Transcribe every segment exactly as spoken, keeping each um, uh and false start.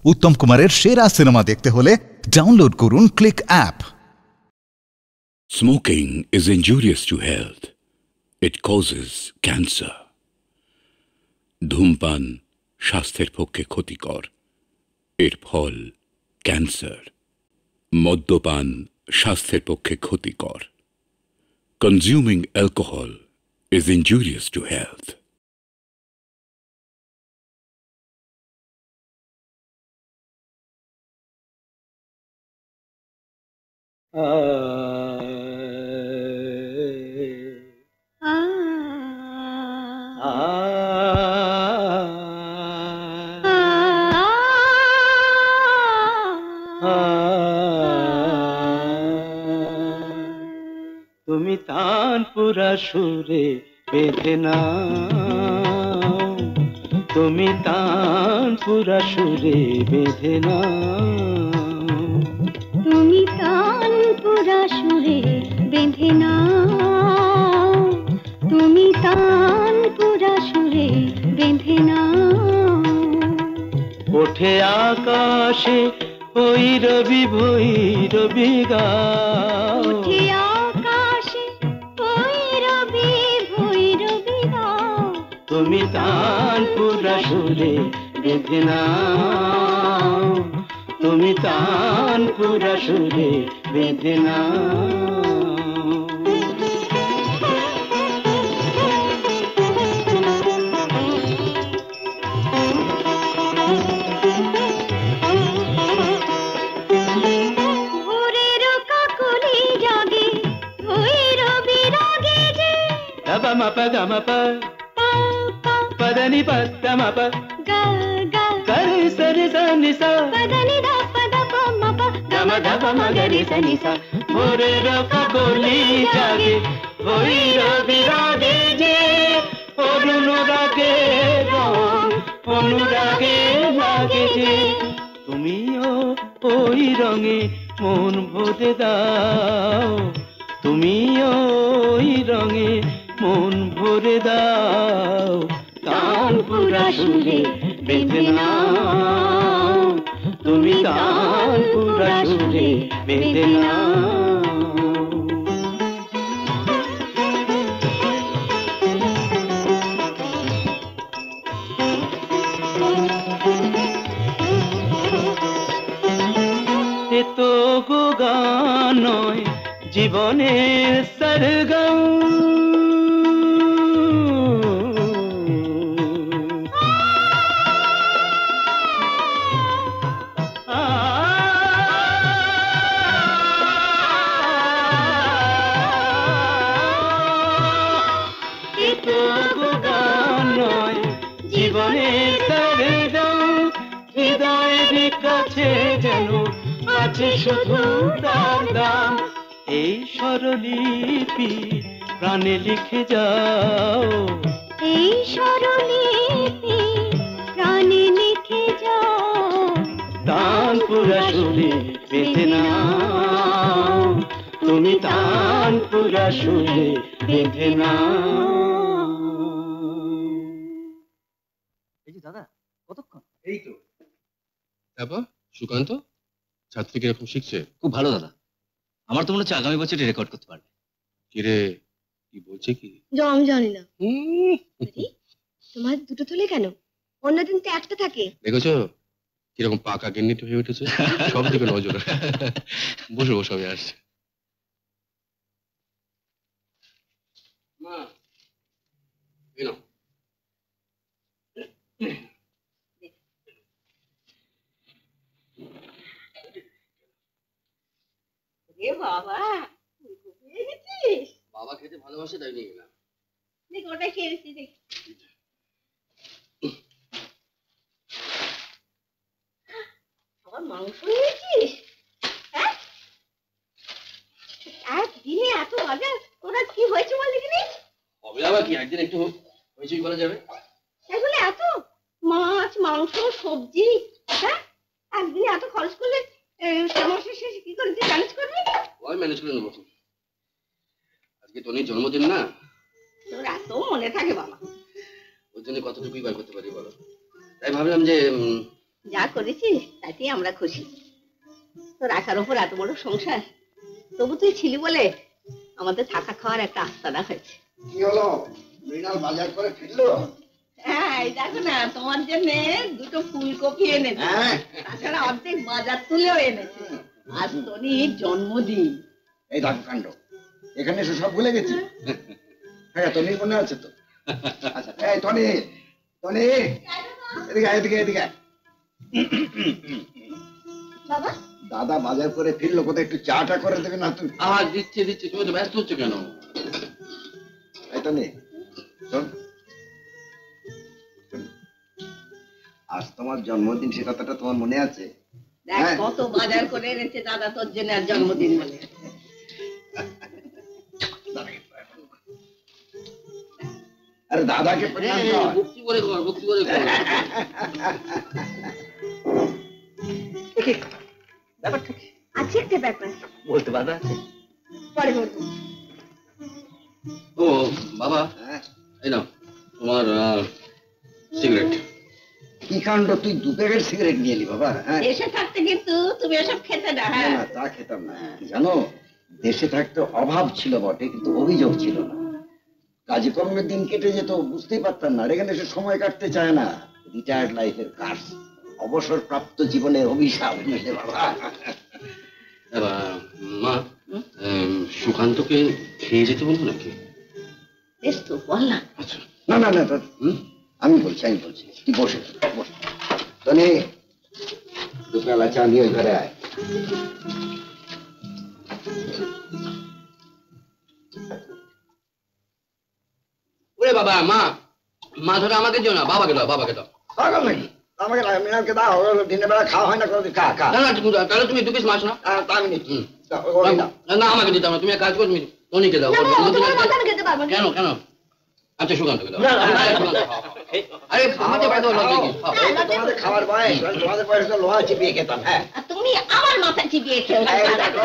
উত্তম কুমারের সেরা সিনেমা দেখতে হলে ডাউনলোড করুন click app. Smoking is injurious to health. It causes cancer. ধূমপান স্বাস্থ্যের পক্ষে ক্ষতিকর, এর ফল ক্যান্সার। মদ্যপান স্বাস্থ্যের পক্ষে ক্ষতিকর। Consuming alcohol is injurious to health. তুমি তানপুরা সুরে বেঁধে নাও, তুমি তানপুরা সুরে বেঁধে নাও, তুমি তানপুরা সুরে বেঁধে নাও, তুমি তানপুরা সুরে বেঁধে নাও। ওঠে আকাশে ভৈরবী ভৈরবী গাও, ওঠে আকাশে ভৈরবী ভৈরবী গাও। তুমি তানপুরা সুরে বেঁধে নাও, তুমি তানপুরা সুরে বেঁধে নাও। Mapa gama pa pa da ni pa da ma pa ga ga ga ri sa ni sa ni sa pa da ni da pa da pa ma pa ga ma da pa ma ga ri sa ni sa bhore ro ka goli jage bhoirabi rage je onurage rong onurage lage je tumiyo oi ronge mon bhore dao, tumiyo oi ronge মন ভরে দাও। তানপুরা সুরে বেঁধে নাও, তুমি তানপুরা সুরে বেঁধে নাও। এ তো গো গান নয় জীবনের সরগম, জীবনের সরগম হৃদয়ের কাছে যেন আছে শুধু তার দাম। এই স্বরলিপি প্রাণে লিখে যাও, এই স্বরলিপি প্রাণে লিখে যাও। তানপুরা সুরে বেঁধে নাও, তুমি তানপুরা সুরে বেঁধে নাও। এই যে দাদা কতক্ষণ? এই তো। তারপর সুকান্ত ছাত্রী কিরকম শিখছে? খুব ভালো দাদা, আমার তো মনে হচ্ছে আগামী বছরই রেকর্ড করতে পারবে। কিরে কি বলছে কি? আমি জানি না। তোমার দুটো থলে কেন? অন্যদিন তো একটা থাকে। দেখেছো কিরকম পাকা গিন্নিটি হয়ে উঠেছে, সব দিকে নজর। বসে বসে আমি আসছি। মা এই নাও। বাবা পেয়ে গেছিস? বাবা খেতে ভালোবাসে তাই নিয়ে গেলাম। দেখ ওটা খেয়েছি, দেখ আবার মাংস নিয়েছিস? হ্যাঁ একদিনে এত বাজার, ওরা কি হয়েছে বল দেখিনি? হবে আবার কি, একদিন একটু হইচই করা যাবে। এগুলো এত মাছ মাংস সবজি, হ্যাঁ একদিনে এত খরচ করলে সমস্যা শেষে কি করে তুই ম্যানেজ করবি? ওই ম্যানেজ করে নেবো। আজকে টনির জন্মদিন না, তোর এত মনে থাকে বাবা। ওই জন্য কতটুকুই বার করতে পারি বলো। তাই ভাবলাম যে যা করেছিস তাতেই আমরা খুশি। তোর একার ওপর এত বড় সংসার, তবু তুই ছিলি বলে আমাদের থাকা খাওয়ার একটা আস্তানা হয়েছে। কি হলো, মৃণাল বাজার করে ফিরলো? হ্যাঁ, এই দেখো না, তোমার জন্য দুটো ফুলকপি এনেছে, হ্যাঁ। তাছাড়া অর্ধেক বাজার তুলেও এনেছে। আজ তনির জন্মদিন। এই দেখো কাণ্ড, এখানে এসে সব ভুলে গেছি। হ্যাঁ, তনির মনে আছে তো? আচ্ছা, এই টনি, টনি, এদিকে আয়, এদিকে এদিকে আয়। বাবা, দাদা বাজার করে ফিরলো, কোথায় একটু চাটা করে দেবে না তুমি? আহ দিচ্ছে দিচ্ছে, তুমি তো ব্যস্ত হচ্ছে কেন? এই টনি, শোন, শোন। আজ তোমার জন্মদিন, সে কথাটা তোমার মনে আছে? দেখ হ্যাঁ। কত বাজার করে এনেছে দাদা তোর জন্য আর জন্মদিন বলে। আরে দাদাকে প্রণাম এই, কর। ভক্তি করে কর, ভক্তি করে কর। ব্যাপারটা কি আছে একটা ব্যাপার, বলতে বাধা আছে? পরে বলবো। ও বাবা, হ্যাঁ, এই নাও তোমার সিগারেট। কি কাণ্ড, তুই দু প্যাকেট সিগারেট নিয়ে এলি বাবা? হ্যাঁ, দেশে থাকতে কিন্তু তুমি ওসব খেতে না। না হ্যাঁ, না, তা খেতাম না। কি জানো, দেশে থাকতে অভাব ছিল বটে, কিন্তু অভিযোগ ছিল না। কাজে কর্মের দিন কেটে যেত, বুঝতেই পারতাম না। আর এখানে এসে সময় কাটতে চায় না। রিটায়ার্ড লাইফের কাজ, অবসর প্রাপ্ত জীবনের অভিশাপ বুঝলে বাবা। এবার মা, উম, সুকান্তকে খেয়ে যেতে বলবো নাকি? বেশ তো, বল না। আচ্ছা, না না না, তোর- হুম, আমি বলছি আমি বলছি তুই বসে বসে তনি, দুপুরবেলা চা নিয়ে ওই ঘরে আয়। ওরে বাবা, মা মা ধরে আমাকে দিও না, বাবাকে দাও, বাবাকে দাও। পাগল নাকি? আমাকে না, মৃণালকে দাও। ওর দিনের বেলা খাওয়া হয় না কোনোদিন। খা খা। না না, তুমি দাও, তাহলে তুমি দু পিস মাছ না। আহ, তা আমি নিচ্ছি। হুম। দাও, ওকে দাও। না আমাকে দিতে হবে না, তুমি এক কাজ করো, তুমি টনিকে দাও। না, ওর বাবা, জন্মদিন তোমার আছে। কথা আমি খেতে পারবো না। কেন কেন? আচ্ছা, সুকান্তকে দাও। না, না, না, আরে, সুকান্ত, আরে আমাকে পাঠাতে বলো নাকি? খাও। এই তো তোমাদের খাবার বয়স, তোমাদের বয়স তো লোহা চিপিয়ে খেতাম। হ্যাঁ, আর তুমি আমার মাথা চিবিয়ে খেও। এই দেখো,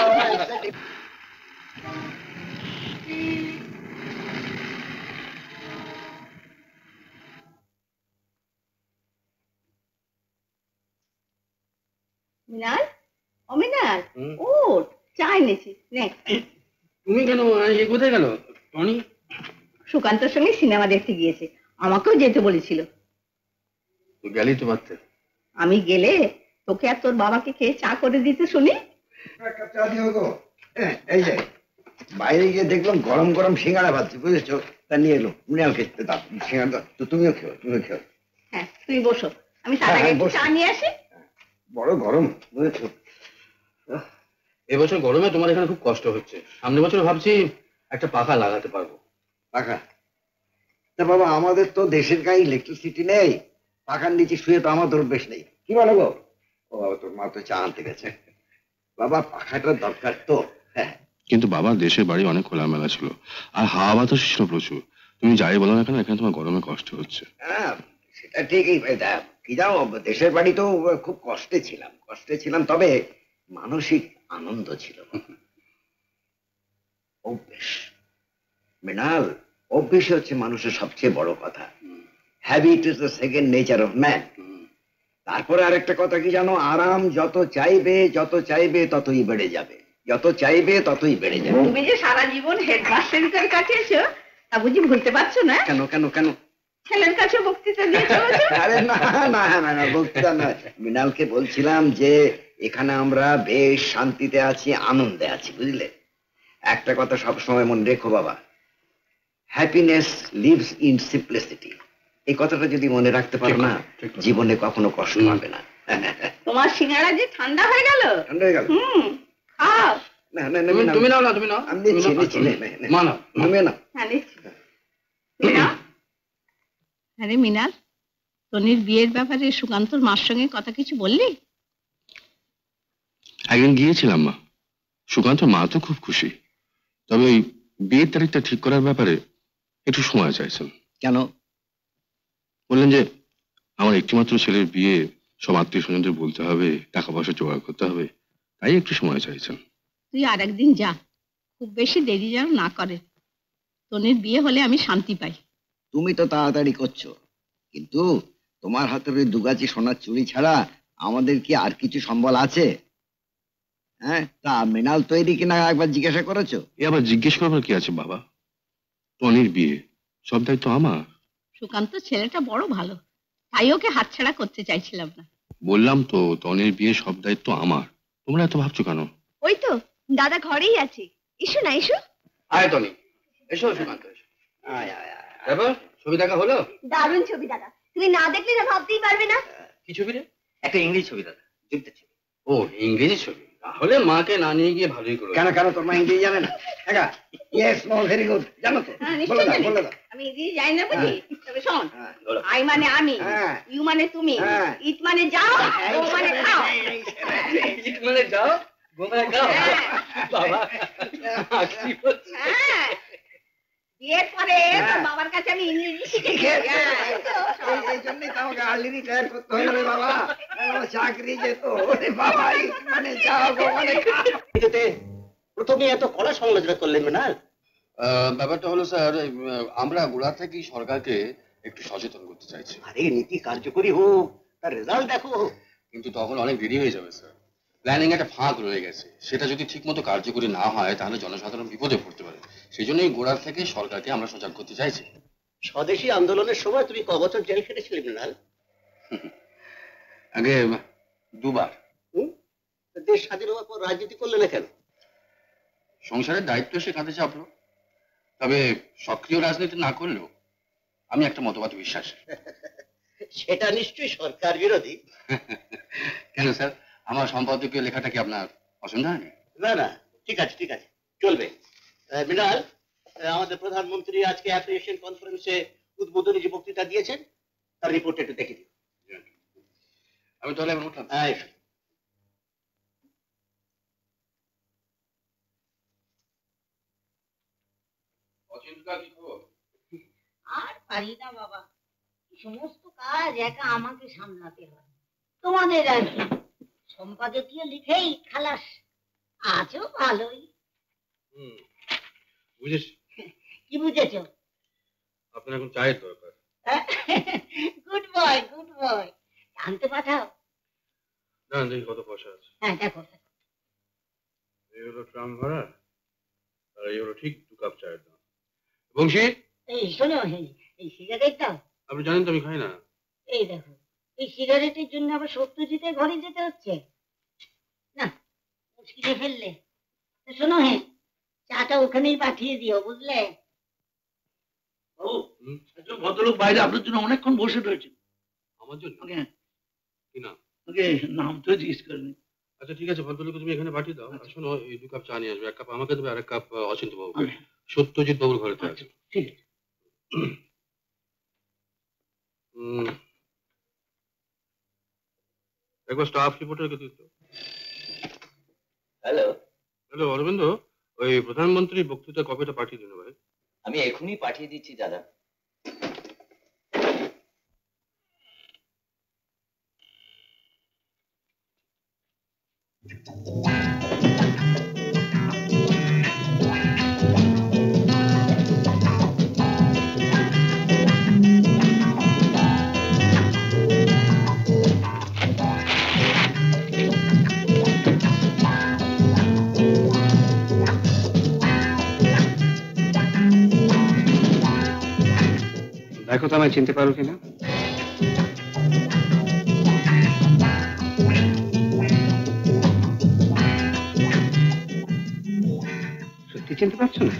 মিনাল, ও মিনাল, হুম। ওঠ, চা এনেছি নে। তুমি কেন? এ কোথায় গেল টনি? সুকান্তর সঙ্গে সিনেমা দেখতে গিয়েছে, আমাকেও যেতে বলেছিল। গেলি তো পারতে। আমি গেলে তোকে আর তোর বাবাকে খেয়ে চা করে দিতে শুনি। এক কাপ চা দিও গো। হ্যাঁ, এই যে বাইরে গিয়ে দেখলাম গরম গরম সিঙ্গাড়া ভাজছে, বুঝেছো? তা নিয়ে এলো। মৃণাল খেতে দাও, সিঙ্গাড়া দাও। তো তুমিও খেও, তুমিও খেও। হ্যাঁ, তুই বসো, আমি তার হ্যাঁ, আগে একটু বসো। চা নিয়ে আসি। বড় গরম, বুঝেছো? এবছর গরমে তোমার এখানে খুব কষ্ট হচ্ছে। সামনের বছর ভাবছি একটা পাখা লাগাতে পারবো। পাখা? তা বাবা, আমাদের তো দেশের গায়ে ইলেকট্রিসিটি নেই। পাখার নিচে শুয়ে তো আমার অভ্যেস নেই। কি বলো গো? ও বাবা, তোর মা তো চা আনতে গেছে। বাবা, পাখাটার দরকার তো। হ্যাঁ, কিন্তু বাবা, দেশের বাড়ি অনেক খোলামেলা ছিল, আর হাওয়া বাতাস ছিল প্রচুর। তুমি যাই বলো না কেন, এখানে তোমার গরমে কষ্ট হচ্ছে। হ্যাঁ, সেটা ঠিকই। দেখ, কি যাও, দেশের বাড়ি তো খুব কষ্টে ছিলাম, কষ্টে ছিলাম, তবে মানসিক আনন্দ ছিল। অভ্যেস, মৃণাল, অভ্যেস হচ্ছে মানুষের সবচেয়ে বড় কথা। Habit is the second nature of man. তারপরে আরেকটা কথা কি জানো, আরাম যত চাইবে যত চাইবে ততই বেড়ে যাবে, যত চাইবে ততই বেড়ে যাবে। তুমি যে সারা জীবন হেডমাস্টারের কাছে এসো, তা বুঝি ভুলতে পারছো না? কেন কেন কেন? ছেলের কাছে বক্তৃতা দিয়ে চলেছো। আরে না না না না, বক্তৃতা না। মৃণালকে বলছিলাম যে এখানে আমরা বেশ শান্তিতে আছি, আনন্দে আছি, বুঝলে? একটা কথা সবসময় মনে রেখো বাবা, হ্যাপিনেস লিভস ইন সিম্পলিসিটি। এই কথাটা যদি মনে রাখতে পারো না, জীবনে কখনো কষ্ট হবে না। তোমার সিঙ্গাড়া যে ঠান্ডা হয়ে গেল। ঠান্ডা হয়ে গেল? হুম, খাও। না না না, তুমি না, তুমি নাও না, তুমি নাও। আমি তুমি নিচ্ছি নাও। নিচ্ছি, নে, নে, নে। মা নাও। তুমিও নাও। হ্যাঁ, নিচ্ছি। মিনাল, আরে মিনাল, তনির বিয়ের ব্যাপারে সুকান্তর মার সঙ্গে কথা কিছু বললি? একদিন গিয়েছিলাম মা, সুকান্ত মা তো খুব খুশি, তবে ওই বিয়ের তারিখটা ঠিক করার ব্যাপারে একটু সময় চাইছেন। কেন? বললেন যে আমার একটিমাত্র ছেলের বিয়ে, সব আত্মীয় স্বজনদের বলতে হবে, টাকা পয়সা জোগাড় করতে হবে, তাই একটু সময় চাইছেন। তুই আর একদিন যা, খুব বেশি দেরি যেন না করে। তনির বিয়ে হলে আমি শান্তি পাই। তুমি তো তাড়াতাড়ি করছো, কিন্তু তোমার হাতের ওই দুগাছি সোনার চুড়ি ছাড়া আমাদের কি আর কিছু সম্বল আছে? হ্যাঁ, তা মৃণাল তৈরি কিনা একবার জিজ্ঞাসা করেছো? এ আবার জিজ্ঞেস করবার কি আছে বাবা? টনির বিয়ে, সব দায়িত্ব আমার। সুকান্ত ছেলেটা বড় ভালো, তাই ওকে হাতছাড়া করতে চাইছিলাম না। বললাম তো টনির বিয়ে সব দায়িত্ব আমার, তোমরা এত ভাবছো কেন? ওই তো দাদা ঘরেই আছে, ইসু না ইসু। আয় টনি, এসো সুকান্ত এসো। আয় আয় আয়। তারপর ছবি দেখা হলো? দারুণ ছবি দাদা, তুমি না দেখলে না ভাবতেই পারবে না। কি ছবি রে? একটা ইংরেজি ছবি দাদা, যুদ্ধের ছবি। ও ইংরেজি ছবি, তাহলে মাকে না নিয়ে গিয়ে ভালোই করো। কেন কেন তোর মা ইংরেজি জানে না? একা ইয়েস নো ভেরি গুড, জানো তো? হ্যাঁ, বলে নিশ্চয়ই দাও জানি। বলে দাও। আমি ইংরেজি জানি না বুঝি, তবে শোন, হ্যাঁ, বলো। আই মানে আমি, হ্যাঁ। ইউ মানে তুমি, হ্যাঁ। ইট মানে যাও, ও মানে খাও। ইট মানে যাও, গো মানে গাও। হ্যাঁ। বাবা কি বলছিস? হ্যাঁ, বিয়ের পরে তোর বাবার কাছে আমি ইংরেজি শিখেছি। হ্যাঁ, এই তো, এই- এই জন্যই তো আমাকে আর্লি রিটায়ার করতে হলো রে বাবা, আমার চাকরি যেত। ওরে বাবা, ইট মানে যাও, গো মানে খাও। প্রথমে এত কড়া সমালোচনা করলেন না? আহ, ব্যাপারটা হলো স্যার, এই, আহ, আমরা গোড়া থেকেই সরকারকে একটু সচেতন করতে চাইছি, আরে নীতি কার্যকরী হোক, তার রেজাল্ট দেখো। কিন্তু তখন অনেক দেরি হয়ে যাবে স্যার। প্ল্যানিং একটা ফাঁক রয়ে গেছে, সেটা যদি ঠিকমতো কার্যকরী না হয় তাহলে জনসাধারণ বিপদে পড়তে পারে। সেই জন্যই গোড়া থেকে সরকারকে আমরা সজাগ করতে চাইছি। স্বদেশী আন্দোলনের সময় তুমি ক বছর জেল খেটেছিলে মৃণাল? আগে দুবার। দেশ স্বাধীন হওয়ার পর রাজনীতি করলে না কেন? সংসারের দায়িত্ব সে কাঁধে চাপলো। তবে সক্রিয় রাজনীতি না করলেও আমি একটা মতবাদ বিশ্বাস। সেটা নিশ্চয়ই সরকার বিরোধী। কেন স্যার, আমার সম্পাদকীয় লেখাটা কি আপনার পছন্দ হয়নি? না না, ঠিক আছে ঠিক আছে, চলবে। আহ, মৃণাল, আহ, আমাদের প্রধানমন্ত্রী আজকে অ্যাপ্রিসিয়েশন কনফারেন্সে উদ্বোধনী যে বক্তৃতা দিয়েছেন তার রিপোর্ট একটু দেখে দিন। আমি তাহলে এবার উঠলাম। হ্যাঁ, এসো। আর পারি না বাবা, এই সমস্ত কাজ একা আমাকে সামলাতে হয়। তোমাদের আর কি, সম্পাদকীয় লিখেই খালাস। আছো ভালোই। হুম, বুঝেছি। কি বুঝেছো? আপনার এখন চায়ের দরকার। গুড বয় গুড বয়, আনতে পাঠাও। না দেখি কত পয়সা আছে। হ্যাঁ দেখো দেখো। এই হলো ট্রাম ভাড়া, আর এই হলো ঠিক দু কাপ চায়ের দাম। বংশী, এই শোনো, এই এই সিগারেট দাও। আপনি জানেন তো আমি খাই না। এই দেখো, এই সিগারেটের জন্য আবার সত্যজিতের ঘরে যেতে হচ্ছে না, মুশকিলে ফেললে। তো শোনো, হ্যাঁ, চাটা ওখানেই পাঠিয়ে দিও, বুঝলে? ভদ্রলোক বাইরে আপনার জন্য অনেকক্ষণ বসে রয়েছে। আমার জন্য? হ্যাঁ। কি না? ওকে নাম তো জিজ্ঞেস করেনি। আচ্ছা ঠিক আছে, ভদ্রলোক তুমি এখানে পাঠিয়ে দাও। আর শোনো, এই দু কাপ চা নিয়ে আসবে, এক কাপ আমাকে দেবে আর এক কাপ অচিন্ত বাবুকে। সত্যজিৎ বাবুর ঘরেতে আছে। ঠিক আছে। হুম, একবার স্টাফ রিপোর্টারকে দিত। হ্যালো, হ্যালো অরবিন্দ, ওই প্রধানমন্ত্রী বক্তৃতা কপিটা পাঠিয়ে দিন ভাই। আমি এখনই পাঠিয়ে দিচ্ছি দাদা। দেখো তো আমায় চিনতে পারো কিনা। সত্যি চিনতে পারছো না?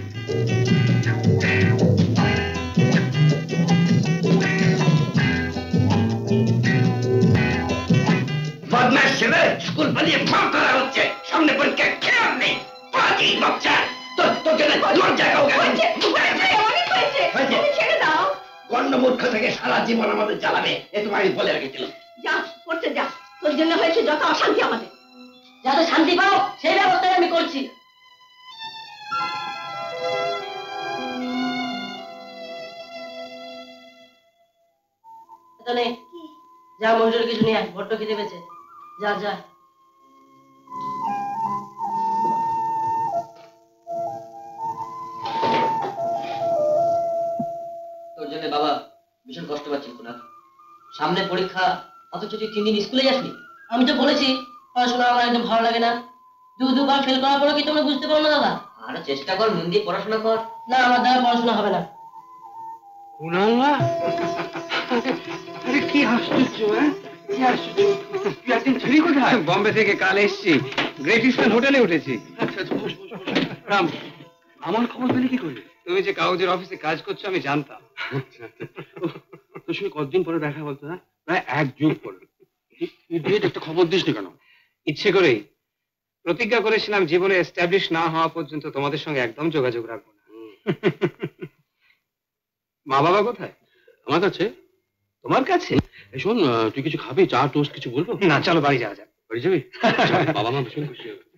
বদমাশ ছেলে, স্কুল পালিয়ে ফাঁক করা হচ্ছে, সামনে পরীক্ষা খেয়াল নেই। পাজি বাচ্চা, তোর তোকে লজ্জা কাউকে ছেড়ে দাও। গণ্য মূর্খ থেকে সারা জীবন আমাদের জ্বালাবে, এ তোমায় আমি বলে রেখেছিলাম। যা করতে যা, তোর জন্য হয়েছে যত অশান্তি আমাদের। যাতে শান্তি পাও সেই ব্যবস্থাই আমি করছি। যা মঞ্জুর কিছু নিয়ে আয়, বড্ড খিদে পেয়েছে। যা যা। তোর জন্য বাবা ভীষণ কষ্ট পাচ্ছি না। সামনে পরীক্ষা, অথচ তুই তিন দিন স্কুলে যাসনি। আমি তো বলেছি পড়াশোনা আমার একদম ভালো লাগে না। দু দুবার ফেল করার পরে কি তোমরা বুঝতে পারো না দাদা? আরে চেষ্টা কর, মন দিয়ে পড়াশোনা কর। না, আমার দ্বারা পড়াশোনা হবে না। কুণালদা, আরে কি আশ্চর্য, হ্যাঁ কি আশ্চর্য। তুই একদিন ছিলি কোথায়? বম্বে থেকে কাল এসছি, গ্রেট ইস্টার্ন হোটেলে উঠেছি। আচ্ছা আচ্ছা, বস বস বস। রাম, আমার খবর পেলে কি করলি? তুমি যে কাগজের অফিসে কাজ করছো আমি জানতাম। তোর সঙ্গে কতদিন পরে দেখা বলতো? না প্রায় এক যুগ পরে। একটা খবর দিস নি কেন? ইচ্ছে করেই। প্রতিজ্ঞা করেছিলাম জীবনে এস্টাবলিশ না হওয়া পর্যন্ত তোমাদের সঙ্গে একদম যোগাযোগ রাখবো না। মা বাবা কোথায়? আমার কাছে। তোমার কাছে? শোন, তুই কিছু খাবি? চা টোস্ট কিছু বলবো? না, চলো বাড়ি যাওয়া যাক। বাড়ি যাবি? বাবা মা ভীষণ খুশি হবে।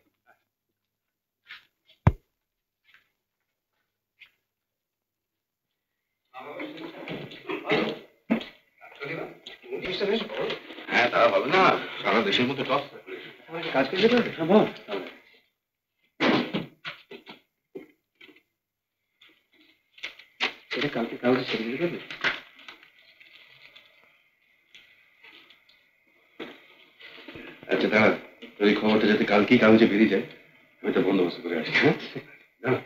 হ্যাঁ, তা হবে না, সারা দেশের মধ্যে টপ কাজ করতে পারবে সম্ভব? সেটা কালকে কাগজে ছেড়ে দিতে পারবে? আচ্ছা দাঁড়া, তোর এই খবরটা যাতে কালকেই কাগজে বেরিয়ে যায় আমি তো বন্দোবস্ত করে আসি। হ্যাঁ দাঁড়া।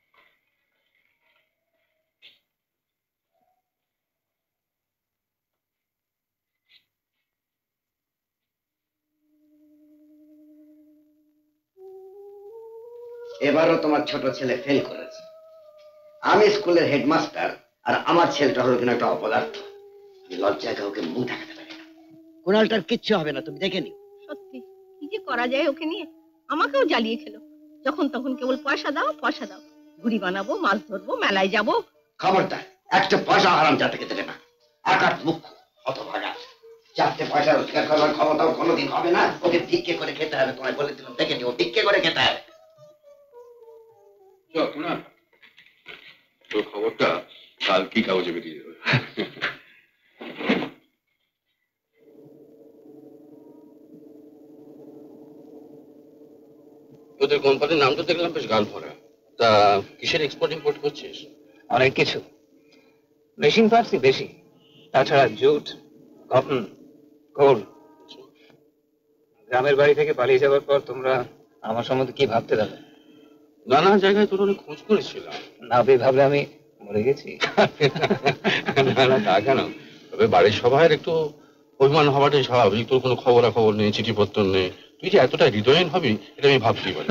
এবারও তোমার ছোট ছেলে ফেল করেছে। আমি স্কুলের হেডমাস্টার আর আমার ছেলেটা হলো কিনা একটা অপদার্থ। লজ্জায় কাউকে মুখ দেখাতে পারি না। কুণালটার কিচ্ছু হবে না, তুমি দেখে নিও। সত্যি কি যে করা যায় ওকে নিয়ে। আমাকেও জ্বালিয়ে খেলো, যখন তখন কেবল পয়সা দাও পয়সা দাও। ঘুড়ি বানাবো, মাছ ধরবো, মেলায় যাবো। খবরদার, একটা পয়সা হারাম জাতিকে দেবে না। আকাশ মুখ হতভাগা। চারটে পয়সা রোজগার করার ক্ষমতাও কোনোদিন হবে না। ওকে ভিক্ষে করে খেতে হবে। তোমায় বলে দিলাম, দেখে নিও, ভিক্ষে করে খেতে হবে। তোর খবরটা কালকেই কাগজে বেরিয়ে যাবে। তোদের কোম্পানির নামটা দেখলাম বেশ গাল ভরা। তা কিসের এক্সপোর্ট ইম্পোর্ট করছিস? অনেক কিছু, মেশিন পার্টসই বেশি। তাছাড়া জুট, কটন, কোল। গ্রামের বাড়ি থেকে পালিয়ে যাওয়ার পর তোমরা আমার সম্বন্ধে কি ভাবতে দাদা? নানা জায়গায় তোর অনেক খোঁজ করেছিলাম। না বে ভাবলে আমি মরে গেছি। না না, তা কেন? তবে বাড়ির সবাই একটু অভিমান হওয়াটাই স্বাভাবিক। তোর কোনো খবরাখবর নেই, চিঠিপত্র নেই। তুই যে এতটা হৃদয়হীন হবি এটা আমি ভাবতেই পারি।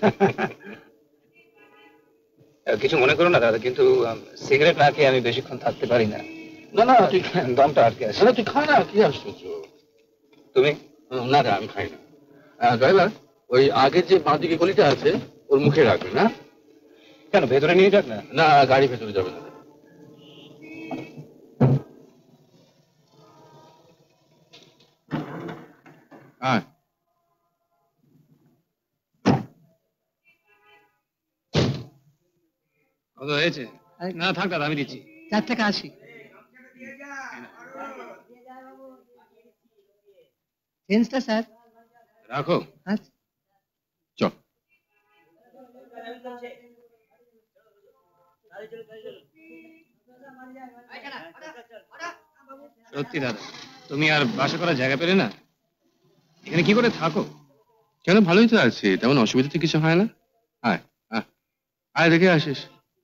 কিছু মনে করো না দাদা, কিন্তু সিগারেট না খেয়ে আমি বেশিক্ষণ থাকতে পারি না। না না, তুই দমটা আটকে আসে। তুই খা না, কি আশ্চর্য। তুমি? না রে, আমি খাই না। ড্রাইভার, ওই আগের যে বাঁ দিকে গলিটা আছে ওর মুখে রাখবে না? কেন, ভেতরে নিয়ে যাক না? না, গাড়ি ভেতরে যাবে না। হ্যাঁ, কত হয়েছে? না থাক দাদা, আমি দিচ্ছি। চার টাকা আশি। চেঞ্জটা স্যার রাখো। আচ্ছা চল। সত্যি দাদা, তুমি আর বাসা করার জায়গা পেলে না? এখানে কি করে থাকো? কেন, ভালোই তো আছে, তেমন অসুবিধা তো কিছু হয় না। আয় আয়, দেখে আসিস।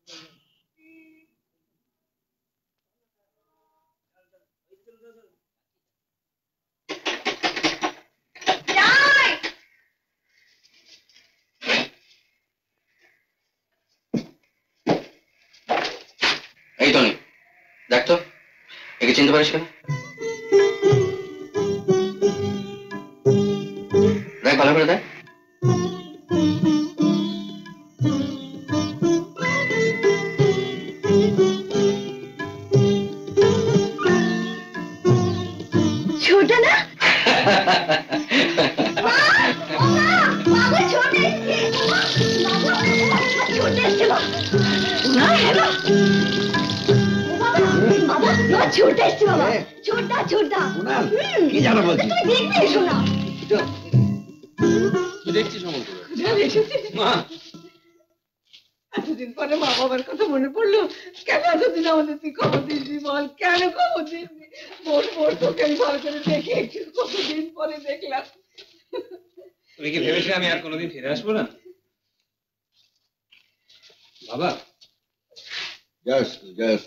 এই টনি, দেখ তো একে চিনতে পারিস কেন? দেখ ভালো করে দেখ। ছোট না? ছোটটা এসছে বাবা, ছোটটা ছোটটা। কি জানো বলছি? তুমি দেখতে এসো না। কি দেখছিস অমন করে? মা, এতদিন পরে মা বাবার কথা মনে পড়লো। কেন এতদিন আমাদের তুই খবর দিসনি বল, কেন খবর দিসনি? বোর বোর তোকে আমি ভালো করে দেখে কতদিন পরে দেখলাম। তুমি কি ভেবেছিলে আমি আর কোনোদিন ফিরে আসবো না? বাবা জাস্ট জাস্ট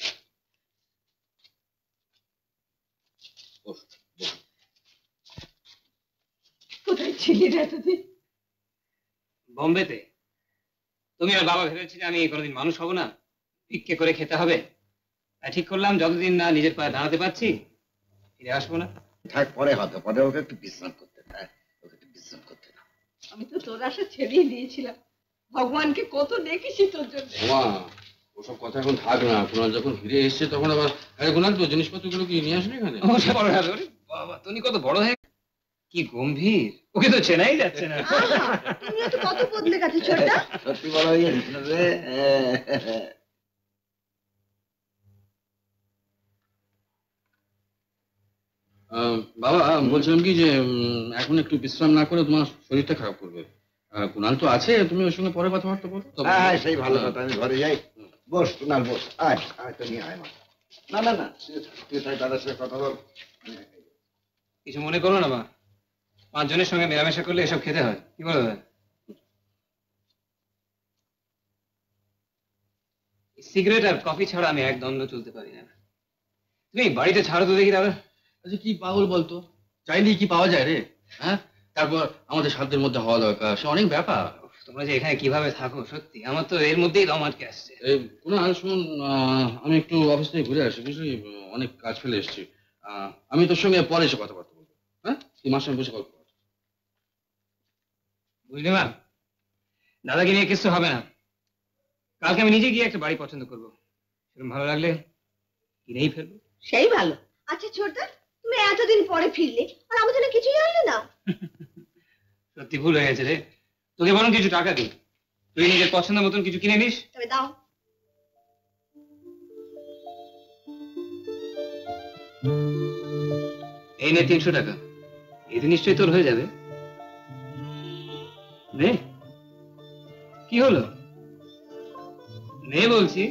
কোথায় ছিলি রে এতদিন? বোম্বেতে। তুমি আর বাবা ভেবেছিলে আমি কোনোদিন মানুষ হব না, ভিক্ষে করে খেতে হবে। তাই ঠিক করলাম যতদিন না নিজের পায়ে দাঁড়াতে পারছি ফিরে আসবো না। থাক, পরে হয়তো, পরে ওকে একটু বিশ্রাম করতে দেয়, ওকে একটু বিশ্রাম করতে দাও। আমি তো তোর আশা ছেড়েই দিয়েছিলাম। ভগবানকে কত দেখেছি তোর জন্য। ওমা, ওসব কথা এখন থাক না। কুণাল যখন ফিরে এসছে তখন আবার, আরে কুণাল তো জিনিসপত্রগুলো কি নিয়ে আসলে এখানে? ওসব বড় হবে। ওরে বাবা, তুমি কত বড় হয়ে কি গম্ভীর, ওকে তো চেনাই যাচ্ছে না। তুমিও তো কত বদলে গেছো ছোটটা। সত্যি বড় হয়ে গেছিস না রে। আহ, বাবা বলছিলাম কি যে উম, এখন একটু বিশ্রাম না করে তোমার শরীরটা খারাপ করবে। আহ, কুণাল তো আছে, তুমি ওর সঙ্গে পরে কথাবার্তা বলো। হ্যাঁ, সেই ভালো কথা। আমি ঘরে যাই। বস কুণাল, বস। আয় আয়, তো নিয়ে আয় মা। না না না, তুই- তুই তাই দাদার সাথে কথা বল। কিছু মনে করো না মা, পাঁচজনের সঙ্গে মেলামেশা করলে এসব খেতে হয়, কি বলো? সিগারেট আর কফি ছাড়া আমি এক দ্বন্দ্ব চলতে পারি না। তুমি বাড়িতে ছাড়ো তো দেখি দাদা। আচ্ছা কি পাগল বলতো, চাইলেই কি পাওয়া যায় রে? হ্যাঁ, তারপর আমাদের সাধ্যের মধ্যে হওয়া দরকার, সে অনেক ব্যাপার। তোমরা যে এখানে কিভাবে থাকো, সত্যি আমার তো এর মধ্যেই দম আটকে আসছে। এই কুণাল শুন, আহ, আমি একটু অফিস থেকে ঘুরে আসি, বুঝলি, অনেক কাজ ফেলে এসেছি। আহ, আমি তোর সঙ্গে পরে এসে কথাবার্তা বলবো। হ্যাঁ, তুই মার সঙ্গে বসে গল্প কর। বুঝলি মা, দাদাকে নিয়ে কিছু হবে না। কালকে আমি নিজে গিয়ে একটা বাড়ি পছন্দ করবো, সেরকম ভালো লাগলে কিনেই ফেলবো। সেই ভালো। আচ্ছা ছোটদা, তুমি এতদিন পরে ফিরলে আর আমার জন্য কিছুই আনলে না? সত্যি ভুল হয়ে গেছে রে, তোকে বরং কিছু টাকা দিই, তুই নিজের পছন্দ মতন কিছু কিনে নিস। তবে দাও। এই নে তিনশো টাকা, এতে নিশ্চয়ই তোর হয়ে যাবে। নে, কি হলো? নে বলছি।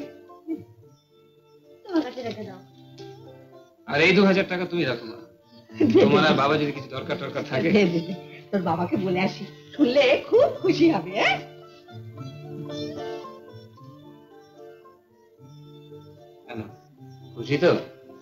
তোমার কাছে রেখে দাও। আর এই দু হাজার টাকা তুমি রাখো না, তোমার আর বাবা যদি কিছু দরকার টরকার থাকে। দে, দে, দে। তোর বাবাকে বলে আসি, শুনলে খুব খুশি হবে। হ্যাঁ, কেন, খুশি তো?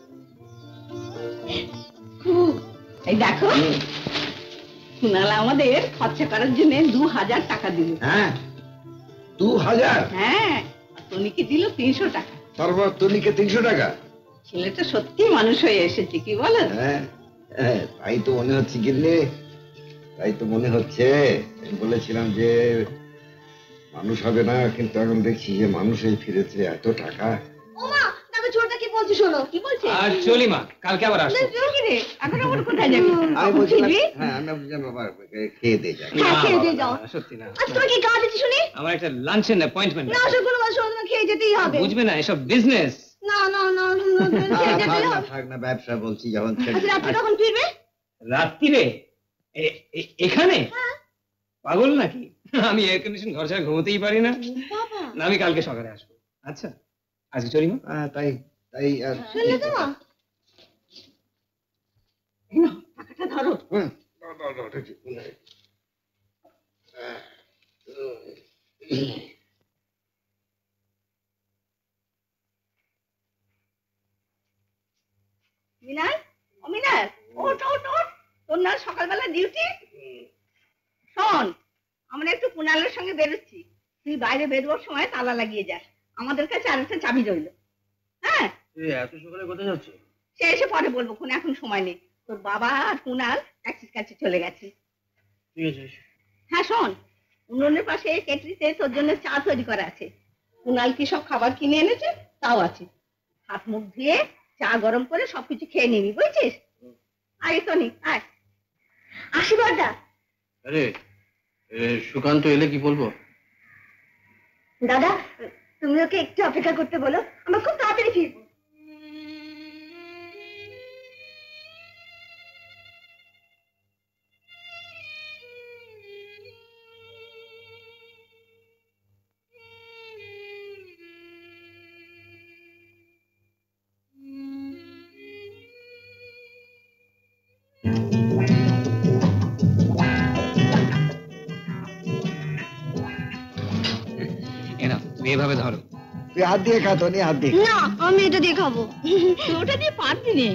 খুব। এই দেখো, কুণাল আমাদের খরচা করার জন্য দু হাজার টাকা দিল। হ্যাঁ, দু হাজার? হ্যাঁ, আর টনিকে দিল তিনশো টাকা। তারপর তনিকে তিনশো টাকা? ছেলেটা সত্যি মানুষ হয়ে এসেছে, কি বলো? হ্যাঁ হ্যাঁ, তাই তো মনে হচ্ছে। গিন্নি, তাই তো মনে হচ্ছে। আমি বলেছিলাম যে মানুষ হবে না, কিন্তু এখন দেখছি যে মানুষ হয়ে ফিরেছে। এত টাকা। ওমা, তবে ছোটটা কি বলছে শোনো। কি বলছে? আর চলি মা, কালকে আবার আসবো। কি রে, এখন আবার কোথায় যাবি? আমি বলছিলাম, হ্যাঁ আমি বলছিলাম বাবা খেয়ে দিয়ে যাই। হ্যাঁ, খেয়ে দিয়ে যাও। সত্যি না, আজ তোমার কি কাজ আছে শুনি? আমার একটা লাঞ্চের অ্যাপয়েন্টমেন্ট। না, সব কোনো কথা তোমার খেয়ে যেতেই হবে। বুঝবে না, এসব বিজনেস। না না না, খেয়ে যেতেই থাক না, হবে। থাক না, ব্যবসা বলছি যখন। আচ্ছা, রাত্রে কখন ফিরবে? রাত্রিরে এখানে? পাগল নাকি? আমি এয়ার কন্ডিশন ঘর ছাড়া ঘুমোতেই পারি না। না, আমি কালকে সকালে আসবো। আচ্ছা, আজকে চলি মা। হ্যাঁ, তাই তাই। শুনলে তো মা? এই নাও, টাকাটা ধরো। হুম। মিনার, ও মিনার, ওঠ ওঠ ওঠ। তোর না সকালবেলা ডিউটি? শোন, আমরা একটু কুণালের সঙ্গে বেরোচ্ছি, তুই বাইরে বেরোবার সময় তালা লাগিয়ে যাস। আমাদের কাছে আরেকটা চাবি রইল। হ্যাঁ, এত সকালে কোথায় যাচ্ছে? সে এসে পরে বলবো, কোন এখন সময় নেই। তোর বাবা আর কুণাল ট্যাক্সির কাছে চলে গেছে। ঠিক আছে। হ্যাঁ শোন, উনুনের পাশে কেটলিতে তোর জন্য চা তৈরি করা আছে। কুণাল কি সব খাবার কিনে এনেছে, তাও আছে। হাত মুখ ধুয়ে চা গরম করে সবকিছু খেয়ে নিবি, বুঝছিস? আয় তো নি, আয়। আশীর্বাদা। আরে সুকান্ত এলে কি বলবো? দাদা, তুমি ওকে একটু অপেক্ষা করতে বলো, আমরা খুব তাড়াতাড়ি ফিরবো। তুমি এভাবে ধরো। তুই হাত দিয়ে খা, টনি হাত দিয়ে। না, আমি এটা দিয়ে খাবো। ওটা দিয়ে পারবি না।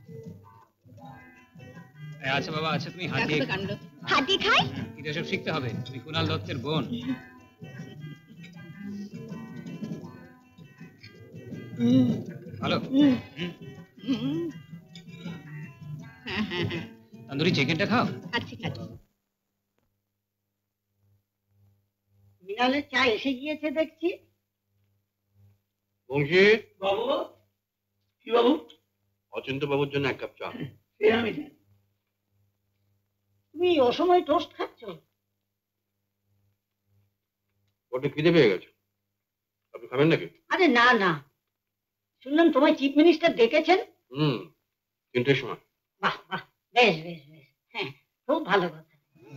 আচ্ছা বাবা, আচ্ছা তুমি হাত দিয়ে হাত দিয়ে খাই। এটা সব শিখতে হবে, তুমি কুণাল দত্তের বোন। ভালো। তন্দুরি চিকেনটা খাও। খাচ্ছি খাচ্ছি। মৃণালের চা এসে গিয়েছে দেখছি। বংশী বাবু, কি বাবু? অচিন্ত বাবুর জন্য এক কাপ চা। তুমি অসময় টোস্ট খাচ্ছ? ওটা খিদে পেয়ে গেছে, আপনি খাবেন নাকি? আরে না না, শুনলাম তোমায় চিফ মিনিস্টার ডেকেছেন। হুম, তিনটের সময়। বাহ বাহ, বেশ বেশ বেশ, হ্যাঁ খুব ভালো কথা।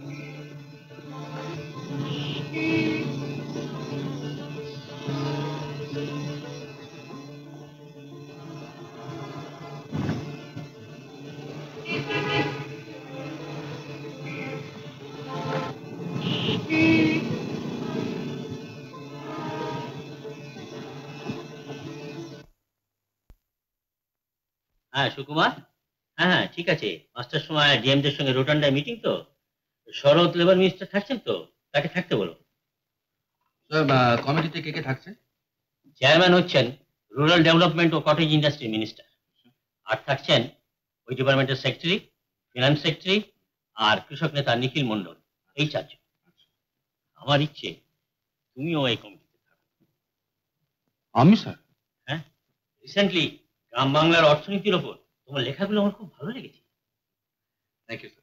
হ্যাঁ সুকুমার, হ্যাঁ হ্যাঁ ঠিক আছে, পাঁচটার সময় ডিএমদের সঙ্গে রোটান্ডায় মিটিং, তো শরৎ লেবার মিনিস্টার থাকছেন, তো তাকে থাকতে বলো। কমিটিতে কে কে থাকছে? চেয়ারম্যান হচ্ছেন রুরাল ডেভেলপমেন্ট ও কটেজ ইন্ডাস্ট্রি মিনিস্টার, আর থাকছেন ওই ডিপার্টমেন্টের সেক্রেটারি, ফিনান্স সেক্রেটারি আর কৃষক নেতা নিখিল মন্ডল, এই চারজন। আমার ইচ্ছে তুমিও এই কমিটিতে থাকো। আমি স্যার? হ্যাঁ, রিসেন্টলি গ্রাম বাংলার অর্থনীতির ওপর তোমার লেখাগুলো আমার খুব ভালো লেগেছে। Thank you sir.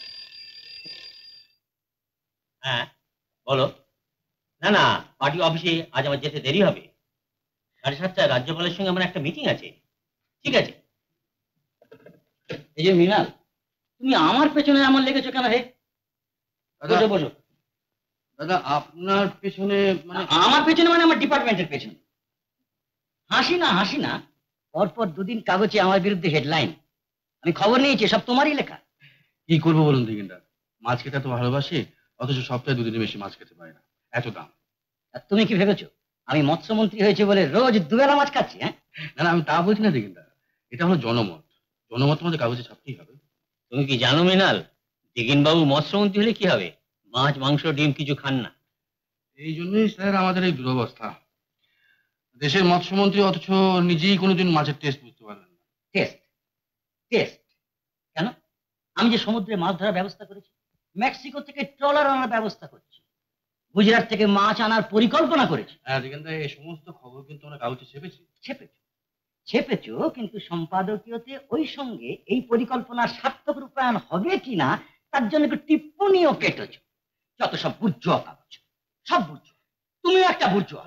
হ্যাঁ বলো। না না, পার্টি অফিসে আজ আমার যেতে দেরি হবে, সাড়ে সাতটায় রাজ্যপালের সঙ্গে আমার একটা মিটিং আছে। ঠিক আছে। এই যে মৃণাল, তুমি আমার পেছনে এমন লেগেছো কেন হে? বসো বসো। দাদা আপনার পেছনে মানে? আমার পেছনে মানে আমার ডিপার্টমেন্টের পেছনে। হাসি না হাসি না, পরপর দুদিন কাগজে আমার বিরুদ্ধে হেডলাইন। আমি খবর নিয়েছি, সব তোমারই লেখা। কি করবো বলুন দিগিনদা, মাছ খেতে তো ভালোবাসি, অথচ সপ্তাহে দুদিনের বেশি মাছ খেতে পারি না, এত দাম। আর তুমি কি ভেবেছো আমি মৎস্যমন্ত্রী হয়েছে বলে রোজ দুবেলা মাছ খাচ্ছি? হ্যাঁ না না, আমি তা বলছি না দিগিনদা, এটা হলো জনমত, জনমত মধ্যে কাগজে ছাপতেই হবে। তুমি কি জানো মৃণাল, দিগিন বাবু মৎস্যমন্ত্রী হলে কি হবে? মাছ মাংস ডিম কিছু খান না। এই জন্যই স্যার আমাদের এই দুরবস্থা, দেশের মৎস্যমন্ত্রী অথচ নিজেই কোনোদিন মাছের টেস্ট বুঝতে পারলেন না। টেস্ট টেস্ট কেন? আমি যে সমুদ্রে মাছ ধরার ব্যবস্থা করেছি, মেক্সিকো থেকে ট্রলার আনার ব্যবস্থা করছি, গুজরাট থেকে মাছ আনার পরিকল্পনা করেছি। হ্যাঁ দিগিনদা, এই সমস্ত খবর কিন্তু আমরা কাগজে ছেপেছি। ছেপেছ ছেপেছ কিন্তু সম্পাদকীয়তে ওই সঙ্গে এই পরিকল্পনার সার্থক রূপায়ণ হবে কিনা তার জন্য একটু টিপ্পণীও কেটেছ। যত সব বুর্জোয়া কাগজ, সব বুর্জোয়া, তুমিও একটা বুর্জোয়া।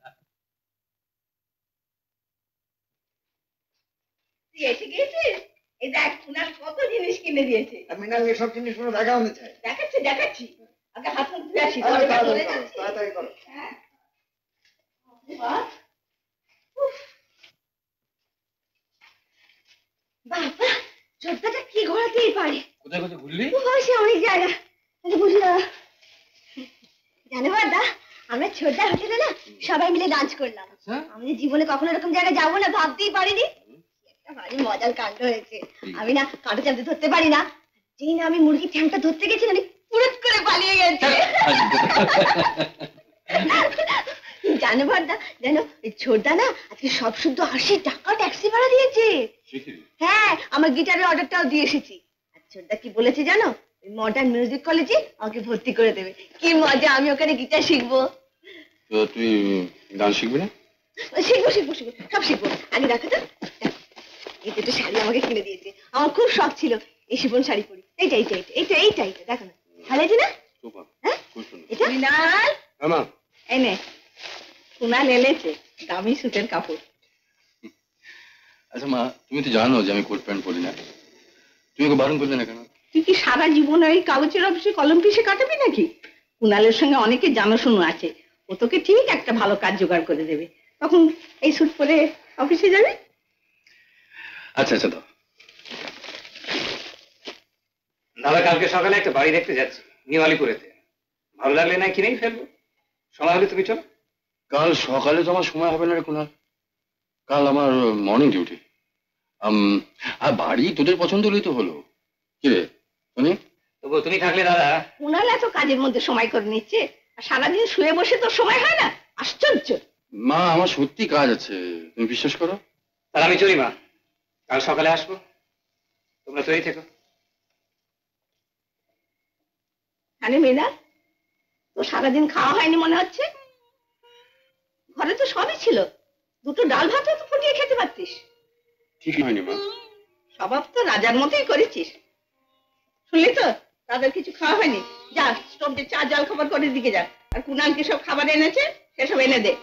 তুই এসে গিয়েছিস? এই দেখ কুনাল কত জিনিস কিনে দিয়েছে। মৃণাল এসব জিনিসগুলো দেখানো চাই। দেখাচ্ছি দেখাচ্ছি, আগে হাত মুখ ধুয়ে আসি। তাড়াতাড়ি করো। হ্যাঁ বাহ, বাবা ছোট্টটা কি ঘোরাতেই পারে। কোথায় কোথায় ঘুরলি? সে অনেক জায়গা। বুঝলি জানো দা, আমরা ছোট্টা হোটেলে না সবাই মিলে লাঞ্চ করলাম। আমি জীবনে কখনো এরকম জায়গায় যাবো না ভাবতেই পারিনি। একটা ভারী মজার কাণ্ড হয়েছে। আমি না কাঁটা চাপতে ধরতে পারি না, যেই না আমি মুরগির ঠ্যাংটা ধরতে গেছি না পুরুত করে পালিয়ে গেছে। জানো ভারদা, জানো ছোটদা না আজকে সব শুদ্ধ আশি টাকা ট্যাক্সি ভাড়া দিয়েছে। হ্যাঁ, আমার গিটারের অর্ডারটাও দিয়ে এসেছি। আর ছোটদা কি বলেছে জানো? মডার্ন মিউজিক কলেজে আমাকে ভর্তি করে দেবে। কি মজা, আমি ওখানে গিটার শিখবো। তো তুই গান শিখবি না? শিখবো শিখবো শিখবো সব শিখবো। আগে দেখো তো, এই দুটো শাড়ি আমাকে কিনে দিয়েছে। আমার খুব শখ ছিল এই শিফন শাড়ি পরি। এইটা এইটা এইটা এইটা এইটা এইটা দেখো না, ভালো আছে না? হ্যাঁ এটা মৃণাল, এই নে কুনাল এনেছে দামি সুতের কাপড়। আচ্ছা মা, তুমি তো জানো যে আমি কোট প্যান্ট পরি না, তুমি ওকে বারণ করলে না কেন? তুই কি সারা জীবন ওই কাগজের অফিসে কলম পিষে কাটাবি নাকি? কুনালের সঙ্গে অনেকে জানাশোনা আছে, ও তোকে ঠিক একটা ভালো কাজ জোগাড় করে দেবে, তখন এই স্যুট পরে অফিসে যাবি। আচ্ছা আচ্ছা দাও। দাদা কালকে সকালে একটা বাড়ি দেখতে যাচ্ছি নিউ আলিপুরেতে, ভালো লাগলে না কিনেই ফেলবো, সময় হলে তুমি চলো। কাল সকালে তো আমার সময় হবে না রে কুনাল, কাল আমার মর্নিং ডিউটি। আর বাড়ি তোদের পছন্দ হলেই তো হলো। কি রে শুনি? তবু তুমি থাকলে দাদা। কুনাল এত কাজের মধ্যে সময় করে নিচ্ছে, আর সারাদিন শুয়ে বসে তো সময় হয় না, আশ্চর্য। মা আমার সত্যি কাজ আছে, তুমি বিশ্বাস করো। তাহলে আমি চলি মা, কাল সকালে আসবো, তোমরা তৈরি থেকো। আরে মেয়েরা, তো সারাদিন খাওয়া হয়নি মনে হচ্ছে? ঘরে তো সবই ছিল, দুটো ডাল ভাত তো ফুটিয়ে খেতে পারতিস। ঠিকই হয়নি মা। স্বভাব তো রাজার মতোই করেছিস। শুনলি তো, তাদের কিছু খাওয়া হয়নি। যা স্টোভ দিয়ে চা জল খাবার করে দিকে যা, আর কুনাল কি সব খাবার এনেছে সেসব এনে দে।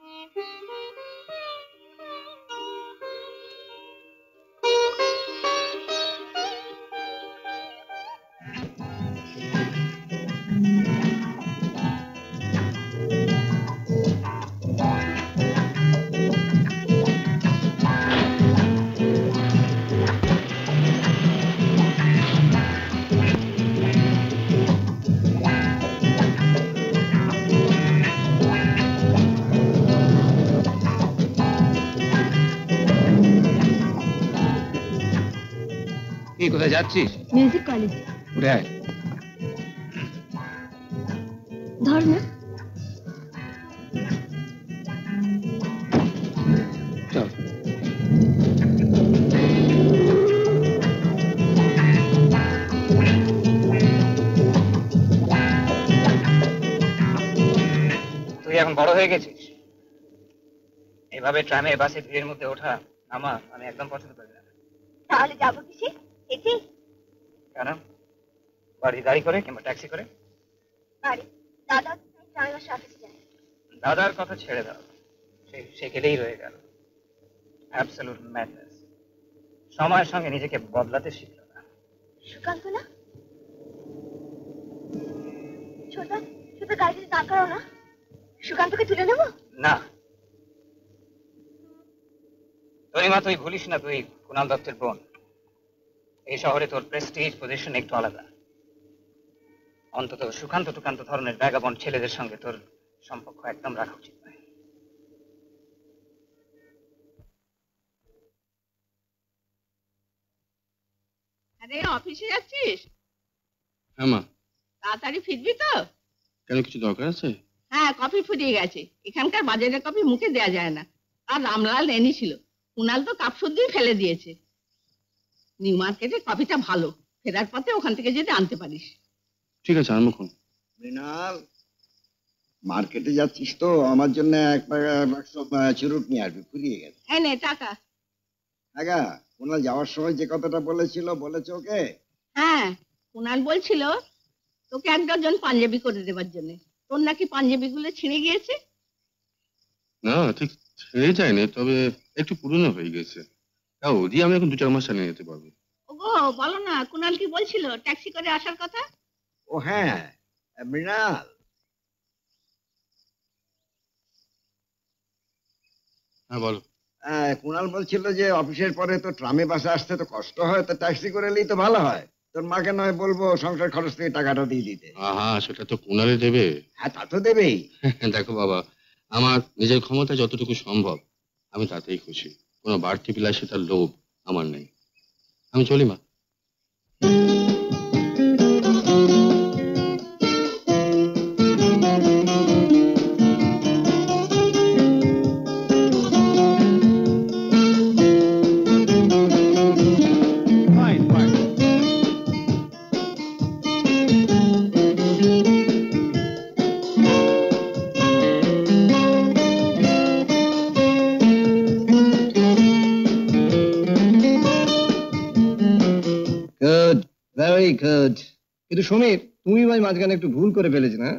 কি কোথায় যাচ্ছিস? Music college. উঠে আয়। ধর না। চল। তুই এখন বড় হয়ে গেছিস, এভাবে ট্রামে বাসে ভিড়ের মধ্যে ওঠা নামা আমি একদম পছন্দ করি না। তাহলে যাবো কিসে? হেঁটে? কেন? বাড়ি গাড়ি করে কিংবা ট্যাক্সি করে? বাড়ি। দাদা ট্রামে বসে অফিসে যায়। দাদার কথা ছেড়ে দাও, সে সে গেলেই রয়ে গেল। Absolute madness. সময়ের সঙ্গে নিজেকে বদলাতে শিখল না। সুকান্ত না? ছোট ছোট গাড়িতে দাঁড় করাও না, সুকান্তকে তুলে নেবো। না তরিমা, তুই ভুলিস না তুই কুনাল দত্তের বোন। এই শহরে তোর প্রেস্টিজ পজিশন একটু আলাদা। অন্তত সুকান্ত টুকান্ত ধরনের ব্যাগাবন ছেলেদের সঙ্গে তোর সম্পর্ক একদম রাখা উচিত নয়। আরে অফিসে যাচ্ছিস? হ্যাঁ মা। তাড়াতাড়ি ফিরবি তো? কেন, কিছু দরকার আছে? হ্যাঁ, কফি ফুরিয়ে গেছে। এখানকার বাজারের কফি মুখে দেয়া যায় না। আর রামলাল এনেছিল, কুনাল তো কাপ শুদ্ধই ফেলে দিয়েছে। নিউ মার্কেটে কফিটা ভালো, ফেরার পথে ওখান থেকে যদি আনতে পারিস। ঠিক আছে, আনবো কোন। মৃণাল, মার্কেটে যাচ্ছিস তো, আমার জন্য এক বাক্স চুরুট নিয়ে আসবি, ফুরিয়ে গেছে। এই নে টাকা। আগা কুনাল যাওয়ার সময় যে কথাটা বলেছিল, বলেছে ওকে? হ্যাঁ, কুনাল বলছিল তোকে এক ডজন পাঞ্জাবি করে দেবার জন্য। তোর নাকি পাঞ্জাবি গুলো ছিঁড়ে গিয়েছে। না ঠিক ছেড়ে যায়নি, তবে একটু পুরনো হয়ে গেছে। তাও ওদি আমি এখন দু চার মাস চালিয়ে যেতে পারবো। ওগো বলো না, কুনাল কি বলছিল ট্যাক্সি করে আসার কথা? ও হ্যাঁ মৃণাল, হ্যাঁ বলো। কুনাল বলছিল যে অফিসের পরে তো ট্রামে বাসে আসতে তো কষ্ট হয়, তো ট্যাক্সি করে এলেই তো ভালো হয়। তোর মাকে নয় বলবো সংসার খরচ থেকে টাকাটা দিয়ে দিতে। হ্যাঁ সেটা তো কুনালে দেবে। হ্যাঁ তা তো দেবেই। দেখো বাবা, আমার নিজের ক্ষমতা যতটুকু সম্ভব আমি তাতেই খুশি। কোনো বাড়তি বিলাসিতার লোভ আমার নেই। আমি চলি মা। কিন্তু সমীর, তুমি ভাই মাঝখানে একটু ভুল করে ফেলেছ না?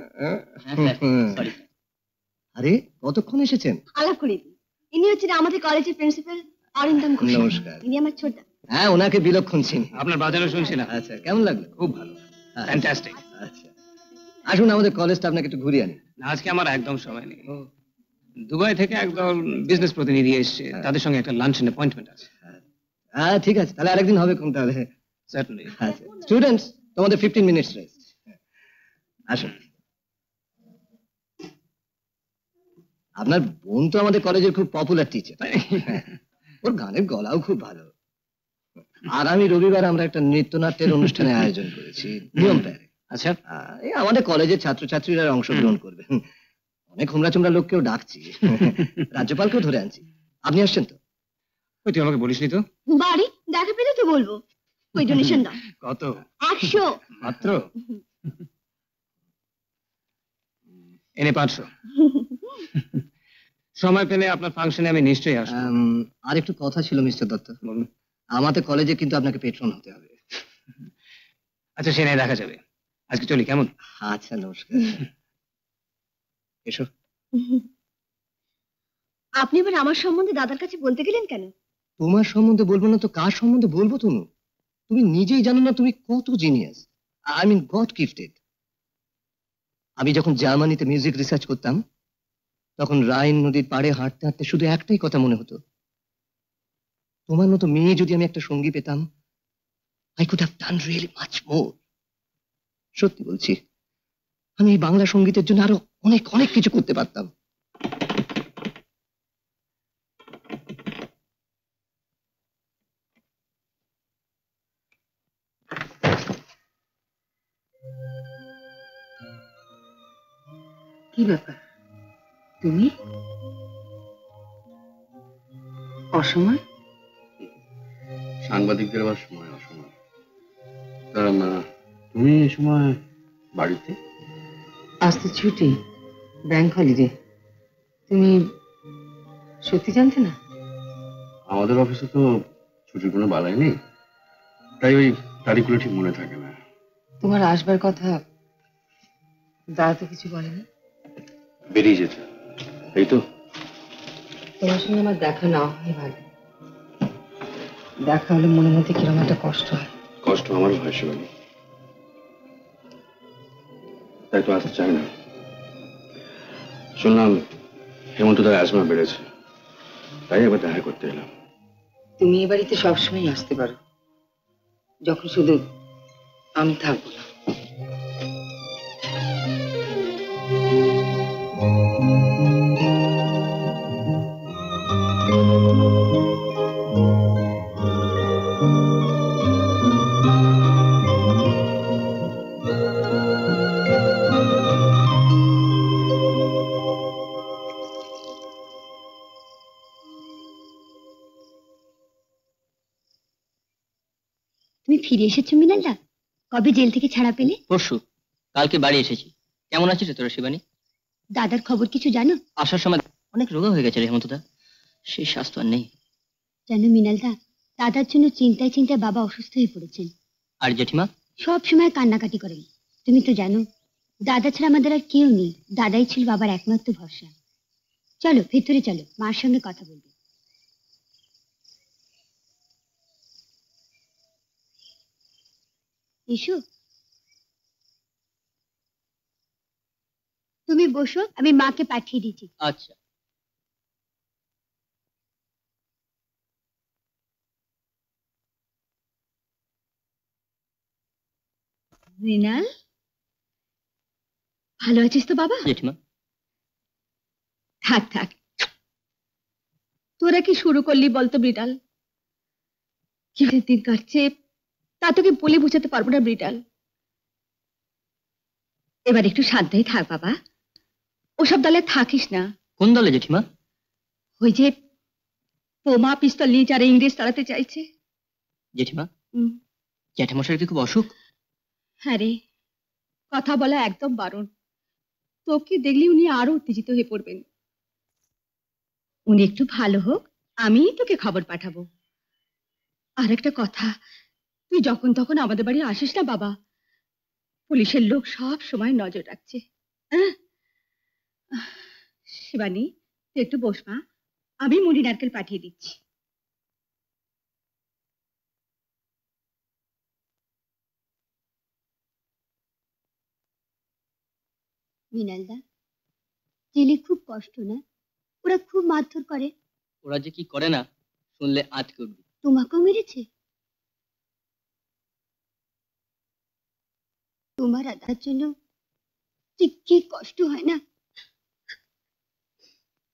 আরে কতক্ষণ এসেছেন? আলাপ করি। ইনি হচ্ছেন আমাদের কলেজের প্রিন্সিপাল অরিন্দম ঘোষ। নমস্কার। ইনি আমার ছোট। হ্যাঁ, ওনাকে বিলক্ষণ চিনি। আপনার বাজানো শুনছিলাম। আচ্ছা, কেমন লাগলো? খুব ভালো, ফ্যান্টাস্টিক। আচ্ছা, আসুন আমাদের কলেজটা আপনাকে একটু ঘুরিয়ে আনি। আজকে আমার একদম সময় নেই। দুবাই থেকে একদল বিজনেস প্রতিনিধি এসেছে, তাদের সঙ্গে একটা লাঞ্চের অ্যাপয়েন্টমেন্ট আছে। হ্যাঁ ঠিক আছে, তাহলে আরেকদিন হবে কোন তাহলে? সার্টেনলি। আচ্ছা স্টুডেন্টস, তোমাদের ফিফটিন মিনিটস রেস্ট। আসুন। আপনার বোন তো আমাদের কলেজের খুব পপুলার টিচার, ওর গানের গলাও খুব ভালো। আগামী রবিবার আমরা একটা নৃত্যনাট্যের অনুষ্ঠানের আয়োজন করেছি নিয়ম প্যারে। আচ্ছা, এই আমাদের কলেজের ছাত্রছাত্রীরা অংশগ্রহণ করবে। অনেক হুমরা চুমরা লোককেও ডাকছি, রাজ্যপালকেও ধরে আনছি। আপনি আসছেন তো? ওই তুই আমাকে বলিসনি তো। বাড়ি দেখা পেলে তো বলবো। ওই ডোনেশন দাও। কত? একশো মাত্র? এনে পাঁচশো। সময় পেলে আপনার ফাংশনে আমি নিশ্চয়ই আসবো। আর একটু কথা ছিল মিস্টার দত্ত, বলুন। আমাদের কলেজে কিন্তু আপনাকে পেট্রন হতে হবে। আচ্ছা, সে নিয়ে দেখা যাবে। আজকে চলি, কেমন? আচ্ছা, নমস্কার। এসো। আপনি এবার আমার সম্বন্ধে দাদার কাছে বলতে গেলেন কেন? তোমার সম্বন্ধে বলবো না তো কার সম্বন্ধে বলবো? তুমি তুমি নিজেই জানো না তুমি কত genius, I mean god gifted. আমি যখন জার্মানিতে মিউজিক রিসার্চ করতাম, তখন রাইন নদীর পাড়ে হাঁটতে হাঁটতে শুধু একটাই কথা মনে হতো, তোমার মতো মেয়ে যদি আমি একটা সঙ্গী পেতাম, I could have done really much more. সত্যি বলছি, আমি এই বাংলা সঙ্গীতের জন্য আরো অনেক অনেক কিছু করতে পারতাম। কি ব্যাপার, তুমি অসময়? সাংবাদিকদের আবার সময় অসময়। তা, মা, তুমি এই সময় বাড়িতে? আজ তো ছুটি, ব্যাংক হলিডে। তুমি সত্যি জানতে না? আমাদের অফিসে তো ছুটির কোনো বালাই নেই, তাই ওই তারিখগুলো ঠিক মনে থাকে না। তোমার আসবার কথা দাদা তো কিছু বলেনি? বেরিয়ে যেতে, এই তো। তোমার সঙ্গে আমার দেখা না হয় ভালো। দেখা হলে মনের মধ্যে কিরকম একটা কষ্ট হয়। কষ্ট আমারও হয় শিবানী, তাই তো আসতে চাই না। শুনলাম হেমন্তদার অ্যাজমা বেড়েছে, তাই এবার দেখা করতে এলাম। তুমি এ বাড়িতে সবসময় আসতে পারো, যখন শুধু আমি থাকবো না। তুমি ফিরে এসেছো মৃণালদা? কবে জেল থেকে ছাড়া পেলে? পরশু, কালকে বাড়ি এসেছি। কেমন আছিস তোরা শিবানী? দাদার খবর কিছু জানো? আসার সময় অনেক রোগা হয়ে গেছে রে হেমন্তদা, সেই স্বাস্থ্য আর নেই। জানো মৃণালদা, দাদার জন্য চিন্তায় চিন্তায় বাবা অসুস্থ হয়ে পড়েছেন। আর জেঠিমা? সব সময় কান্নাকাটি করেন। তুমি তো জানো দাদা ছাড়া আমাদের আর কেউ নেই, দাদাই ছিল বাবার একমাত্র ভরসা। চলো ভেতরে চলো, মার সঙ্গে কথা বলবে। এসো, তুমি বসো, আমি মাকে পাঠিয়ে দিচ্ছি। আচ্ছা। মৃণাল, ভালো আছিস তো বাবা? জেঠিমা? থাক থাক, তোরা কি শুরু করলি বলতো মৃণাল? কি দিন কাটছে তা তোকে বলে বোঝাতে পারবো না মৃণাল। এবার একটু শান্তিই থাক বাবা, ওসব দলে থাকিস না। কোন দলে জেঠিমা? ওই যে বোমা পিস্তল নিয়ে যারা ইংরেজ তাড়াতে চাইছে। জেঠিমা, জ্যাঠামশাইয়ের কি খুব অসুখ? হ্যাঁ রে, কথা বলা একদম বারণ। তোকে দেখলে উনি আরো উত্তেজিত হয়ে পড়বেন। উনি একটু ভালো হোক, আমিই তোকে খবর পাঠাবো। আর একটা কথা, তুই যখন তখন আমাদের বাড়ি আসিস না বাবা, পুলিশের লোক সব সময় নজর রাখছে। শিবানী, তুই একটু বস মা, আমি মুড়ি নারকেল পাঠিয়ে দিচ্ছি। মৃণালদা, জেলে খুব কষ্ট না? ওরা খুব মারধর করে। ওরা যে কি করে না শুনলে আটকে উঠবে। তোমাকেও মেরেছে? তোমার আধার জন্য কি কষ্ট হয় না?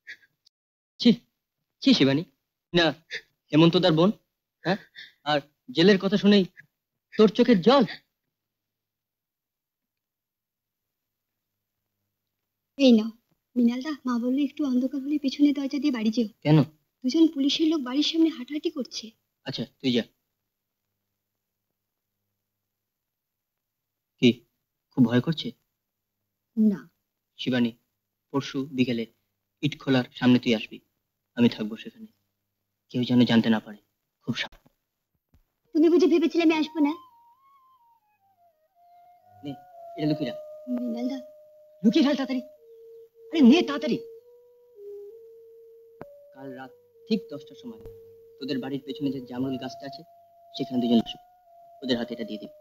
ছি শিবানী, না হেমন্তদার বোন, হ্যাঁ? আর জেলের কথা শুনেই তোর চোখের জল? এই নাও মৃণালদা, মা বললো একটু অন্ধকার হলে পেছনে দরজা দিয়ে বাড়ি যেও। কেন? দুজন পুলিশের লোক বাড়ির সামনে হাঁটাহাঁটি করছে। আচ্ছা তুই যা। কি খুব ভয় করছে? না শিবানী, পরশু বিকেলে ইট খোলার সামনে তুই আসবি, আমি থাকবো সেখানে, কেউ যেন জানতে না পারে। খুব সাবধান। তুমি বুঝে ভেবেছিলে আমি আসবো না? নে এটা লুকিয়ে রাখ। মৃণালদা লুকিয়ে ফেল তাড়াতাড়ি। আরে নে তাড়াতাড়ি। কাল রাত ঠিক দশটার সময় তোদের বাড়ির পেছনে যে জামরুল গাছটা আছে সেখানে দুজন আসবে, ওদের হাতে এটা দিয়ে দিবি।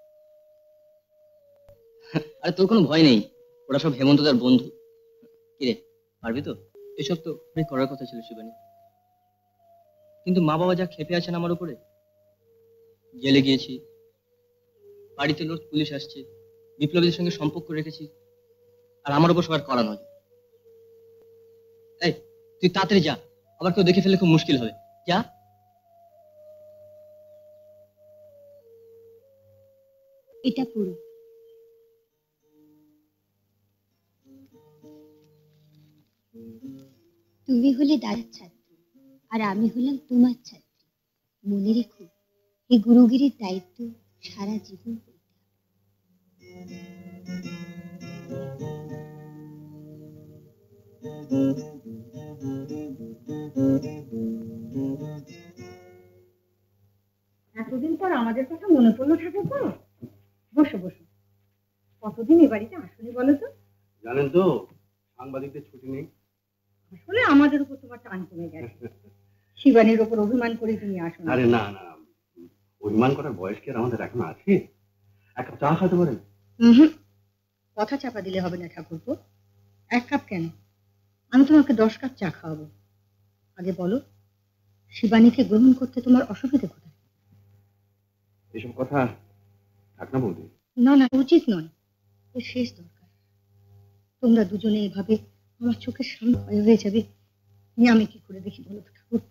আরে তোর কোনো ভয় নেই, ওরা সব হেমন্তদার বন্ধু। কিরে পারবি তো? এসব তো অনেক করার কথা ছিল শিবানী, কিন্তু মা বাবা যা খেপে আছেন আমার উপরে। জেলে গিয়েছি, বাড়িতে লোক পুলিশ আসছে, বিপ্লবীদের সঙ্গে সম্পর্ক রেখেছি, আর আমার উপর সবার করা নয়। এই তুই তাড়াতাড়ি যা, আবার কেউ দেখে ফেললে খুব মুশকিল হবে। যা। এটা পুরো তুমি হলে দাদার ছাত্রী আর আমি হলাম তোমার ছাত্রী। মনে রেখো এই গুরুগিরির দায়িত্ব সারা জীবন করতে এতদিন পর আমাদের কথা মনে পড়লো ঠাকুর পর। বসো বসো, কতদিন এ বাড়িতে আসলে বলো তো? জানেন তো সাংবাদিকদের ছুটি নেই। আসলে আমাদের উপর তোমার টান কমে গেছে, শিবানীর উপর অভিমান করে তুমি আসো না। আরে না না, অভিমান করার বয়স কি আর আমাদের এখন আছে? এক কাপ চা খাতে পারেন? হুম, কথা চাপা দিলে হবে না ঠাকুরপো। এক কাপ কেন, আমি তোমাকে দশ কাপ চা খাওয়াবো। আগে বলো, শিবানীকে গ্রহণ করতে তোমার অসুবিধা কোথায়? এসব কথা থাক না বৌদি। না না, উচিত নয়, এর শেষ দরকার। তোমরা দুজনে এভাবে আমার চোখের সামনে ক্ষয় হয়ে যাবে, আমি কি করে দেখি বলো তো ঠাকুরপো?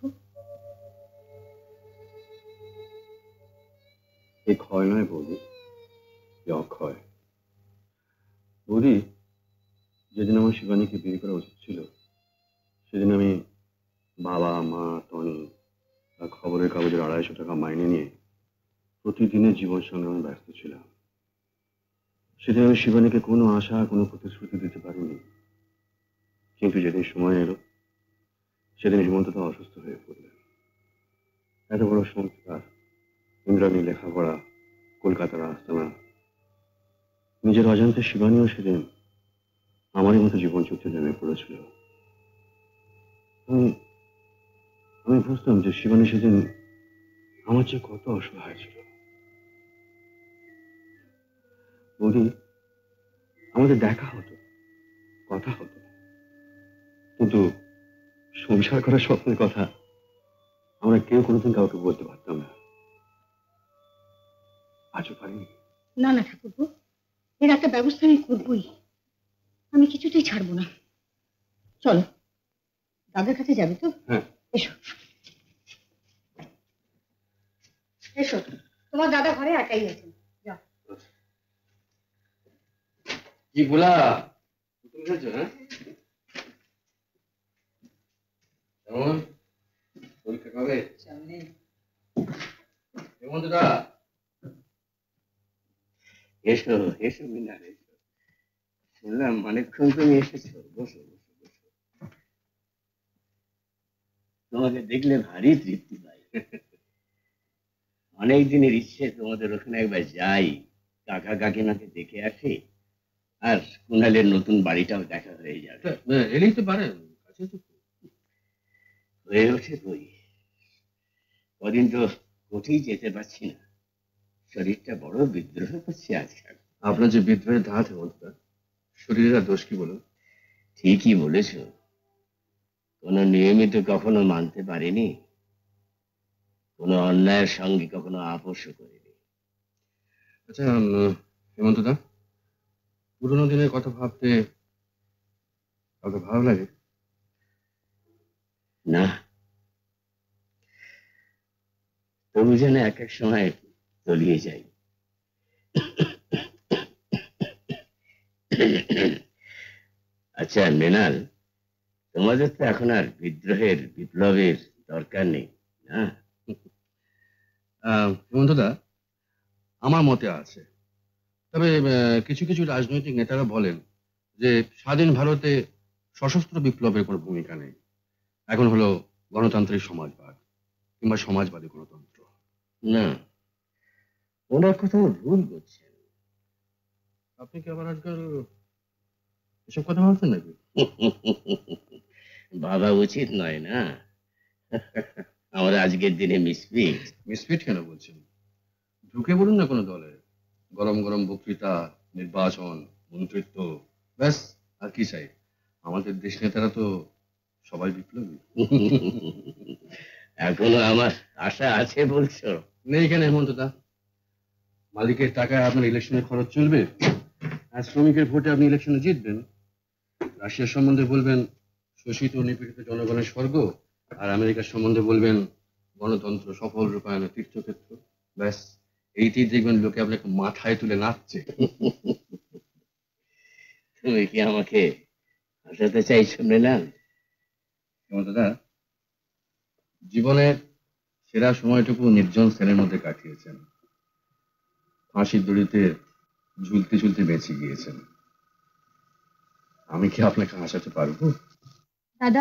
এ ক্ষয় নয় বৌদি, এ অক্ষয়। বৌদি, যেদিন আমার শিবানীকে বিয়ে করা উচিত ছিল সেদিন আমি বাবা মা টনি আর খবরের কাগজের আড়াইশো টাকা মাইনে নিয়ে প্রতিদিনের জীবন সংগ্রামে ব্যস্ত ছিলাম। সেদিন আমি শিবানীকে কোনো আশা কোনো প্রতিশ্রুতি দিতে পারিনি। কিন্তু যেদিন সময় এলো সেদিন হেমন্তদা অসুস্থ হয়ে পড়লেন। এত বড় সংস্কার, ইন্দ্রাণী লেখাপড়া, কলকাতার আস্তানা, নিজের অজান্তে শিবানীও সেদিন আমারই মতো জীবন চুক্তি নেমে পড়েছিল। আমি আমি বুঝতাম যে শিবানী সেদিন আমার চেয়ে কত অসহায় ছিল। বৌদি, আমাদের দেখা হতো, কথা হতো, কিন্তু সংসার করার স্বপ্নের কথা আমরা কেউ কোনোদিন কাউকে বলতে পারতাম না। আজও পারিনি। না না ঠাকুরপো, এর একটা ব্যবস্থা আমি করবই, আমি কিছুতেই ছাড়বো না। চলো, দাদার কাছে যাবে তো? হ্যাঁ এসো এসো, তোমার দাদা ঘরে একাই আছেন, যাও। কি বলা তুমি খেয়েছো? হ্যাঁ কেমন পরীক্ষা কবে? সামনে। হেমন্তদা এসো এসো মিনার এসো, শুনলাম অনেকক্ষণ তুমি এসেছো। বসো বসো বসো। তোমাকে দেখলে ভারী তৃপ্তি পাই। অনেক দিনের ইচ্ছে তোমাদের ওখানে একবার যাই, কাকা কাকিমাকে দেখে আসি, আর কুণালের নতুন বাড়িটাও দেখা হয়ে যাবে। এলেই তো পারেন, কাছে তো হয়ে ওঠে কই, কদিন তো কোথায় যেতে পারছি না, শরীরটা বড় বিদ্রোহ করছে আজকাল। আপনার যে বিদ্রোহের ধাত হেমন্তদা, শরীরের আর দোষ কি বলুন? ঠিকই বলেছ, কোনো নিয়মিত কখনো মানতে পারিনি, কোনো অন্যায়ের সঙ্গে কখনো আপোষও করিনি। আচ্ছা হেমন্তদা, পুরোনো দিনের কথা ভাবতে কাউকে ভালো লাগে না? অভিযানে এক এক সময় তলিয়ে যাই। আচ্ছা মৃণাল, তোমাদের তো এখন আর বিদ্রোহের বিপ্লবের দরকার নেই না? হেমন্তদা, আমার মতে আছে। তবে কিছু কিছু রাজনৈতিক নেতারা বলেন যে স্বাধীন ভারতে সশস্ত্র বিপ্লবের কোনো ভূমিকা নেই, এখন হলো গণতান্ত্রিক সমাজবাদ কিংবা সমাজবাদী গণতন্ত্র। না, ওনার কোথাও ভুল করছেন। আপনি কি আবার আজকাল এসব কথা ভাবছেন নাকি? ভাবা উচিত নয় না? আমরা আজকের দিনে মিসফিট। মিসফিট কেন বলছেন? ঢুকে বলুন না কোনো দলে, গরম গরম বক্তৃতা, নির্বাচন, মন্ত্রিত্ব, ব্যাস আর কি চাই? আমাদের দেশ নেতারা তো সবাই বিপ্লবী। এখনো আমার আশা আছে বলছো? নেই কেন হেমন্তদা? মালিকের টাকায় আপনার ইলেকশনের খরচ চলবে, আর শ্রমিকের ভোটে আপনি ইলেকশনে জিতবেন। রাশিয়ার সম্বন্ধে বলবেন শোষিত নিপীড়িত জনগণের স্বর্গ, আর আমেরিকার সম্বন্ধে বলবেন গণতন্ত্র সফল রূপায়ণের তীর্থক্ষেত্র। ব্যাস এইটি দেখবেন লোকে আপনাকে মাথায় তুলে নাচছে। তুমি কি আমাকে হাসাতে চাইছো মৃণাল? দাদা, জীবনের সেরা সময়টুকু নির্জন সেলের মধ্যে কাটিয়েছেন, ফাঁসির দড়িতে ঝুলতে ঝুলতে বেঁচে গিয়েছেন। আমি কি আপনাকে হাসাতে পারবো? দাদা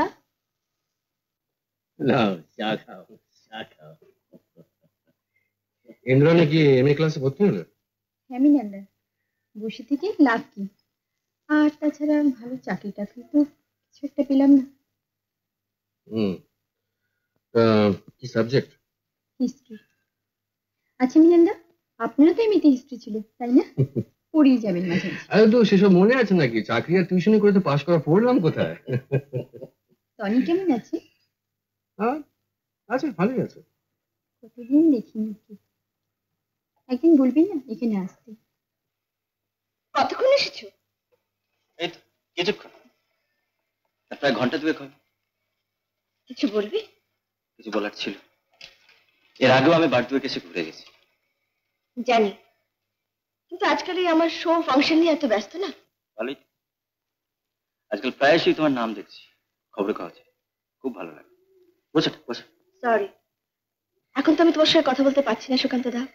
না, চা খাও, চা খাও। ইন্দ্রাণী কি এম এ ক্লাসে ভর্তি হলো? আমি না বসে থেকে লাভ কি? আর তাছাড়া ভালো চাকরি টাকরি তো কিছু একটা পেলাম না। হুম, কি সাবজেক্ট? হিস্ট্রি। আচ্ছা মিনান্দা, আপনারও তো এমনিতে হিস্ট্রি ছিল তাই না? পড়িয়ে যাবেন মাঝে মাঝে। আরে তো সেসব মনে আছে নাকি? চাকরি আর টিউশনি করে তো পাশ করা পড়লাম কোথায়? টনি কেমন আছে? হ্যাঁ আছে, ভালোই আছে। কতদিন দেখিনি কি, একদিন বলবি না এখানে আসতে? কতক্ষণ এসেছো? এই তো কিছুক্ষণ, প্রায় ঘন্টা দুয়েক হবে। কিছু বলবি? কিছু বলার ছিল। এর আগেও আমি বাড়ি এসে ঘুরে গেছি। জানি, কিন্তু আজকাল এই আমার শো ফাংশন নিয়ে এত ব্যস্ত না। ভালোই, আজকাল প্রায়শই তোমার নাম দেখছি খবরের কাগজে, খুব ভালো লাগে। বসে বসে। সরি, এখন তো আমি তোমার সঙ্গে কথা বলতে পারছি না সুকান্ত দা।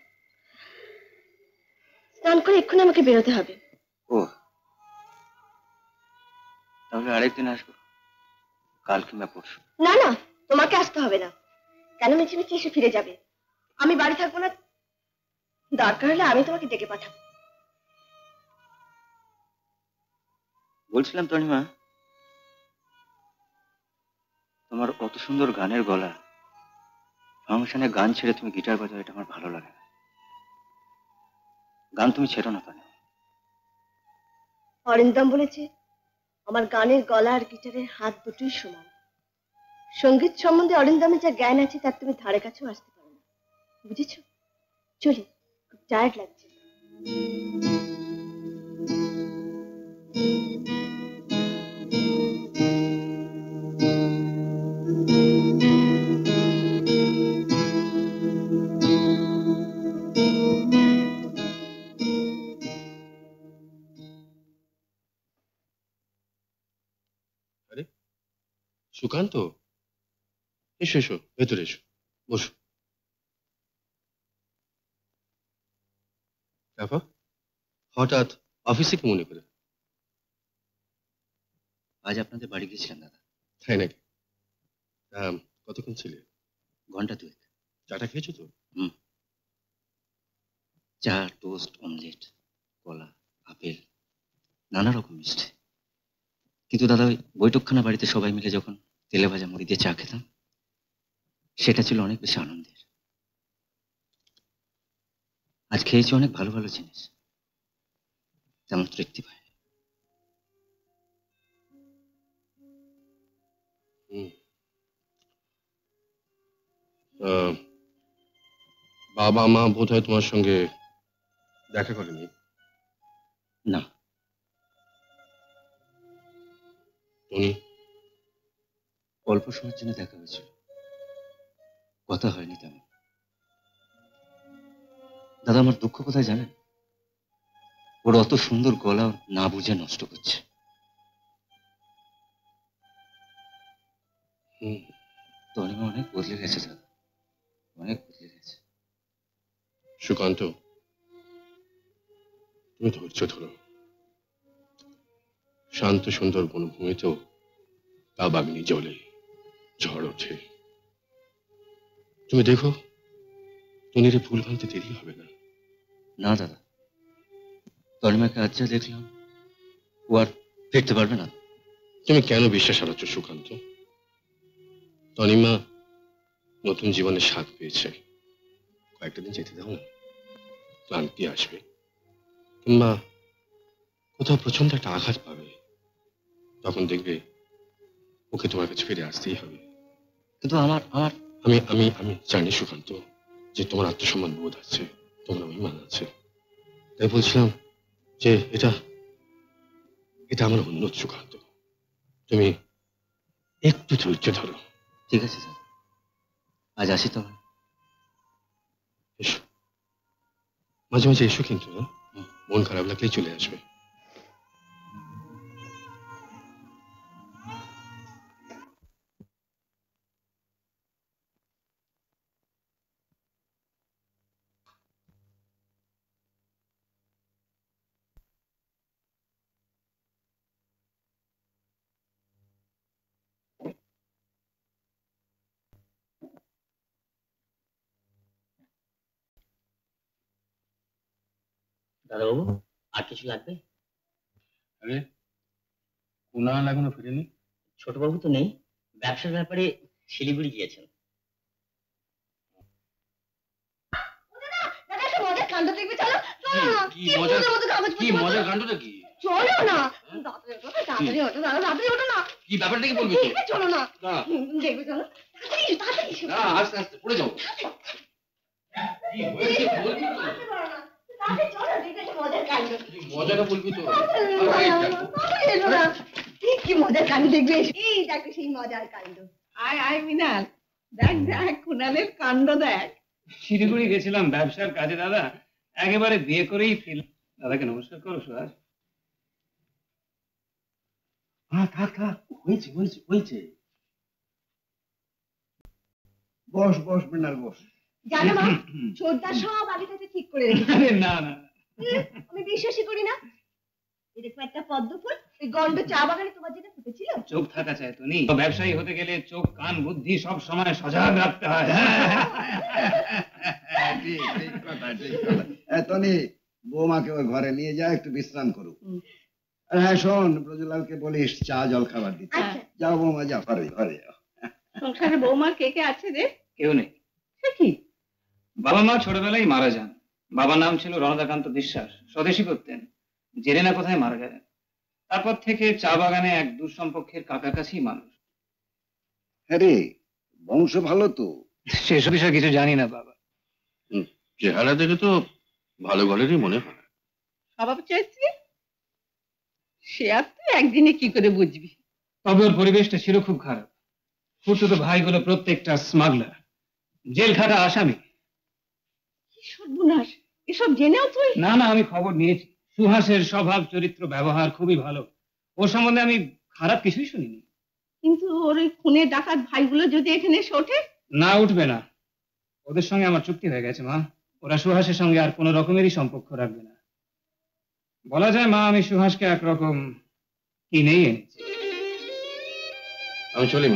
স্নান করে এক্ষুনি আমাকে বেরোতে হবে। ও, তাহলে আরেকদিন আসবো, কাল কিংবা পরশু। না না, তোমাকে আসতে হবে না। কেন মিছি মিছি এসে ফিরে যাবে? আমি বাড়ি থাকবো না, দরকার হলে আমি তোমাকে ডেকে পাঠাবো। বলছিলাম তনিমা, তোমার অত সুন্দর গানের গলা, ফাংশনে গান ছেড়ে তুমি গিটার বাজাও, এটা আমার ভালো লাগে না। গান তুমি ছেড়ো না তনিমা। অরিন্দম বলেছে আমার গানের গলা আর গিটারের হাত দুটোই সমান। সঙ্গীত সম্বন্ধে অরিন্দমে যা জ্ঞান আছে তার তুমি ধারে কাছেও আসতে পারো না, বুঝেছো? চলি, খুব টায়ার্ড লাগছে। আরে সুকান্ত, এসো এসো, ভেতরে এসো, বসো। বাবা, হঠাৎ অফিসে কি মনে করে? আজ আপনাদের বাড়ি গেছিলেন দাদা। তাই নাকি? কতক্ষণ ছিলে? ঘন্টা দুয়েক। চাটা খেয়েছো তো? হুম, চা, টোস্ট, অমলেট, কলা, আপেল, নানা রকম মিষ্টি। কিন্তু দাদা ওই বৈঠকখানা বাড়িতে সবাই মিলে যখন তেলে ভাজা মুড়ি দিয়ে চা খেতাম, সেটা ছিল অনেক বেশি আনন্দের। আজ খেয়েছি অনেক ভালো ভালো জিনিস, তেমন তৃপ্তি পায়। বাবা মা বোধ হয় তোমার সঙ্গে দেখা করেনি? না। উনি অল্প সময়ের জন্য দেখা হয়েছিল, কথা হয়নি তেমন। দাদা আমার দুঃখ কোথায় জানেন? ওর অত সুন্দর গলা না বুঝে নষ্ট করছে। হুম, তনিমা অনেক বদলে গেছে দাদা, অনেক বদলে গেছে। সুকান্ত, তুমি ধৈর্য ধরো। শান্ত সুন্দর বনভূমিতেও দাবাগ্নি জ্বলে, ঝড় ওঠে। তুমি দেখো টনিরে ভুল ভাঙতে দেরি হবে না। না দাদা, তনিমাকে আজ যা দেখলাম ও আর ফিরতে পারবে না। তুমি কেন বিশ্বাস হারাচ্ছ সুকান্ত? তনিমা নতুন জীবনের স্বাদ পেয়েছে, কয়েকটা দিন যেতে দাও না, ক্লান্তি আসবে, কিংবা কোথাও প্রচন্ড একটা আঘাত পাবে, তখন দেখবে ওকে তোমার কাছে ফিরে আসতেই হবে। কিন্তু আমার আমার আমি আমি আমি জানি সুকান্ত যে তোমার আত্মসম্মান বোধ আছে, তোমার অভিমান আছে, তাই বলছিলাম যে এটা এটা আমার উন্নত সুকান্ত, তুমি একটু ধৈর্য ধরো। ঠিক আছে স্যার, আজ আসি তবে। এসো, মাঝে মাঝে এসো কিন্তু, মন খারাপ লাগলেই চলে আসবে। দাদাবাবু, আর কিছু লাগবে? আরে কুনাল এখনো ফিরেনি? ছোটবাবু তো নেই, ব্যবসার ব্যাপারে শিলিগুড়ি গিয়েছেন। মজার কাণ্ড দেখবে, চলো চলো না। কি মজার কি মজার কাণ্ডটা কি? চলো না, তাড়াতাড়ি ওঠো, তাড়াতাড়ি ওঠো, দাদা তাড়াতাড়ি ওঠো না। কি ব্যাপারটা কি বলবি তো? চলো না, না দেখবে চলো, তাড়াতাড়ি তাড়াতাড়ি এসো। না, আস্তে আস্তে পড়ে যাবো। কি হয়েছে বলবি তো? তাড়াতাড়ি চলো, দেখবে একটা মজার কাণ্ড। মজাটা বলবি তো? তাড়াতাড়ি এসো না। কি- কি মজার কাণ্ড দেখবে, এই দেখো সেই মজার কাণ্ড। আয় আয় মিনাল, দেখ দেখ কুনালের কাণ্ড দেখ। শিলিগুড়ি গেছিলাম ব্যবসার কাজে দাদা, একেবারে বিয়ে করেই ফিরলাম। দাদাকে নমস্কার করো সুহাস। হ্যাঁ থাক থাক, হয়েছে হয়েছে হয়েছে। বস বস মৃণাল বস। জানো মা, ছোটদা সব আগে থেকে ঠিক করে রেখেছে। আরে না না, আমি বিশ্বাসই করি না। এরকম একটা পদ্ম ফুল ওই গন্ড চা বাগানে তোমার জন্য ফুটেছিল। চোখ থাকা চাই তো নেই, ব্যবসায়ী হতে গেলে চোখ কান বুদ্ধি সব সময় সজাগ রাখতে হয়। ঠিক ঠিক কথা ঠিক কথা। এ, টনি, বৌমাকে ওই ঘরে নিয়ে যা, একটু বিশ্রাম করুক। আর হ্যাঁ শোন, ব্রজলালকে বলিস চা জল খাবার দিতে। যাও বৌমা, যাও ঘরে ঘরে যাও। সংসারে বৌমার কে কে আছে রে? কেউ নেই। সে কি? বাবা মা ছোটবেলায় মারা যান। বাবার নাম ছিল রণদাকান্ত বিশ্বাস, স্বদেশী করতেন, জেনে না কোথায় মারা গেলেন। তারপর থেকে চা বাগানে এক দুঃসম্পর্কের কাকার কাছেই মানুষ। হ্যাঁ রে, বংশ ভালো তো। সেসব বিষয়ে কিছু জানি না বাবা। চেহারা দেখে তো ভালো ঘরেরই মনে হয়। স্বভাব চরিত্রে সে আর তুই একদিনে কি করে বুঝবি? তবে ওর পরিবেশটা ছিল খুব খারাপ। ফুটতো ভাইগুলো প্রত্যেকটা স্মাগলার, জেল খাটা আসামি। কি সর্বনাশ, এসব জেনেও তুই? না না, আমি খবর নিয়েছি। সুহাসের স্বভাব চরিত্র ব্যবহার খুবই ভালো, ওর সম্বন্ধে আমি খারাপ কিছুই শুনিনি। কিন্তু ওর ওই খুনে ডাকাত ভাইগুলো যদি এখানে এসে ওঠে? না, উঠবে না। ওদের সঙ্গে আমার চুক্তি হয়ে গেছে মা, ওরা সুহাসের সঙ্গে আর কোনো রকমেরই সম্পর্ক রাখবে না। বলা যায় মা, আমি সুহাসকে একরকম কিনেই এনেছি। আমি চলি মা।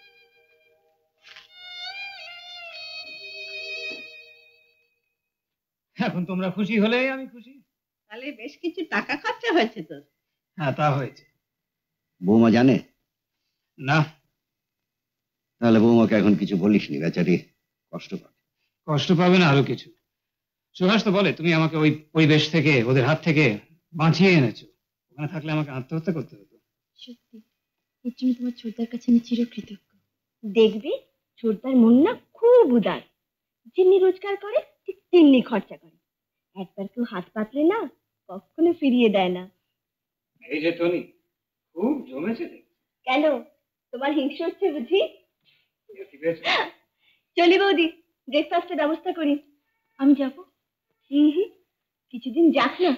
এখন তোমরা খুশি হলেই আমি খুশি। তাহলে বেশ কিছু টাকা খরচা হয়েছে তোর। হ্যাঁ, তা হয়েছে। বৌমা জানে না। তাহলে বৌমাকে এখন কিছু বলিসনি, বেচারি কষ্ট পাবে। কষ্ট পাবে না আরো কিছু। সুহাস তো বলে তুমি আমাকে ওই পরিবেশ থেকে, ওদের হাত থেকে বাঁচিয়ে এনেছো। ওখানে থাকলে আমাকে আত্মহত্যা করতে হতো। সত্যি, এর জন্য তোমার ছোটদার কাছে আমি চিরকৃতজ্ঞ। দেখবি ছোটদার মন না খুব উদার, যেমনি রোজগার করে ঠিক তেমনি খরচা করে। একবার কেউ হাত পাতলে না কখনো ফিরিয়ে দেয় না। এই যে টনি, খুব জমেছে। কেন, তোমার হিংসা হচ্ছে বুঝি? ঠিক আছে। চলি বৌদি, ব্রেকফাস্টের ব্যবস্থা করি। আমি যাবো। হুম হুম কিছুদিন যাক না।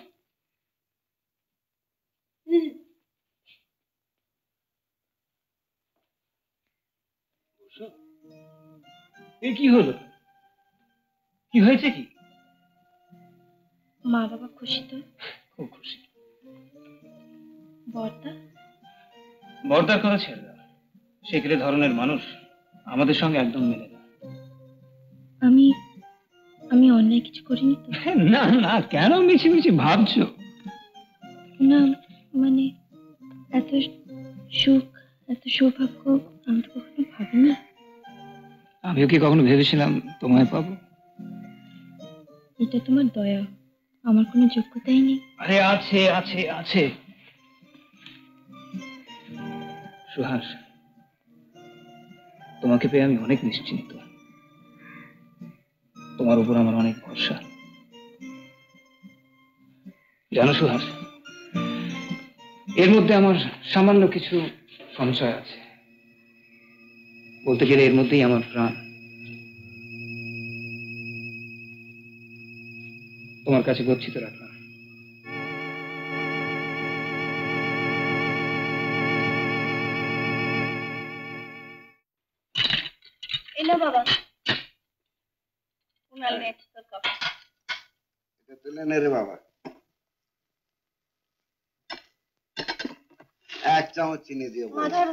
এ কি হলো? কি হয়েছে? কি মা বাবা খুশি তো? খুব খুশি। বর্দা? বর্দার কথা ছেড়ে দাও। সেকেলে ধরনের মানুষ আমাদের সঙ্গে একদম মেলে না। আমি আমি অন্যায় কিছু করিনি তো? না না, কেন মিছি মিছি ভাবছো? না মানে এত সুখ এত সৌভাগ্য আমি তো কখনো ভাবিনি। আমিও কি কখনো ভেবেছিলাম তোমায় পাবো? এটা তোমার দয়া, আমার কোনো যোগ্যতাই নেই। আরে আছে আছে আছে। সুহাস, তোমাকে পেয়ে আমি অনেক নিশ্চিন্ত। তোমার উপর আমার অনেক ভরসা। জানো সুহাস, এর মধ্যে আমার সামান্য কিছু সঞ্চয় আছে। বলতে গেলে এর মধ্যেই আমার প্রাণ। তোমার কাছে গচ্ছিত রাখলাম। এলো বাবা, কুনাল নে তোর কফি। এটা তুলে নে রে বাবা। এক চামচ চিনি দিও। মাধার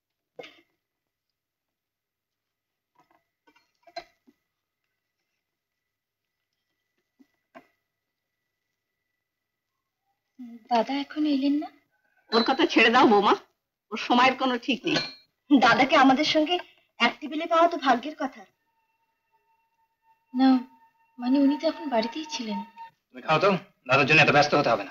দাদা এখন এলেন না? ওর কথা ছেড়ে দাও বৌমা, ওর সময়ের কোনো ঠিক নেই। দাদাকে আমাদের সঙ্গে এক টেবিলে পাওয়া তো ভাগ্যের কথা। না মানে উনি তো এখন বাড়িতেই ছিলেন। তুমি খাও তো, দাদার জন্য এত ব্যস্ত হতে হবে না।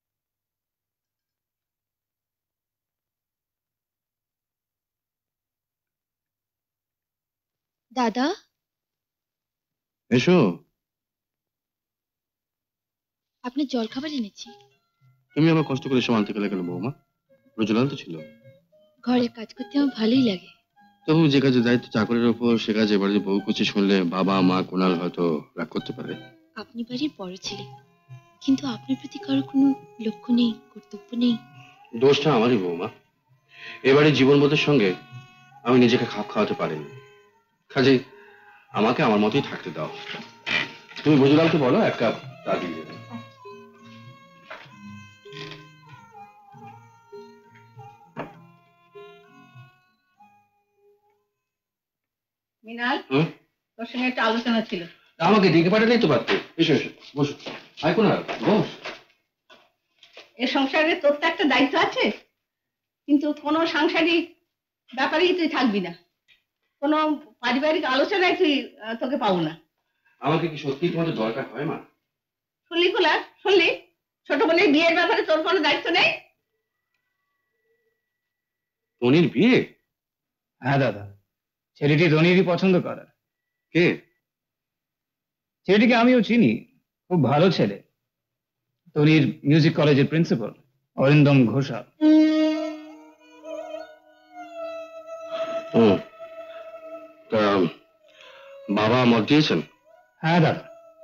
দাদা এসো। আপনার জল খাবার এনেছি। তুমি আমার কষ্ট করে এসব আনতে গেলে কেন বৌমা? প্রজ্বলন তো ছিল। ঘরের কাজ করতে আমার ভালোই লাগে। তবু যে কাজের দায়িত্ব চাকরের ওপর, সে কাজে বাড়ির বউ করছে শুনলে বাবা মা কুনাল হয়তো রাগ করতে পারে। আপনি বাড়ির বড় ছেলে, কিন্তু আপনার প্রতি কারো কোনো লক্ষ্য নেই, কর্তব্য নেই। দোষটা আমারই বৌমা। এবারে জীবনবোধের সঙ্গে আমি নিজেকে খাপ খাওয়াতে পারিনি। কাজেই আমাকে আমার মতোই থাকতে দাও। তুমি বুঝলামকে বলো এক কাপ চা দিয়ে দেবে। মিনাল, তোর সঙ্গে একটা আলোচনা ছিল। আমাকে ডেকে পাঠালেই তো পারতে। এসো এসো বসো। আয় কুনাল বস। এ সংসারে তোর তো একটা দায়িত্ব আছে, কিন্তু কোনো সাংসারিক ব্যাপারেই তুই থাকবি না, কোনো পারিবারিক আলোচনায় তুই আহ, তোকে পাবো না। আমাকে কি সত্যি তোমাদের দরকার হয় মা? শুনলি কুলার, শুনলি? ছোট বোনের বিয়ের ব্যাপারে তোর কোনো দায়িত্ব নেই? তনির বিয়ে? হ্যাঁ দাদা, ছেলেটি ধনীরই পছন্দ করে। কে? ছেলেটিকে আমিও চিনি, খুব ভালো ছেলে। ধনীর মিউজিক কলেজের প্রিন্সিপাল অরিন্দম ঘোষাল। ও, তা বাবা মত দিয়েছেন? হ্যাঁ দাদা।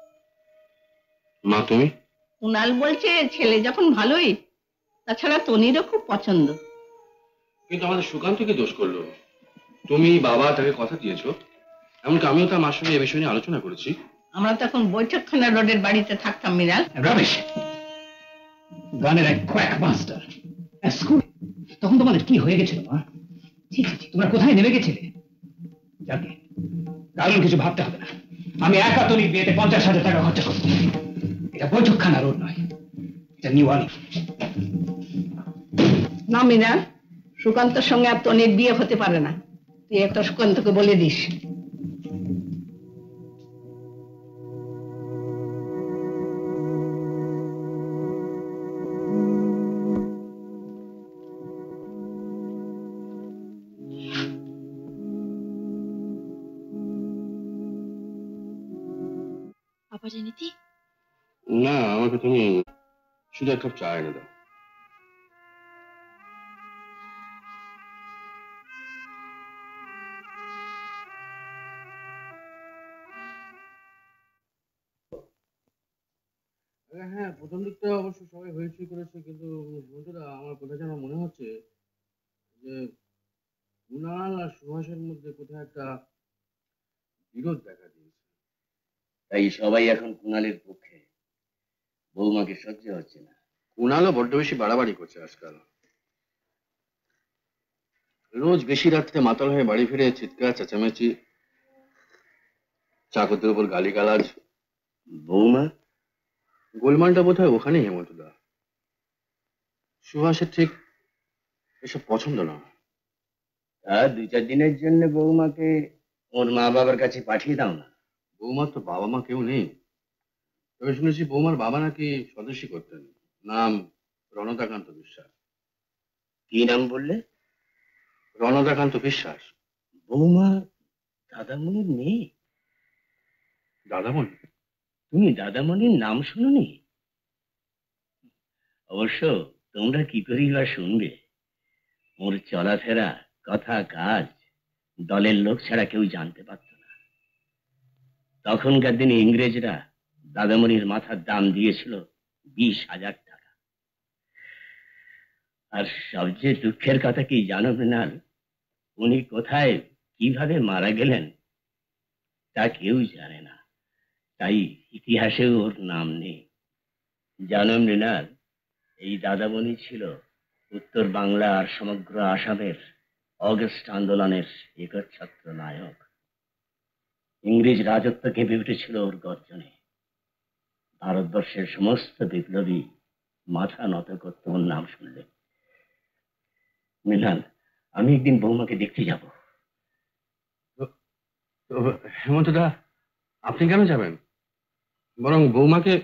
মা তুমি? কুনাল বলছে ছেলে যখন ভালোই, তাছাড়া তনিরও খুব পছন্দ। কিন্তু আমাদের সুকান্তকে দোষ করলো। তুমি বাবা তাকে কথা দিয়েছো, এমনকি আমিও তার মার সঙ্গে এ বিষয় নিয়ে আলোচনা করেছি। আমরা তখন বৈঠকখানা রোডের বাড়িতে থাকতাম মিনাল। রমেশ, গানের এক ক্র্যাক মাস্টার স্কুল, তখন তোমাদের কি হয়ে গেছিল মা? ছি ছি ছি, তোমরা কোথায় নেমে গেছিলে? যাকে কারণ কিছু ভাবতে হবে না, আমি একা তনির বিয়েতে পঞ্চাশ হাজার টাকা খরচা করবো। এটা বৈঠকখানা রোড নয়, এটা নিউয়ালি। না মিনাল, সুকান্তর সঙ্গে আর তনির বিয়ে হতে পারে না। তুই একটা সুকান্তকে বলে দিস। আবার এনেতি? না, আমাকে তুমি শুধু এক কাপ চা এনে দাও। হ্যাঁ প্রথম দিকটা অবশ্য সবাই হয়েছে করেছে, কিন্তু হেমন্তদা আমার কোথায় যেন মনে হচ্ছে যে কুণাল আর সুভাষের মধ্যে কোথায় একটা বিরোধ দেখা দিয়েছে। তাই সবাই এখন কুণালের পক্ষে, বৌমাকে সহ্য হচ্ছে না। কুণালও বড্ড বেশি বাড়াবাড়ি করছে আজকাল। রোজ বেশি রাত্রে মাতাল হয়ে বাড়ি ফিরে চিৎকার চেঁচামেচি, চাকরদের উপর গালিগালাজ। বৌমা গোলমালটা বোধ হয় ওখানেই হেমন্তদা। সুভাষের ঠিক এসব পছন্দ না। আর দুই চার দিনের জন্য বৌমাকে ওর মা বাবার কাছে পাঠিয়ে দাও না। বৌমার তো বাবা মা কেউ নেই, তবে শুনেছি বৌমার বাবা নাকি স্বদেশী করতেন, নাম রণদাকান্ত বিশ্বাস। কি নাম বললে? রণদাকান্ত বিশ্বাস। বৌমা দাদামণির মেয়ে? দাদামণি? তুমি দাদামণির নাম শুনোনি? অবশ্য তোমরা কি করেই বা শুনবে? ওর চলাফেরা, কথা, কাজ দলের লোক ছাড়া কেউ জানতে পারত না। তখনকার দিনে ইংরেজরা দাদামণির মাথার দাম দিয়েছিল বিশ হাজার টাকা। আর সবচেয়ে দুঃখের কথা কি জানো মৃণাল? উনি কোথায় কিভাবে মারা গেলেন তা কেউ জানে না, তাই ইতিহাসেও ওর নাম নেই। জানো মৃণাল, এই দাদামণি ছিল উত্তর বাংলা আর সমগ্র আসামের অগস্ট আন্দোলনের একচ্ছত্র নায়ক। ইংরেজ রাজত্ব কেঁপে উঠেছিল ওর গর্জনে। ভারতবর্ষের সমস্ত বিপ্লবী মাথা নত করত ওর নাম শুনলে। মৃণাল, আমি একদিন বৌমাকে দেখতে যাব। হেমন্তদা, আপনি কেন যাবেন? বরং বৌমাকে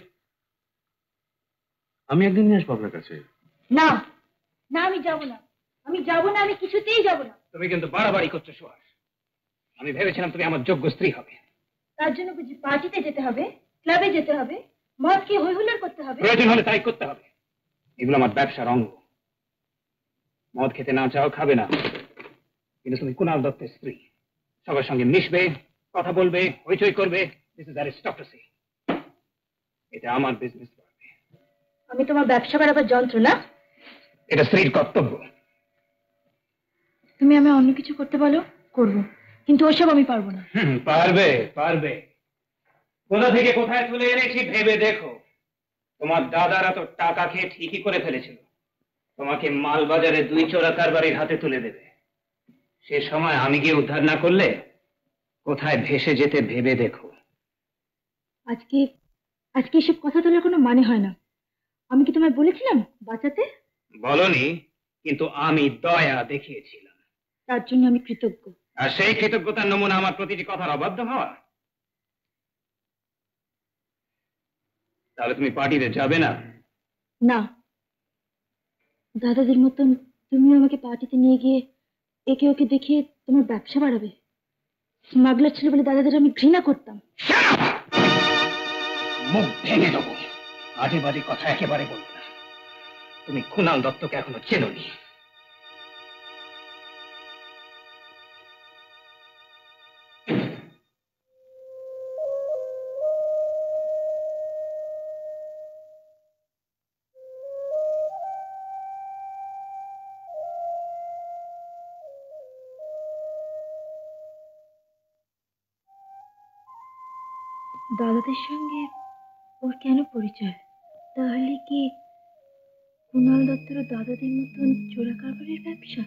আমি একদিন নিয়ে আসবো আপনার কাছে। না না, আমি যাব না, আমি যাব না, আমি কিছুতেই যাব না। তুমি কিন্তু বাড়াবাড়ি করছো সুভাষ। আমি ভেবেছিলাম তুমি আমার যোগ্য স্ত্রী হবে। তার জন্য বুঝি পার্টিতে যেতে হবে, ক্লাবে যেতে হবে, মদ খেয়ে হই হুল্লোড় করতে হবে? প্রয়োজন হলে তাই করতে হবে। এগুলো আমার ব্যবসার অঙ্গ। মদ খেতে না চাও, খাবে না, কিন্তু তুমি কুণাল দত্তের স্ত্রী। সবার সঙ্গে মিশবে, কথা বলবে, হইচই করবে। This is aristocracy. এটা আমার বিজনেস। আমি তোমার ব্যবসা বাড়াবার যন্ত্র না। এটা স্ত্রীর কর্তব্য। তুমি আমি অন্য কিছু করতে বলো, করব, কিন্তু ওসব আমি পারবো না। হুম, পারবে পারবে। কোথা থেকে কোথায় তুলে এনেছি ভেবে দেখো। তোমার দাদারা তো টাকা খেয়ে ঠিকই করে ফেলেছিল। তোমাকে মালবাজারে দুই চোরা কারবারির হাতে তুলে দেবে। সে সময় আমি গিয়ে উদ্ধার না করলে কোথায় ভেসে যেতে ভেবে দেখো। আজকে আজকে এসব কথা তোলার কোনো মানে হয় না। আমি কি তোমায় বলেছিলাম বাঁচাতে? বলনি, কিন্তু আমি দয়া দেখিয়েছিলাম। তার জন্য আমি কৃতজ্ঞ। আর সেই কৃতজ্ঞতার নমুনা আমার প্রতিটি কথার অবাধ্য হওয়া। তাহলে তুমি পার্টিতে যাবে না? না, দাদাদের মতন তুমি আমাকে পার্টিতে নিয়ে গিয়ে একে ওকে দেখিয়ে তোমার ব্যবসা বাড়াবে। স্মাগলার ছিল বলে দাদাদের আমি ঘৃণা করতাম। মুখ ভেঙে দেবো। আজে বাজে কথা একেবারে বলবে না। তুমি কুণাল দত্তকে এখনো চেনোনি। দাদাদের সঙ্গে ওর কেন পরিচয়? তাহলে কি কুণাল দত্তের দাদাদের মতন চোরা কারবারের ব্যবসা?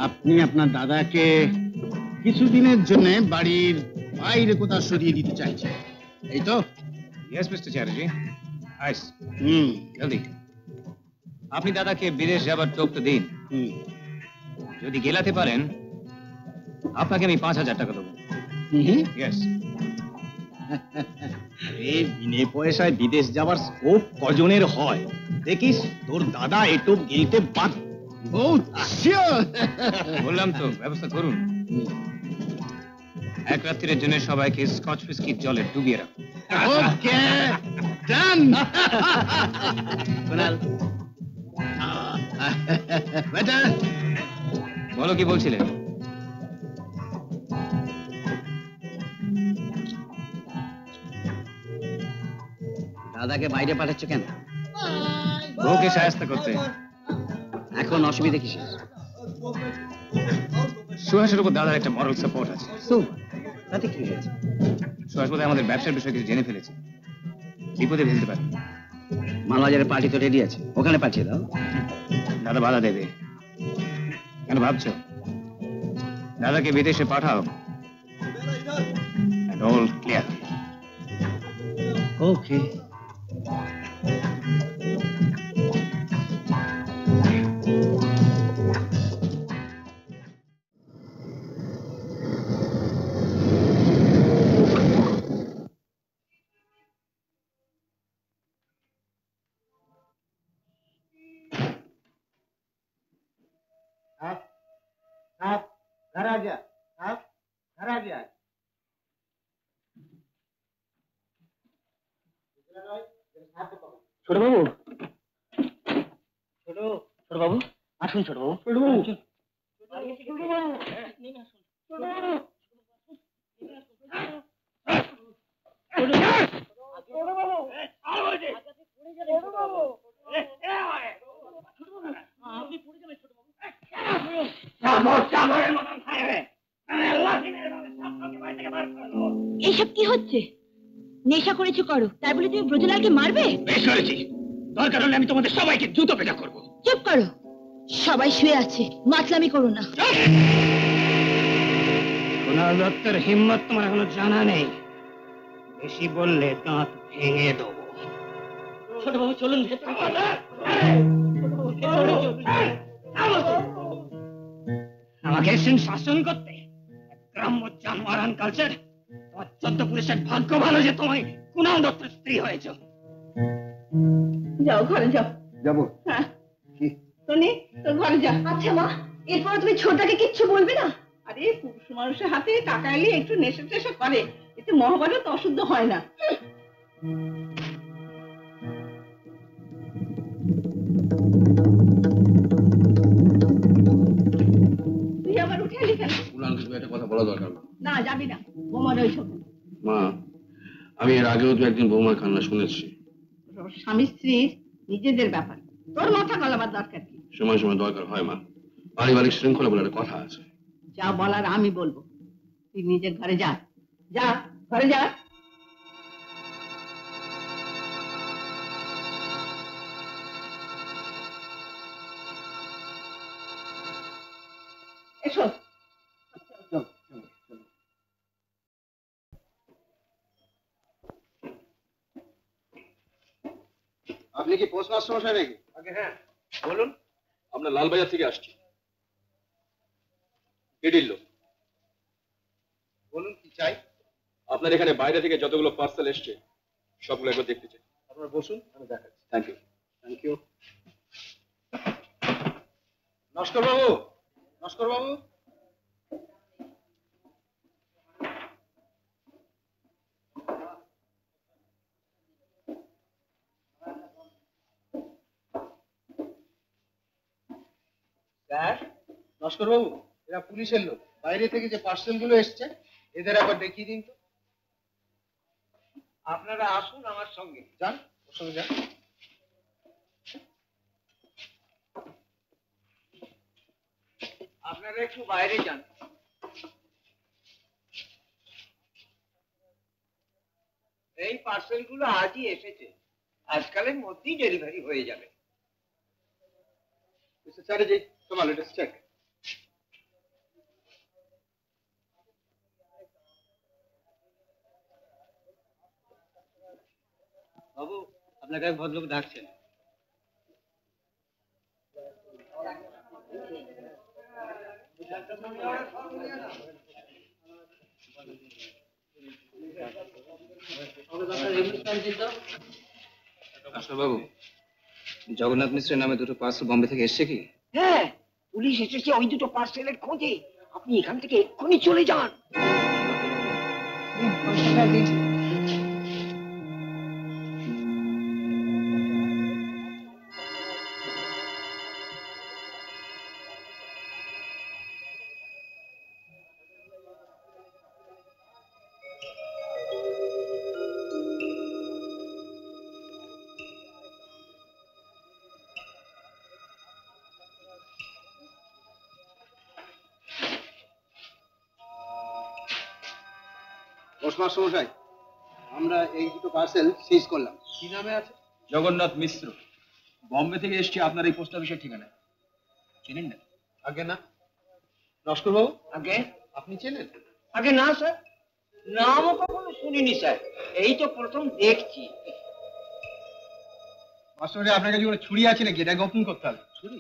আপনি আপনার দাদাকে কিছুদিনের জন্য বাড়ির বাইরে কোথাও সরিয়ে দিতে চাইছেন, এই তো? Yes mister Chatterjee. আইস হুম, জলদি। আপনি দাদাকে বিদেশ যাবার টোপ তো দিন। যদি গেলাতে পারেন আপনাকে আমি পাঁচ হাজার টাকা দেবো। ইয়েস। আরে বিনে পয়সায় বিদেশ যাবার স্কোপ কজনের হয় দেখিস? তোর দাদা এটুক গিলতে বাদ। বললাম তো ব্যবস্থা করুন। এক রাত্রির জন্য সবাইকে স্কচ ফিস্কির জলে ডুবিয়ে রাখুন। ওকে, ডান। কুনাল, বেটা বলো কি বলছিলেন? দাদাকে বাইরে পাঠাচ্ছ কেন? বউকে সাহায্য করতে। এখন অসুবিধা কিসের? সুহাসের উপর দাদার একটা মরাল সাপোর্ট আছে। তাতে কি হয়েছে? সুহাস বোধহয় আমাদের ব্যবসার বিষয়ে কিছু জেনে ফেলেছে, বিপদে ফেলতে পারে। মালবাজারের পার্টি তো রেডি আছে, ওখানে পাঠিয়ে দাও। দাদা বাধা দেবে কেন ভাবছো? দাদাকে বিদেশে পাঠাও, অল ক্লিয়ার। ওকে। आप घर आ जा, आप घर आ जा। ছোট বাবু, ছোট ছোট বাবু আসুন। ছোট বাবু, ছোট বাবু এইসব কি হচ্ছে? নেশা করেছো করো, তাই বলে তুমি ব্রজলালকে মারবে? বেশ করেছি, দরকার হলে আমি তোমাদের সবাইকে জুতো পেটা করবো। চুপ করো, সবাই শুয়ে আছে, মাতলামি করো না। কুনাল দত্তের হিম্মত তোমার এখনো জানা নেই, বেশি বললে দাঁত ভেঙে দেবো। ছোট বাবু চলুন। আমাকে এসেছেন শাসন করতে? গ্রাম্য জানোয়ারান কালচার। তোমার চোদ্দ পুলিশের ভাগ্য ভালো যে তুমি কুনাল দত্তের স্ত্রী হয়েছ। যাও ঘরে যাও। যাবো? হ্যাঁ, টনি তোর ঘরে যা। আচ্ছা মা, এরপর তুমি ছোটটাকে কিচ্ছু বলবে না? আরে পুরুষ মানুষের হাতে টাকা এলে একটু নেশা টেশা করে, এতে মহাভারত অশুদ্ধ হয় না। তুই আবার উঠে এলি কেন? উনানকে একটা কথা বলা দরকার। না যাবি না, বোমার ওইসব। মা, আমি এর আগেও তো একদিন বৌমার কান্না শুনেছি। স্বামী স্ত্রীর নিজেদের ব্যাপার, তোর মাথা গলাবার দরকার কি? সময় সময় দরকার হয় মা, পারিবারিক শৃঙ্খলা বলে একটা কথা আছে। যা বলার আমি বলবো, তুই নিজের ঘরে যা। যা ঘরে যা। এসো। আপনি কি পোস্টমাস্টার মশাই নাকি? আগে হ্যাঁ বলুন। আমরা লালবাজার থেকে আসছি। এডিল লোক। বলুন কি চাই? আপনার এখানে বাইরে থেকে যতগুলো পার্সেল এসছে সবগুলো একবার দেখতে চাই। আপনারা বসুন, আমি দেখাচ্ছি। Thank you. Thank you. Naskar বাবু, নস্কর বাবু। স্যার, নস্কর বাবু, এরা পুলিশের লোক। বাইরে থেকে যে পার্সেল গুলো এসছে এদের একবার দেখিয়ে দিন তো। আপনারা আসুন আমার সঙ্গে। যান, ওর সঙ্গে যান। আপনারা একটু বাইরে যান। এই পার্সেল গুলো আজই এসেছে, আজকালের মধ্যেই ডেলিভারি হয়ে যাবে। Mister Chatterjee, come on, let us check. বাবু আপনাকে এক ভদ্রলোক ডাকছেন। বাবু, জগন্নাথ মিশ্রের নামে দুটো পার্সেল বম্বে থেকে এসছে কি? হ্যাঁ, পুলিশ এসেছে ওই দুটো পার্সেলের খোঁজে। আপনি এখান থেকে এক্ষুনি চলে যান। পোস্টমাস্টার মশাই, আমরা এই দুটো পার্সেল সিজ করলাম। কি নামে আছে? জগন্নাথ মিশ্র, বম্বে থেকে এসেছি আপনার এই পোস্ট অফিসের ঠিকানায়। চেনেন না? আগে না। নস্কর বাবু, আগে আপনি চেনেন? আগে না স্যার, নামও কখনো শুনিনি স্যার, এই তো প্রথম দেখছি। মাস্টার, আপনার কাছে কোনো ছুরি আছে নাকি? এটাকে ওপেন করতে হবে। ছুরি?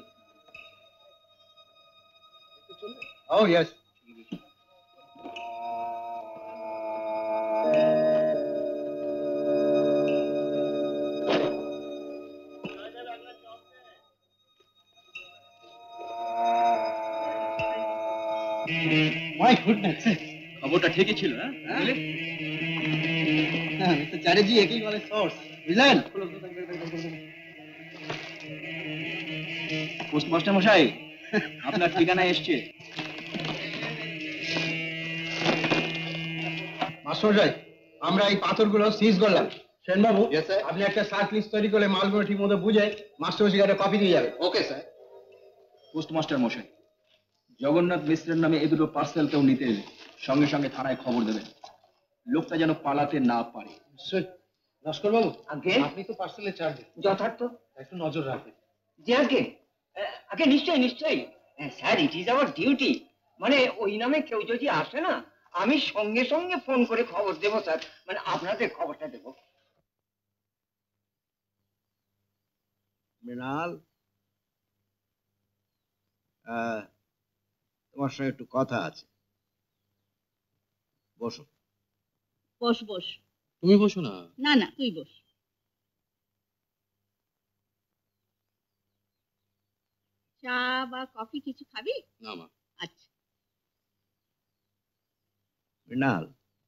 ও ইয়েস। মাই গুডনেস, খবরটা ঠিকই ছিল। হ্যাঁ, মিস্টার চ্যাটার্জি একই বলে সোর্স, বুঝলেন? পোস্টমাস্টার মশাই, আপনার ঠিকানায় এসছে। মাস্টার মশাই, আমরা এই পাথরগুলো সিজ করলাম। সেনবাবু, আপনি একটা সার্চ লিস্ট তৈরি করে মালগুলো ঠিক মতো বুঝে মাস্টার মশাইকে একটা কপি দিয়ে যাবেন। Okay sir. পোস্টমাস্টার মশাই, জগন্নাথ মিশ্রের নামে এই দুটো পার্সেল কেউ নিতে এলে সঙ্গে সঙ্গে থানায় খবর দেবেন, লোকটা যেন পালাতে না পারে। নস্কর বাবু, আগে আপনি তো পার্সেলের চার্জ যথার্থ একটু নজর রাখবেন। যে আগে আগে নিশ্চয়ই নিশ্চয়ই sir, it is our duty. মানে ওই নামে কেউ যদি আসে না, আমি সঙ্গে সঙ্গে ফোন করে খবর দেবো স্যার, মানে আপনাদের খবরটা দেবো। মৃণাল, তোমার সঙ্গে একটু কথা আছে, বসো। বস বস। তুমি বসো না। না না, তুই বস। চা বা কফি কিছু খাবি? না মা। আচ্ছা। মৃণাল,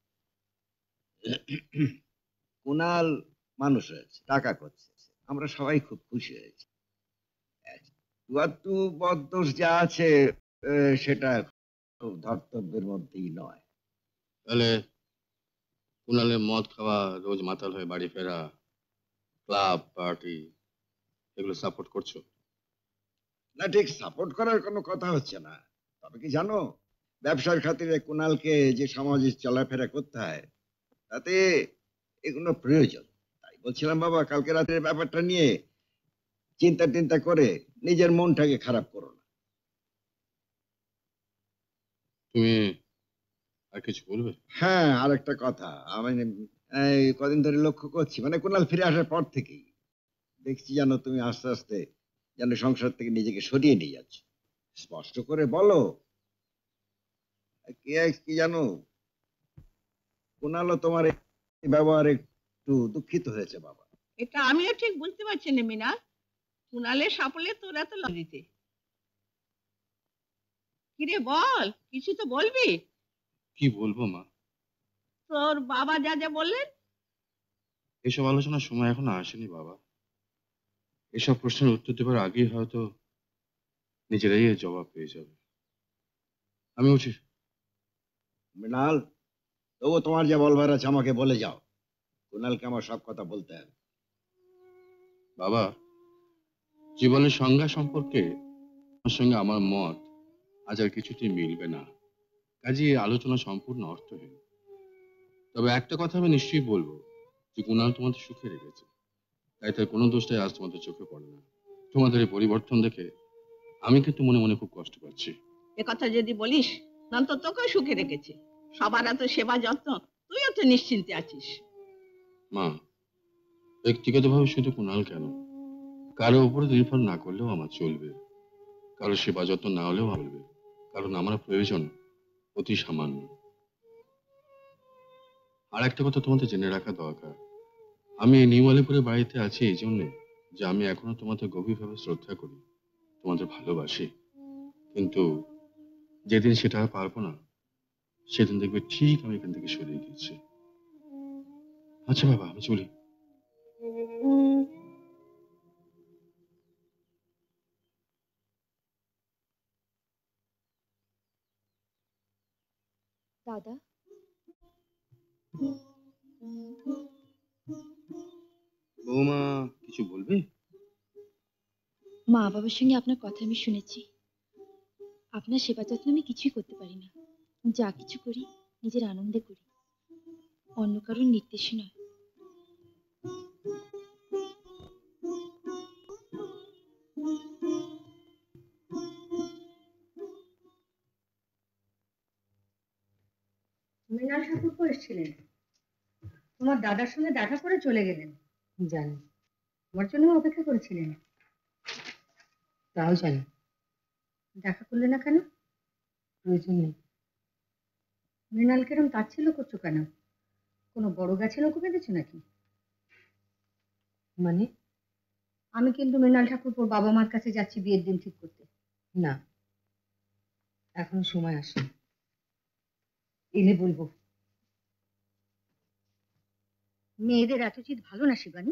কুনাল মানুষ হয়েছে, টাকা করছে, আমরা সবাই খুব খুশি হয়েছি। টুয়াত্তু বদদোষ যা আছে সেটা খুব ধর্তব্যের মধ্যেই নয়। তাহলে কুনালের মদ খাওয়া, রোজ মাতাল হয়ে বাড়ি ফেরা, ক্লাব পার্টি, এগুলো সাপোর্ট করছো? না, ঠিক সাপোর্ট করার কোনো কথা হচ্ছে না। তবে কি জানো, ব্যবসার খাতিরে কুনালকে যে সমাজে চলাফেরা করতে হয়, তাতে এগুলো প্রয়োজন। তাই বলছিলাম বাবা, কালকে রাতের ব্যাপারটা নিয়ে চিন্তা টিন্তা করে নিজের মনটাকে খারাপ করো না। তুমি আর কিছু বলবে? হ্যাঁ, আর একটা কথা, আমি এই কদিন ধরে লক্ষ্য করছি, মানে কুনাল ফিরে আসার পর থেকেই দেখছি যেন তুমি আস্তে আস্তে যেন সংসার থেকে নিজেকে সরিয়ে নিয়ে যাচ্ছ। স্পষ্ট করে বলো, কি জানো, কুনালও তোমার এই ব্যবহারে একটু দুঃখিত হয়েছে বাবা। এটা আমিও ঠিক বুঝতে পারছি না মিনা, কুনালের সাফল্যে তোরা তো দিতে। কিরে বল, কিছু তো বলবি? কি বলবো মা, তোর বাবা যা যা বললেন। এসব আলোচনার সময় এখনো আসেনি বাবা। এসব প্রশ্নের উত্তর দেবার আগেই হয়তো নিজেরাই এর জবাব পেয়ে যাবে। আমি উঠি। মৃণাল, তবু তোমার যা বলবার আছে আমাকে বলে যাও। কুনালকে আমার সব কথা বলতে হবে। বাবা, জীবনের সংজ্ঞা সম্পর্কে আমার সঙ্গে আমার মত আজ আর কিছুতেই মিলবে না, কাজে আলোচনা সম্পূর্ণ অর্থহীন। তবে একটা কথা আমি নিশ্চয়ই বলবো যে কুনাল তোমাদের সুখে রেখেছে, তাই তার কোনো দোষটাই আজ তোমাদের চোখে পড়ে না। তোমাদের এই পরিবর্তন দেখে আমি কিন্তু মনে মনে খুব কষ্ট পাচ্ছি। এ কথা যদি বলিস, নন্ত তোকে সুখে রেখেছে, সবার এত সেবা যত্ন, তুইও তো নিশ্চিন্তে আছিস। মা, ব্যক্তিগতভাবে শুধু কুণাল কেন, কারো উপরে নির্ভর না করলেও আমার চলবে, কারো সেবা যত্ন না হলেও চলবে, কারণ আমার প্রয়োজন অতি সামান্য। আর একটা কথা তোমাদের জেনে রাখা দরকার, আমি এই নিউ আলিপুরে বাড়িতে আছি এই জন্যে যে আমি এখনো তোমাদের গভীরভাবে শ্রদ্ধা করি, তোমাদের ভালোবাসি, কিন্তু যেদিন সেটা আর পারবো না সেদিন দেখবে ঠিক আমি এখান থেকে সরিয়ে দিচ্ছি। আচ্ছা বাবা, আমি চলি। দাদা, বৌমা কিছু বলবে? মা বাবার সঙ্গে আপনার কথা আমি শুনেছি। আপনার সেবা যত্ন আমি কিছুই করতে পারি না, যা কিছু করি নিজের আনন্দে করি, অন্য কারোর নির্দেশে নয়। মৃণাল ঠাকুরপো এসেছিলেন, তোমার দাদার সঙ্গে দেখা করে চলে গেলেন। জানি। তোমার জন্য অপেক্ষা করেছিলেন। তাও জানি। দেখা করলে না কেন? প্রয়োজন নেই। মৃণাল কেরম তাচ্ছিল্য করছো কেন? কোনো বড় গাছে লোক বেঁধেছো নাকি? মানে? আমি কিন্তু মৃণাল ঠাকুরপোর বাবা মার কাছে যাচ্ছি বিয়ের দিন ঠিক করতে। না, এখন সময় আসে, এলে বলবো। মেয়েদের এত উচিত ভালো না শিবানী।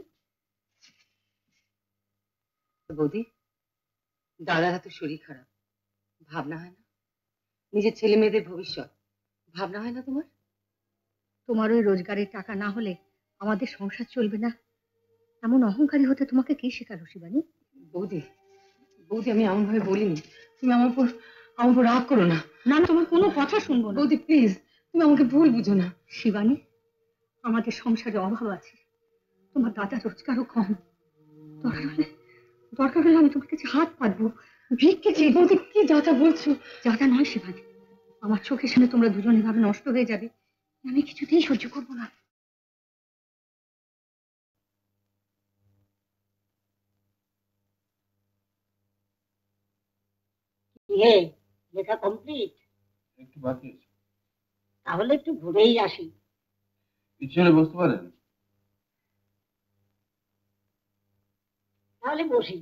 বৌদি, দাদার এত শরীর খারাপ, ভাবনা হয় না? নিজের ছেলে মেয়েদের ভবিষ্যৎ ভাবনা হয় না তোমার? তোমার ওই রোজগারের টাকা না হলে আমাদের সংসার চলবে না, এমন অহংকারী হতে তোমাকে কে শেখালো শিবানী? বৌদি, বৌদি আমি এমন ভাবে বলিনি, তুমি আমার উপর আমার উপর রাগ করো না। না, আমি তোমার কোনো কথা শুনবো না। বৌদি প্লিজ, তুমি আমাকে ভুল বুঝো না। শিবানী, আমাদের সংসারে অভাব আছে, তোমার দাদা রোজগারও কম, দরকার হলে দরকার হলে আমি তোমার কাছে হাত পাতবো, ভিক্ষে চেয়ে। বৌদি কি যাতা বলছো? যাতা নয় শিবানী, আমার চোখের সামনে তোমরা দুজনে ভাবে নষ্ট হয়ে যাবে, আমি কিছুতেই সহ্য করবো না। লেখা কমপ্লিট? একটু বাকি আছে। তাহলে একটু ঘুরেই আসি। ইচ্ছে হলে বসতে পারেন। তাহলে বসি।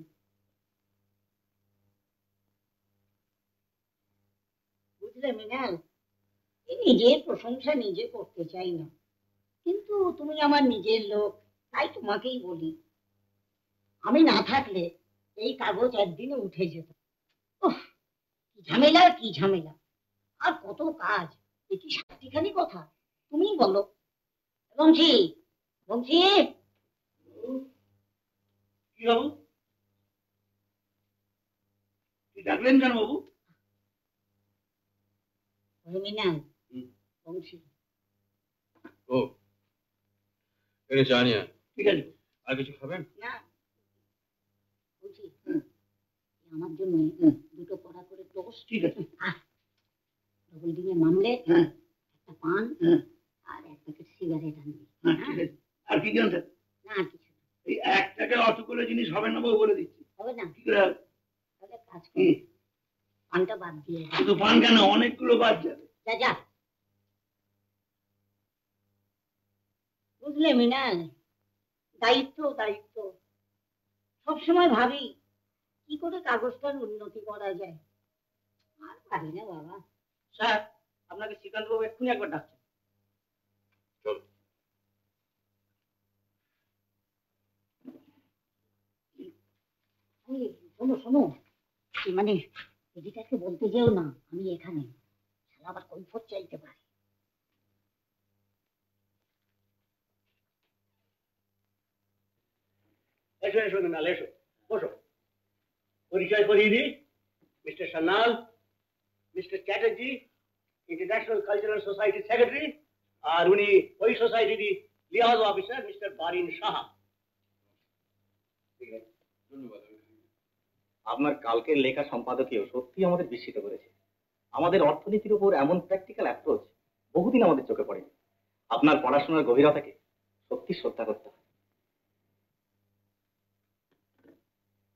বুঝলে মৃণাল, নিজের প্রশংসা নিজে করতে চাই না, কিন্তু তুমি আমার নিজের লোক, তাই তোমাকেই বলি। আমি না থাকলে এই কাগজ একদিনে উঠে যেত। ওহ, কি ঝামেলা কি ঝামেলা, আর কত কাজ, এ কি সাতটিখানি কথা? তুমি বলো। বংশী, বংশী। কি বাবু? কি ডাকলেন কেন বাবু? মৃণাল, বংশী। ও, এটা জানি। ঠিক আছে, আর কিছু খাবেন? না, বলছি আমার জন্য দুটো কড়া করে টোস্ট, ঠিক আছে, ডবল ডিমের মামলেট, একটা পান আর এক প্যাকেট সিগারেট আনবি। আর কি জানতেন? না আর কিছু। এই এক টাকার অতগুলো জিনিস হবে না বাবু, বলে দিচ্ছি। হবে না? কি করে হবে? তাহলে কাজ করি, পানটা বাদ দিয়ে। শুধু পান কেন, অনেকগুলো বাদ যাবে। যা যা। বুঝলে মৃণাল, দায়িত্ব দায়িত্ব। সবসময় ভাবি কি করে কাগজটার উন্নতি করা যায়, আর পারি না বাবা। স্যার, আপনাকে শ্রীকান্ত বাবু এক্ষুনি একবার ডাকছেন। শোনো শোনো, মানে এদিকে বলতে যেও না আমি এখানে, আবার কৈফত চাইতে পারে। এসো এসো মৃণাল, এসো বসো। পরিচয় করিয়ে দিই, mister Sanyal, mister Chatterjee, international cultural সোসাইটির সেক্রেটারি, আর উনি ওই সোসাইটির liaison officer mister Barin Saha. ধন্যবাদ। আপনার কালকের লেখা সম্পাদকীয় সত্যি আমাদের বিস্মিত করেছে। আমাদের অর্থনীতির উপর এমন প্র্যাকটিক্যাল অ্যাপ্রোচ বহুদিন আমাদের চোখে পড়েনি। আপনার পড়াশোনার গভীরতাকে সত্যি শ্রদ্ধা করতে হয়।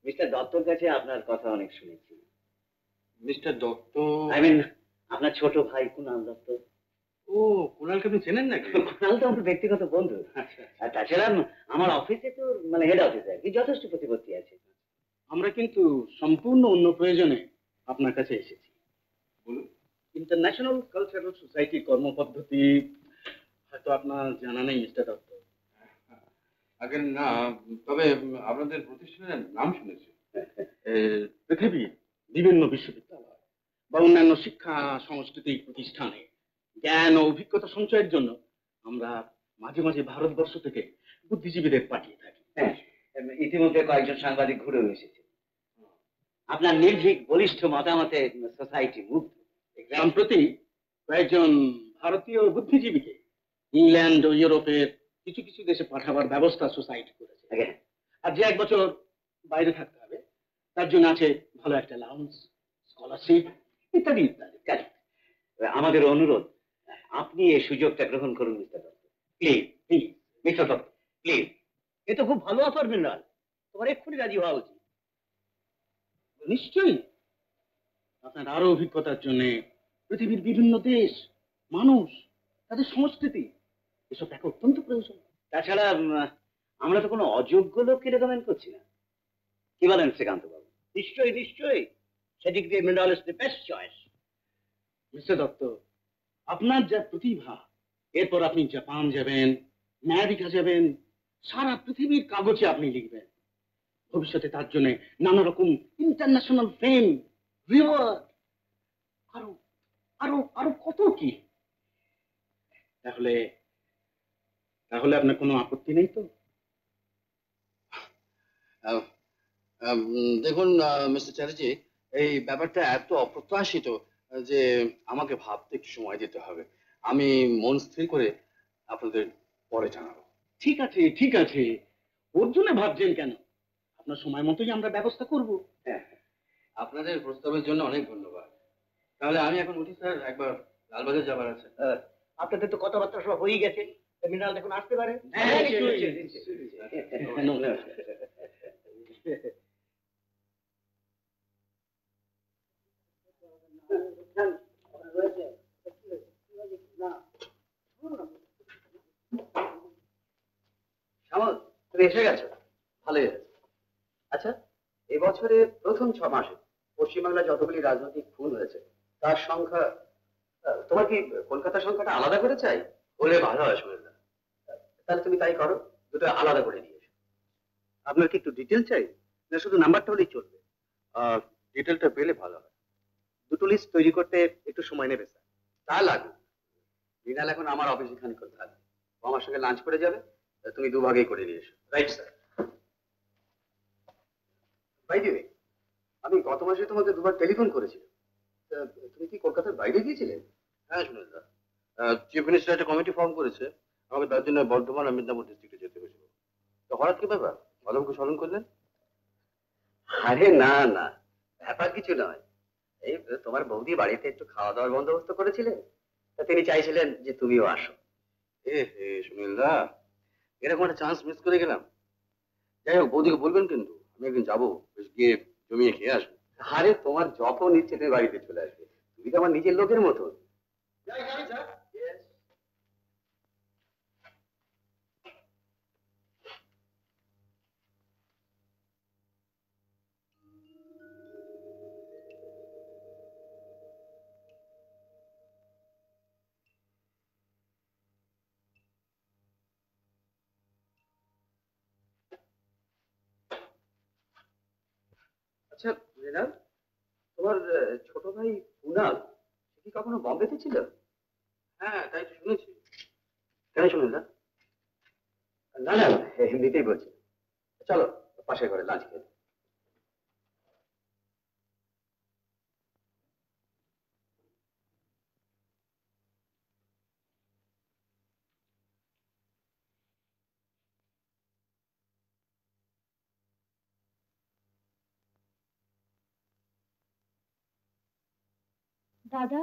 মিস্টার দত্তর কাছে আপনার কথা অনেক শুনেছি। মিস্টার দত্ত আই মিন আপনার ছোট ভাই কুণাল দত্ত। ও, কুণালকে আপনি চেনেন নাকি? কুণাল তো আমার ব্যক্তিগত বন্ধু। আর তাছাড়া আমার অফিসে তো মানে হেড অফিসে আর কি যথেষ্ট প্রতিপত্তি আছে। আমরা কিন্তু সম্পূর্ণ অন্য প্রয়োজনে আপনার কাছে এসেছি। বলুন। ইন্টারন্যাশনাল কালচারাল সোসাইটির কর্মপদ্ধতি হয়তো আপনার জানা নেই মিস্টার দত্ত। আগে না, তবে আপনাদের প্রতিষ্ঠানের নাম শুনেছি। পৃথিবীর বিভিন্ন বিশ্ববিদ্যালয় বা অন্যান্য শিক্ষা সাংস্কৃতিক প্রতিষ্ঠানে জ্ঞান ও অভিজ্ঞতা সঞ্চয়ের জন্য আমরা মাঝে মাঝে ভারতবর্ষ থেকে বুদ্ধিজীবীদের পাঠিয়ে থাকি। ইতিমধ্যে কয়েকজন সাংবাদিক ঘুরেও এসেছে। আপনার নির্ভীক বলিষ্ঠ মতামতে সোসাইটি মুগ্ধ। সম্প্রতি কয়েকজন ভারতীয় বুদ্ধিজীবীকে ইংল্যান্ড ও ইউরোপের কিছু কিছু দেশে পাঠাবার ব্যবস্থা সোসাইটি করেছে। আর যে এক বছর বাইরে থাকতে হবে তার জন্য আছে ভালো একটা লাউন্স, স্কলারশিপ ইত্যাদি ইত্যাদি। আমাদের অনুরোধ, আপনি এই সুযোগটা গ্রহণ করুন mister Dutta, please please. Mister Dutta please, এ তো খুব ভালো অফার মিনাল, তোমার এক্ষুনি রাজি হওয়া উচিত। নিশ্চয়ই। আপনার আরো অভিজ্ঞতার জন্য পৃথিবীর বিভিন্ন দেশ, মানুষ, তাদের সংস্কৃতি এসব দেখা অত্যন্ত প্রয়োজন। তাছাড়া আমরা তো কোনো অযোগ্য লোককে রেকমেন্ড করছি না। কি বলেন শ্রীকান্ত বাবু? নিশ্চয়ই নিশ্চয়ই, সেদিক দিয়ে Mrinal is the best choice. Mister Dutta, আপনার যা প্রতিভা, এরপর আপনি জাপান যাবেন, আমেরিকা যাবেন, সারা পৃথিবীর কাগজে আপনি লিখবেন। ভবিষ্যতে তার জন্য নানা রকম ইন্টারন্যাশনাল ফেম, রিওয়ার্ড, আরো আরো আরো কত কি। তাহলে তাহলে আপনার কোনো আপত্তি নেই তো? দেখুন মিস্টার চ্যাটার্জি, এই ব্যাপারটা এত অপ্রত্যাশিত যে আমাকে ভাবতে একটু সময় দিতে হবে। আমি মন স্থির করে আপনাদের পরে জানাবো। ঠিক আছে ঠিক আছে, ওর জন্য ভাবছেন কেন? আপনার সময় মতোই আমরা ব্যবস্থা করব। হ্যাঁ, আপনাদের প্রস্তাবের জন্য অনেক ধন্যবাদ। তাহলে আমি এখন উঠি স্যার, একবার লালবাজার যাবার আছে। আপনাদের তো কথাবার্তা সব হয়ে গেছে, মৃণাল এখন আসতে পারে। শ্যামল, তুমি এসে গেছো, ভালোই হয়েছে। আচ্ছা, এবছরে প্রথম ছ মাসে পশ্চিমবাংলায় যতগুলি রাজনৈতিক খুন হয়েছে তার সংখ্যা, তোমার কি কলকাতার সংখ্যাটা আলাদা করে চাই? বলে ভালো হয় শুনে। তাহলে তুমি তাই করো, দুটো আলাদা করে নিয়ে এসো। আপনার কি একটু ডিটেল চাই, না শুধু নাম্বারটা হলেই চলবে? ডিটেলটা পেলে ভালো হয়। দুটো লিস্ট তৈরি করতে একটু সময় নেবে স্যার। তা লাগবে। মৃণাল এখন আমার অফিসে খানিক্ষণ থাকবে, ও আমার সঙ্গে লাঞ্চ করে যাবে, তুমি দুভাগেই করে নিয়ে এসো। Right sir. By the way, আমি গত মাসে তোমাকে দুবার টেলিফোন করেছিলাম, তুমি কি কলকাতার বাইরে গিয়েছিলে? হ্যাঁ শুনুন স্যার, চিফ মিনিস্টার একটা কমিটি ফর্ম করেছে, আমাকে তার জন্য বর্ধমান আর মিদনাপুর ডিস্ট্রিক্টে যেতে হয়েছিল। তো হঠাৎ কি ব্যাপার, মদমকে স্মরণ করলেন? আরে না না, ব্যাপার কিছু নয়। এই তোমার বৌদি বাড়িতে একটু খাওয়া দাওয়ার বন্দোবস্ত করেছিলেন, তা তিনি চাইছিলেন যে তুমিও আসো। এ হে সুনীল দা, এরকম একটা চান্স মিস করে গেলাম। যাই হোক, বৌদিকে বলবেন কিন্তু, আমি একদিন যাবো, বেশ গিয়ে জমিয়ে খেয়ে আসবো। আরে তোমার যখন ইচ্ছে তুমি বাড়িতে চলে আসবে, তুমি তো আমার নিজের লোকের মতো। আচ্ছা মৃণাল, তোমার ছোট ভাই কুণাল কি কখনো বম্বেতে ছিল? হ্যাঁ, তাই তো শুনেছি। কেন শুনুন না? না না, এমনিতেই বলছি। চলো পাশের ঘরে লাঞ্চ খেয়ে। দাদা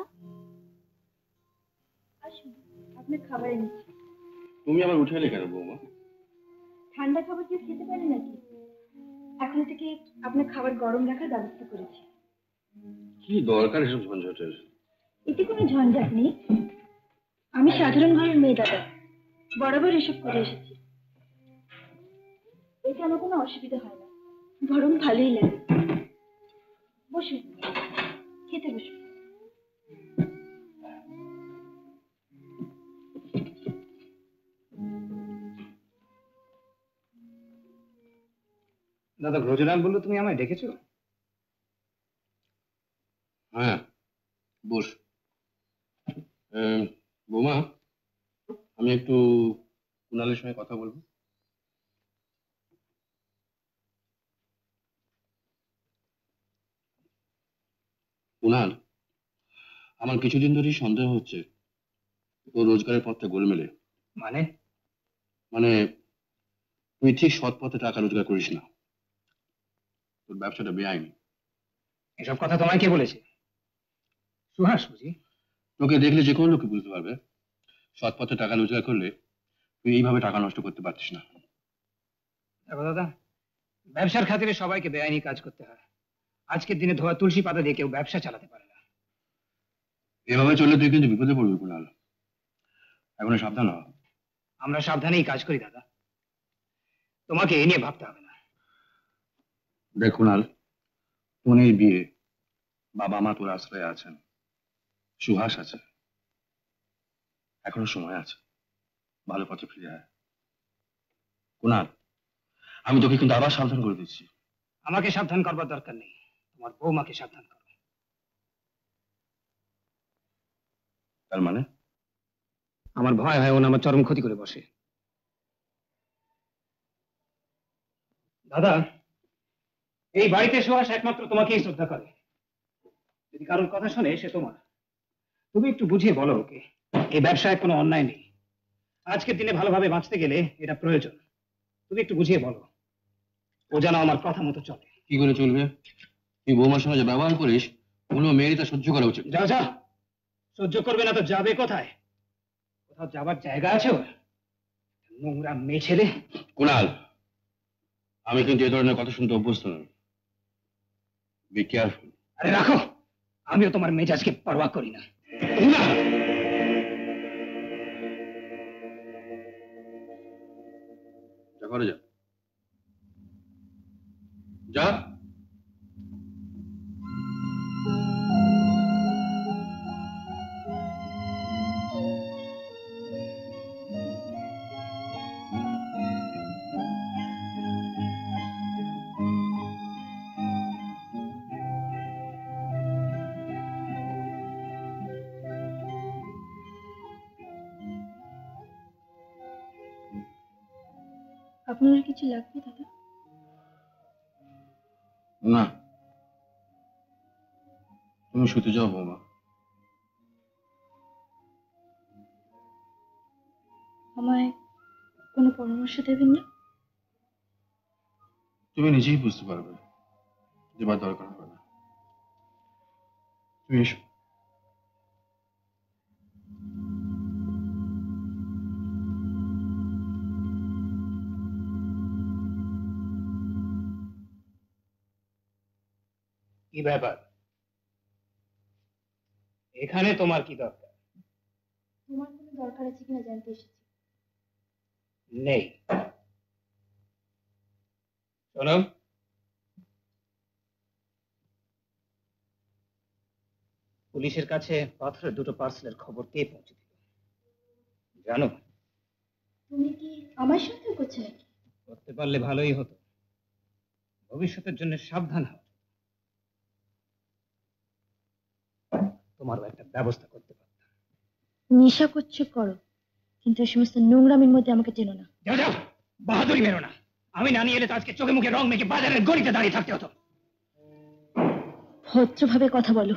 আসুন, আপনার খাবার এনেছি। তুমি আবার উঠে এলে কেন বৌমা? ঠান্ডা খাবার কেউ খেতে পারে নাকি? এখন থেকে আপনার খাবার গরম রাখার ব্যবস্থা করেছি। কি দরকার এসব ঝঞ্ঝাটের? এতে কোনো ঝঞ্ঝাট নেই। আমি সাধারণ ঘরের মেয়ে দাদা, বরাবর এসব করে এসেছি। এতে আমার কোনো অসুবিধা হয় না, গরম ভালোই লাগে। বসুন, খেতে বসুন। দাদা, ব্রজলাল বললো তুমি আমায় ডেকেছো? হ্যাঁ, বস। বৌমা, আমি একটু কুণালের সঙ্গে কথা বলবো। কুণাল, আমার কিছুদিন ধরেই সন্দেহ হচ্ছে ও রোজগারের পথটা গোলমেলে। মানে? মানে তুই ঠিক সৎ পথে টাকা রোজগার করিস না, তোর ব্যবসাটা বেআইনি। এসব কথা তোমায় কে বলেছে? সুহাস বুঝি? তোকে দেখলে যে কোনো লোকে বুঝতে পারবে সৎ পথে টাকা রোজগার করলে তুই এইভাবে টাকা নষ্ট করতে পারতিস না। দেখো দাদা, ব্যবসার খাতিরে সবাইকে বেআইনি কাজ করতে হয়। আজকের দিনে ধোয়া তুলসী পাতা দিয়ে কেউ ব্যবসা চালাতে পারে না। এভাবে চললে তুই কিন্তু বিপদে পড়বি কুণাল, এখন সাবধান হ। আমরা সাবধানেই কাজ করি দাদা, তোমাকে এ নিয়ে ভাবতে হবে না। দেখ কুণাল, তনির বিয়ে, বাবা মা তোর আশ্রয়ে আছেন, সুহাস আছে, এখনো সময় আছে, ভালো পথে ফিরে আয়। কুণাল, আমি তোকে কিন্তু আবার সাবধান করে দিচ্ছি। আমাকে সাবধান করবার দরকার নেই, তোমার বৌমাকে সাবধান করো। তার মানে? আমার ভয় হয় ও না আমার চরম ক্ষতি করে বসে। দাদা, এই বাড়িতে সুহাস একমাত্র তোমাকেই শ্রদ্ধা করে। যদি কারোর কথা শোনে সে তোমার। তুমি একটু বুঝিয়ে বলো ওকে, এই ব্যবসায় কোনো অন্যায় নেই। আজকের দিনে ভালোভাবে বাঁচতে গেলে এটা প্রয়োজন। তুমি একটু বুঝিয়ে বলো, ও যেন আমার কথা মতো চলে। কি করে চলবে? তুই বৌমার সঙ্গে যে ব্যবহার করিস কোনো মেয়েরই তা সহ্য করা উচিত। যা যা, সহ্য করবে না তো যাবে কোথায়? কোথাও যাবার জায়গা আছে ওর? নোংরা মেয়ে ছেলে। কুণাল, আমি কিন্তু এ ধরনের কথা শুনতে অভ্যস্ত নই। Be careful. আরে রাখো, আমিও তোমার মেজাজকে পরোয়া করি না। যা ঘরে যা, যা। আপনার আর কিছু লাগবে দাদা? না, তুমি শুতে যাও বৌমা। আমায় কোনো পরামর্শ দেবেন না? তুমি নিজেই বুঝতে পারবে, দেবার দরকার হবে না। তুমি এসো। কি ব্যাপার? এখানে তোমার কি দরকার? তোমার কোনো দরকার আছে কিনা জানতে এসেছি। নেই। শোনো, পুলিশের কাছে পাথরের দুটো পার্সেলের খবর কে পৌঁছে দিল জানো? তুমি কি আমার সন্দেহ করছো নাকি? করতে পারলে ভালোই হতো, ভবিষ্যতের জন্য সাবধান হও। তোমারও একটা ব্যবস্থা করতে পারতাম। নেশা করছো করো, কিন্তু এই সমস্ত নোংরামির মধ্যে আমাকে চেনো না। যাও যাও, বাহাদুরি মেরো না। আমি না নিয়ে এলে তো আজকে চোখে মুখে রং মেখে বাজারের গলিতে দাঁড়িয়ে থাকতে হতো। ভদ্রভাবে কথা বলো।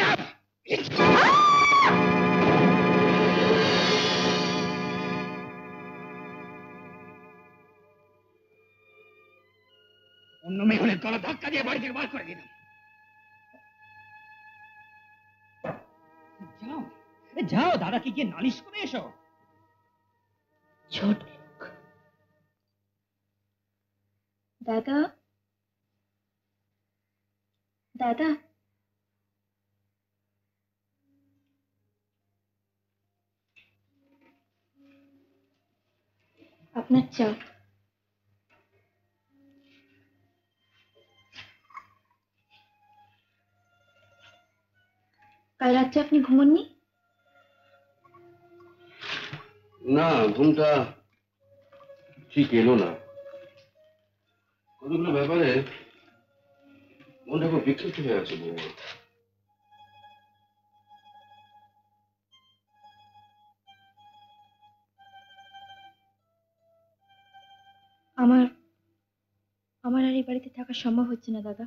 অন্য মেয়ে হলে গলা ধাক্কা দিয়ে বাড়ি থেকে বার করে দিতাম। যাও যাও, দাদাকে গিয়ে নালিশ করে এসো। ছোট দাদা, দাদা, আপনার চা। কাল রাত্রে আপনি ঘুমোননি? না, ঘুমটা ঠিক এলো না। কতগুলো ব্যাপারে মনটা খুব বিক্ষিপ্ত হয়ে আছে বৌমা। আমার আমার আর এই বাড়িতে থাকা সম্ভব হচ্ছে না দাদা।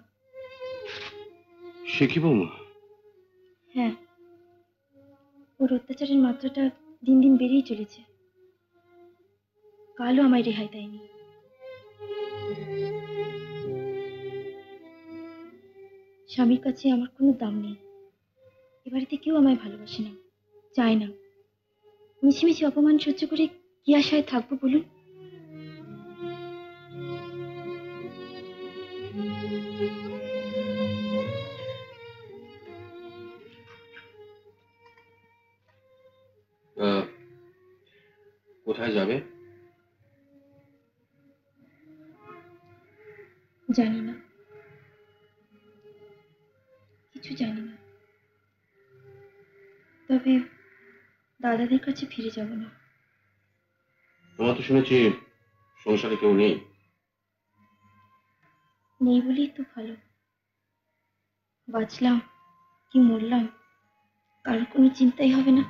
সে কি বৌমা? হ্যাঁ, ওর অত্যাচারের মাত্রাটা দিন দিন বেড়েই চলেছে। কালও আমায় রেহাই দেয়নি। স্বামীর কাছে আমার কোনো দাম নেই। এ বাড়িতে কেউ আমায় ভালোবাসে না, চায় না। মিছিমিছি অপমান সহ্য করে কি আশায় থাকবো বলুন? কোথায় যাবে? জানি না, কিছু জানি না। তবে দাদাদের কাছে ফিরে যাব না। তোমার তো শুনেছি সংসারে কেউ নেই। নেই বলেই তো ভালো। বাঁচলাম কি মরলাম কারোর কোনো চিন্তাই হবে না।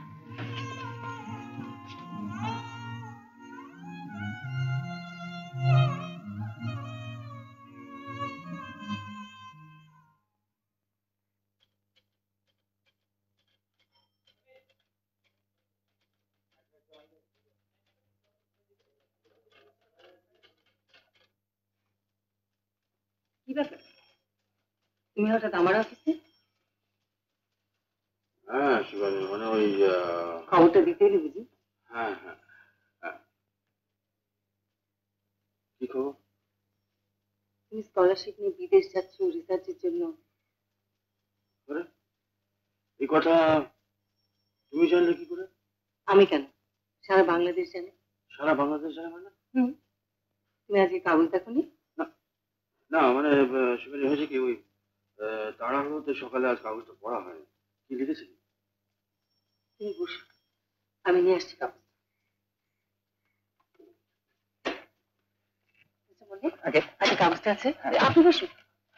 কি ব্যাপার, তুমি হঠাৎ আমার অফিসে? হ্যাঁ শিবানী, মানে ওই খবরটা দিতে এলি বুঝি? হ্যাঁ হ্যাঁ হ্যাঁ। কি খবর? তুমি স্কলারশিপ নিয়ে বিদেশ যাচ্ছ রিসার্চের জন্য। এই কথা তুমি জানলে কি করে? আমি কেন, সারা বাংলাদেশ জানে। সারা বাংলাদেশ জানে মানে? হুম, তুমি আজকে কাগজ দেখোনি? না মানে শিবানী, হয়েছে কি, ওই তাড়াহুড়োতে সকালে আজ কাগজটা পড়া হয়। কি লিখেছে? তুমি বসো, আমি নিয়ে আসছি কাগজ। আগে আগে কাগজটা আছে, আপনি বসুন।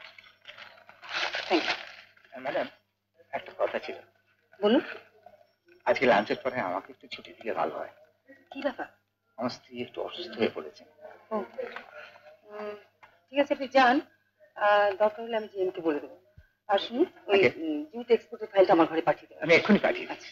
ম্যাডাম, একটা কথা ছিল। বলুন। আজকে লাঞ্চের পরে আমাকে একটু ছুটি দিলে ভালো হয়। কি ব্যাপার? আমার স্ত্রী একটু অসুস্থ হয়ে পড়েছে। ও, ঠিক আছে, আপনি যান। দরকার হলে আমি জিএমকে বলে দেবো। আর শুনুন, ওই জুট এক্সপোর্টের ফাইলটা আমার ঘরে পাঠিয়ে দেবেন। আমি এক্ষুনি পাঠিয়ে দিচ্ছি।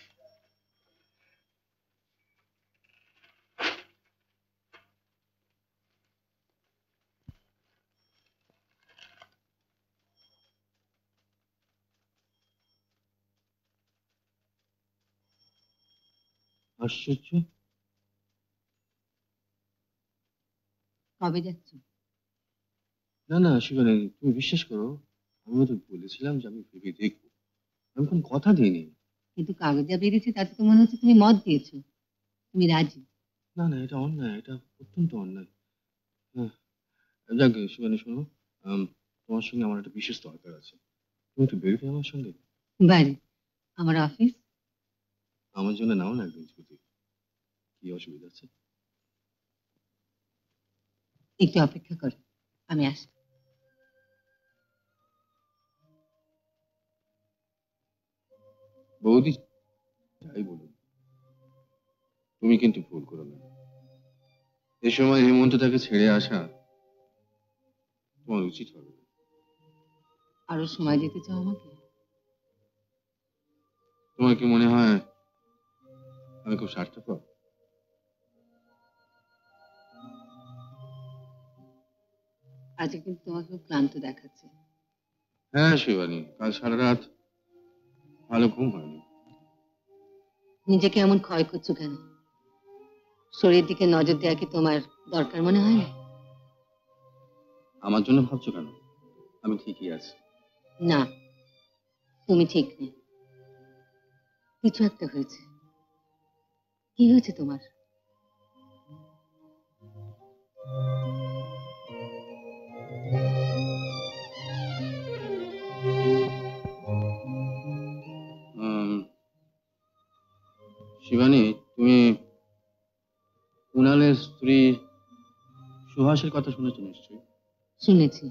আশ্চর্য। কবে যাচ্ছ? না না শিবানী, তুমি বিশ্বাস করো, আমি তো বলেছিলাম যে আমি ভেবে দেখবো। আমি কোনো কথা দিইনি। কিন্তু কাগজ যা বেরিয়েছে তাতে তো মনে হচ্ছে তুমি মত দিয়েছো, তুমি রাজি। না না, এটা অন্যায়, এটা অত্যন্ত অন্যায়। হ্যাঁ, যাক শিবানী, শোনো, তোমার সঙ্গে আমার একটা বিশেষ দরকার আছে। তুমি একটু বেরোবে আমার সঙ্গে? বাড়ি? আমার অফিস? আমার জন্য নাও না একদিন ছুটি। কি অসুবিধা আছে? একটু অপেক্ষা করো, আমি আসি। বৌদি, যাই বলুন, তুমি কিন্তু ভুল করো না। এ সময় হেমন্ত তাকে ছেড়ে আসা তোমার উচিত হবে। আরো সময় দিতে চাও আমাকে? তোমার কি মনে হয় আমি খুব স্বার্থপর? আজকে কিন্তু তোমাকে খুব ক্লান্ত দেখাচ্ছে। হ্যাঁ শিবানী, কাল সারা রাত ভালো ঘুম হয়নি। নিজেকে এমন ক্ষয় করছো কেন? শরীর দিকে নজর দেওয়া কি তোমার দরকার মনে হয় না? আমার জন্য ভাবছো কেন? আমি ঠিকই আছি। না, তুমি ঠিক নেই, কিছু একটা হয়েছে। কি হয়েছে তোমার? শিবানী, তুমি কুণালের স্ত্রী সুহাসের কথা শুনেছো নিশ্চয়ই? শুনেছি।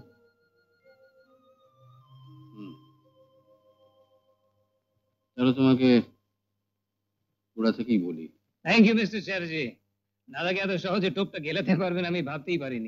চলো তোমাকে ওরা থেকেই বলি। Thank you mister Chatterjee. দাদাকে এত সহজে টোপটা গেলাতে পারবেন আমি ভাবতেই পারিনি।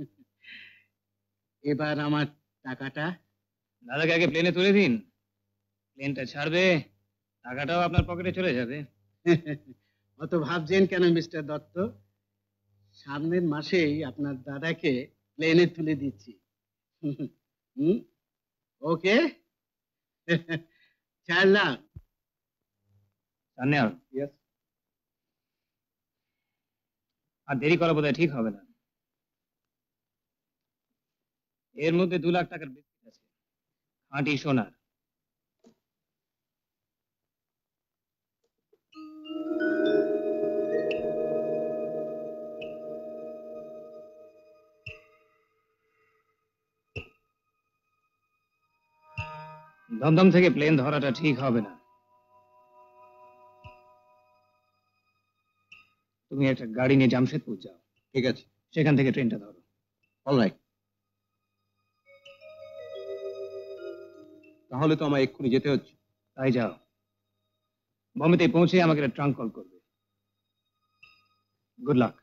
এবার আমার টাকাটা? দাদাকে আগে প্লেনে তুলে দিন, প্লেনটা ছাড়বে, টাকাটাও আপনার পকেটে চলে যাবে। অত ভাবছেন কেন মিস্টার দত্ত? সামনের মাসেই আপনার দাদাকে প্লেনে তুলে দিচ্ছি। হুম, ওকে, ছাড়লাম। সান্যাল, আর দেরি করা বোধহয় ঠিক হবে না। এর মধ্যে দু লাখ টাকার বিস্কিট আছে, খাঁটি সোনার। দমদম থেকে প্লেন ধরাটা ঠিক হবে না। তুমি একটা গাড়ি নিয়ে জামশেদপুর যাও। ঠিক আছে, সেখান থেকে ট্রেনটা ধরো। অলরাইট। তাহলে তো আমার এক্ষুনি যেতে হচ্ছে। তাই যাও, বম্বেতে পৌঁছে আমাকে একটা ট্রাঙ্ক কল করবে। Good luck.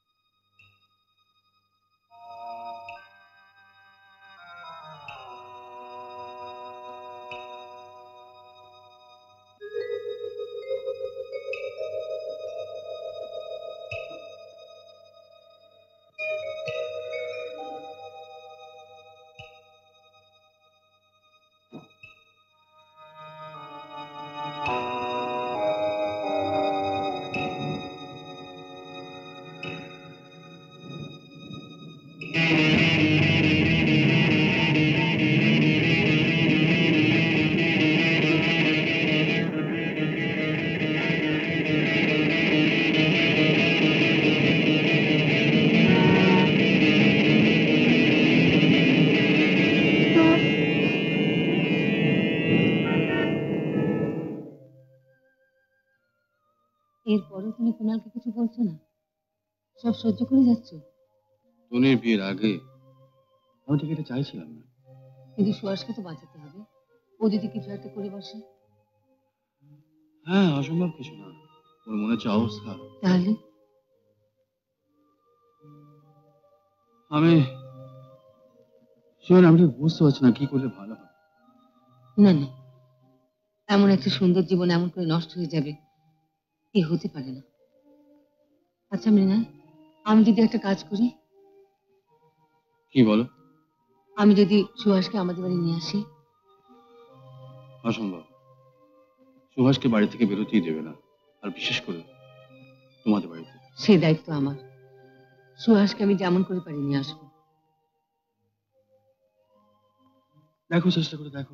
এরপরে তুমি কুণালকে কিছু বলছো না, সব সহ্য করে যাচ্ছ? তনির বিয়ের আগে আমি ঠিক এটা চাইছিলাম না, কিন্তু সুহাসকে তো বাঁচাতে হবে। ও যদি কিছু একটা করে বসে? হ্যাঁ, অসম্ভব কিছু না, ওর মনে হচ্ছে অবস্থা। তাহলে আমি শিবানী, আমি ঠিক বুঝতে পারছি না কি করলে ভালো হয়। না না, এমন একটা সুন্দর জীবন এমন করে নষ্ট হয়ে যাবে এ হতে পারে না। আচ্ছা মৃণাল, আমি যদি একটা কাজ করি? কি বলো? আমি যদি সুহাসকে আমাদের বাড়ি নিয়ে আসি? অসম্ভব, সুভাষকে বাড়ি থেকে বেরোতেই দেবে না, আর বিশেষ করে তোমাদের বাড়িতে। সে দায়িত্ব আমার। সুহাসকে আমি যেমন করে পারি নিয়ে আসবো। দেখো, চেষ্টা করে দেখো।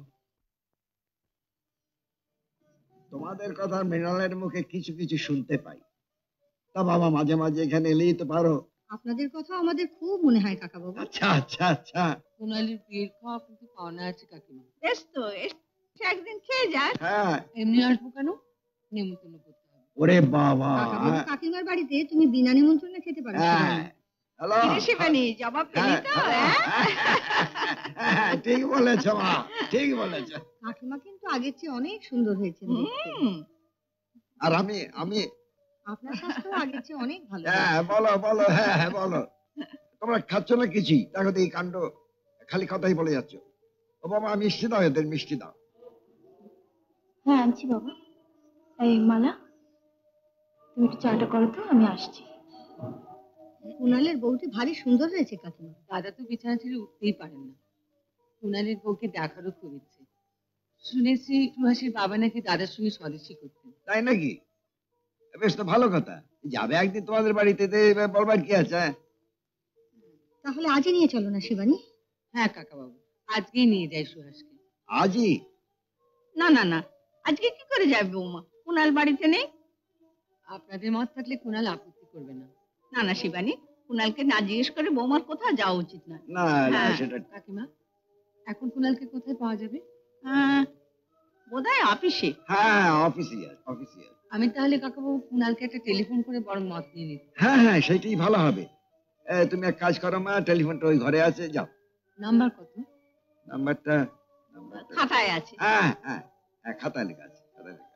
তোমাদের কথা মৃণালের মুখে কিছু কিছু শুনতে পাই। তা বাবা, মাঝে মাঝে এখানে এলেই তো পারো। আপনাদের কথা আমাদের খুব মনে হয় কাকা বাবু। আচ্ছা আচ্ছা আচ্ছা। কুণালের বিয়ের খাওয়া কিন্তু পাওনা আছে কাকিমা। বেশ তো, এসে একদিন খেয়ে যাক। হ্যাঁ, এমনি আসবো কেন, নেমন্তন্ন করতে হবে। ওরে বাবা, কাকা বাবু কাকিমার বাড়িতে তুমি বিনা নিমন্ত্রণে খেতে পারো। হ্যাঁ, হ্যালো, কিরে শিবানী, জবাব পেলি তো? হ্যাঁ, ঠিক বলেছ মা, ঠিক বলেছ। কাকিমা কিন্তু আগের চেয়ে অনেক সুন্দর হয়েছে। আর আমি আমি আপনার স্বাস্থ্য আগের চেয়ে অনেক ভালো। হ্যাঁ, বলো বলো, হ্যাঁ হ্যাঁ বলো। তোমরা খাচ্ছ না কিছুই? দেখো তো এই কাণ্ড, খালি কথাই বলে যাচ্ছ। ও বাবা, মিষ্টি দাও, এদের মিষ্টি দাও। হ্যাঁ আনছি বাবা। এই মালা, তুমি একটু চাটা করো তো, আমি আসছি। কুণালের বউটি ভারী সুন্দর হয়েছে কাকিমা। দাদা তো বিছানা ছেড়ে উঠতেই পারেন না। কুণালের বউকে দেখারও খুব ইচ্ছে। শুনেছি সুহাসের বাবা নাকি দাদার সঙ্গে স্বদেশী করতেন। তাই নাকি? বেশ তো ভালো কথা। যাবে একদিন তোমাদের বাড়িতে, বলবার কি আছে? তাহলে আজই নিয়ে চলো না শিবানী। হ্যাঁ কাকা বাবু, আজকেই নিয়ে যাই সুহাসকে। আজই? না না না, আজকে কি করে যাবে বৌমা? কুনাল বাড়িতে নেই। আপনাদের মত থাকলে কুনাল আপত্তি করবে না। না না শিবানী, কুনালকে না জিজ্ঞেস করে বৌমার কোথাও যাওয়া উচিত না। না না হ্যাঁ। সেটা কাকিমা, এখন কুনালকে কোথায় পাওয়া যাবে? বোধহয় অফিসে। হ্যাঁ অফিসে আছে, অফিসে আছে। আমি তাহলে কাকাবাবু কুনালকে একটা টেলিফোন করে বরং মত নিয়ে নিতে। হ্যাঁ হ্যাঁ সেটাই ভালো হবে। এ, তুমি এক কাজ করো মা, টেলিফোনটা ওই ঘরে আছে, যাও। নাম্বার কত? নাম্বারটা খাতায় আছে। হ্যাঁ হ্যাঁ হ্যাঁ খাতায় লেখা আছে, খাতায় লেখা।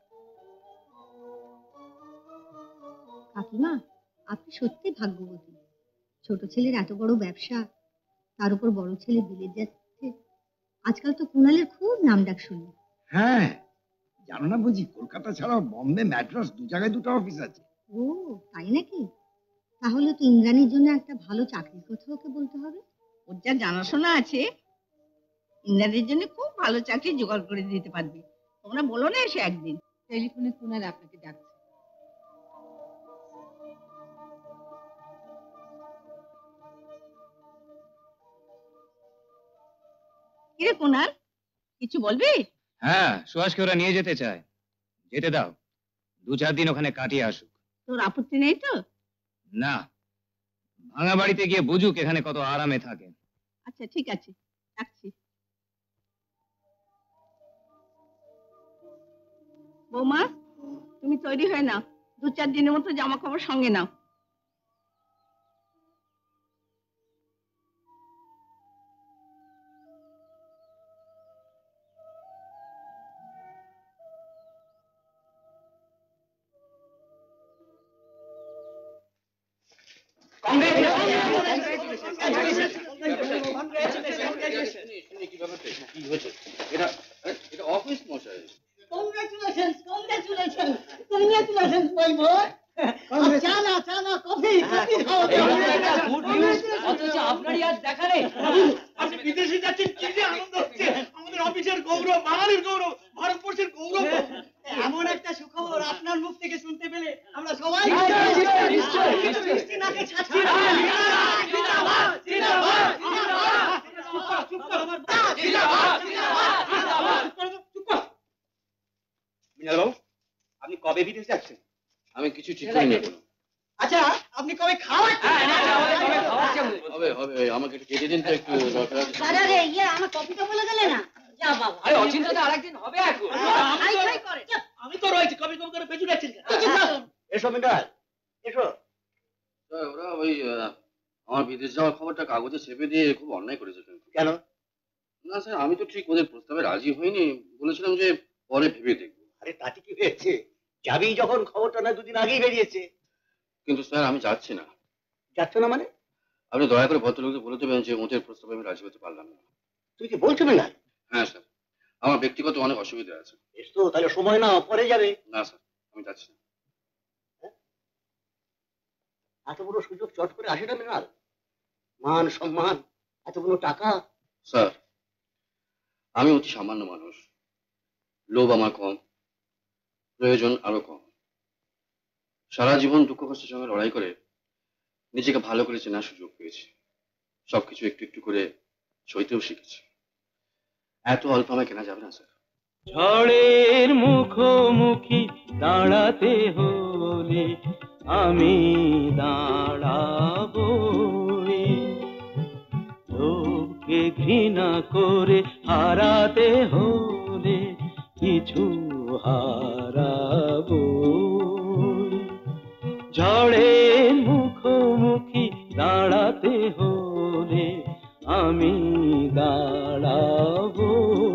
কাকিমা, আপনি সত্যি ভাগ্যবতী। ছোট ছেলের এত বড় ব্যবসা, তার উপর বড় ছেলে বিলেত যাচ্ছে। আজকাল তো কুনালের খুব নাম ডাক শুনি। হ্যাঁ জানো না বুঝি, কলকাতা ছাড়াও বম্বে, ম্যাড্রাস দু জায়গায় দুটো অফিস আছে। ও তাই নাকি? তাহলে তো ইন্দ্রাণীর জন্য একটা ভালো চাকরির কথা ওকে বলতে হবে। ওর যা জানাশোনা আছে, ইন্দ্রাণীর জন্য খুব ভালো চাকরি জোগাড় করে দিতে পারবে। তোমরা বলো না এসে একদিন। টেলিফোনে কুনাল আপনাকে ডাকছে। কিরে কুনাল, কিছু বলবি? হ্যাঁ, সুহাসকে ওরা নিয়ে যেতে চায়। যেতে দাও, দু চার দিন ওখানে কাটিয়ে আসুক। তোর আপত্তি নেই তো? না, ভাঙা বাড়িতে গিয়ে বুঝুক এখানে কত আরামে থাকে। আচ্ছা ঠিক আছে, রাখছি। বৌমা, তুমি তৈরি হয়ে নাও, দু চার দিনের মতো জামা কাপড় সঙ্গে নাও। অফিস মশাই, Congratulations, congratulations, congratulations, my boy. চা না, চা না, কফি, কফি খাওয়াতে হবে। অথচ আপনারই আজ দেখা নেই। আপনি বিদেশে যাচ্ছেন, কি যে আনন্দ হচ্ছে। আমাদের অফিসের গৌরব, বাঙালির গৌরব, ভারতবর্ষের গৌরব। এমন একটা সুখবর আপনার মুখ থেকে শুনতে পেলে আমরা সবাই মিষ্টি নাকে ছাড়ছি না। জিন্দাবাদ, জিন্দাবাদ, জিন্দাবাদ। চুপ কর, চুপ কর, আমার বাবা। জিন্দাবাদ, জিন্দাবাদ, জিন্দাবাদ। চুপ কর। মৃণাল বাবু, আপনি কবে বিদেশে যাচ্ছেন? আমি কিছু ঠিক করি না। আচ্ছা, আপনি কবে খাওয়াচ্ছেন? হবে হবে, আমাকে একটু কেটে দিন তো একটু দরকার আছে। দাদা রে, ইয়ে আমার কফিটা বলে গেলে না। যা বাবা। আরে অচিন্তা আরেকদিন হবে এখন। আই খাই করে। আমি তো রয়েছি, কবে কবে করে বেঁচে যাচ্ছেন। এসো মৃণাল, এসো। ওরা ওই আহ, আমার বিদেশ যাওয়ার খবরটা কাগজে চেপে দিয়ে খুব অন্যায় করেছে। কেন? না স্যার, আমি তো ঠিক ওদের প্রস্তাবে রাজি হইনি, বলেছিলাম যে পরে ভেবে দেখবো। আরে তাতে কি হয়েছে? যাবি যখন, খবরটা না দুদিন আগেই বেরিয়েছে। কিন্তু স্যার আমি যাচ্ছি না। যাচ্ছ না মানে? আপনি দয়া করে ভদ্রলোককে বলে দেবেন যে ওদের প্রস্তাবে আমি রাজি হতে পারলাম না। তুই কি বলছো মৃণাল? হ্যাঁ স্যার, আমার ব্যক্তিগত অনেক অসুবিধা আছে। বেশ তো, তাহলে সময় না, পরে যাবে। না স্যার, আমি যাচ্ছি না। এত বড় সুযোগ চট করে আসে না মৃণাল। মান সম্মান, এতগুলো টাকা। স্যার, আমি অতি সামান্য মানুষ, লোভ আমার কম, প্রয়োজন আরো কম। সারা জীবন দুঃখ কষ্টের সঙ্গে লড়াই করে নিজেকে ভালো করে চেনার সুযোগ পেয়েছি। সবকিছু একটু একটু করে সইতেও শিখেছি। এত অল্প আমায় কেনা যাবে না স্যার। ঝড়ের মুখোমুখি দাঁড়াতে হলে আমি দাঁড়াবো, লোককে ঘৃণা করে হারাতে হলে কিছু হারাবো। ঝড়ের মুখোমুখি দাঁড়াতে হলে আমি দাঁড়াবো।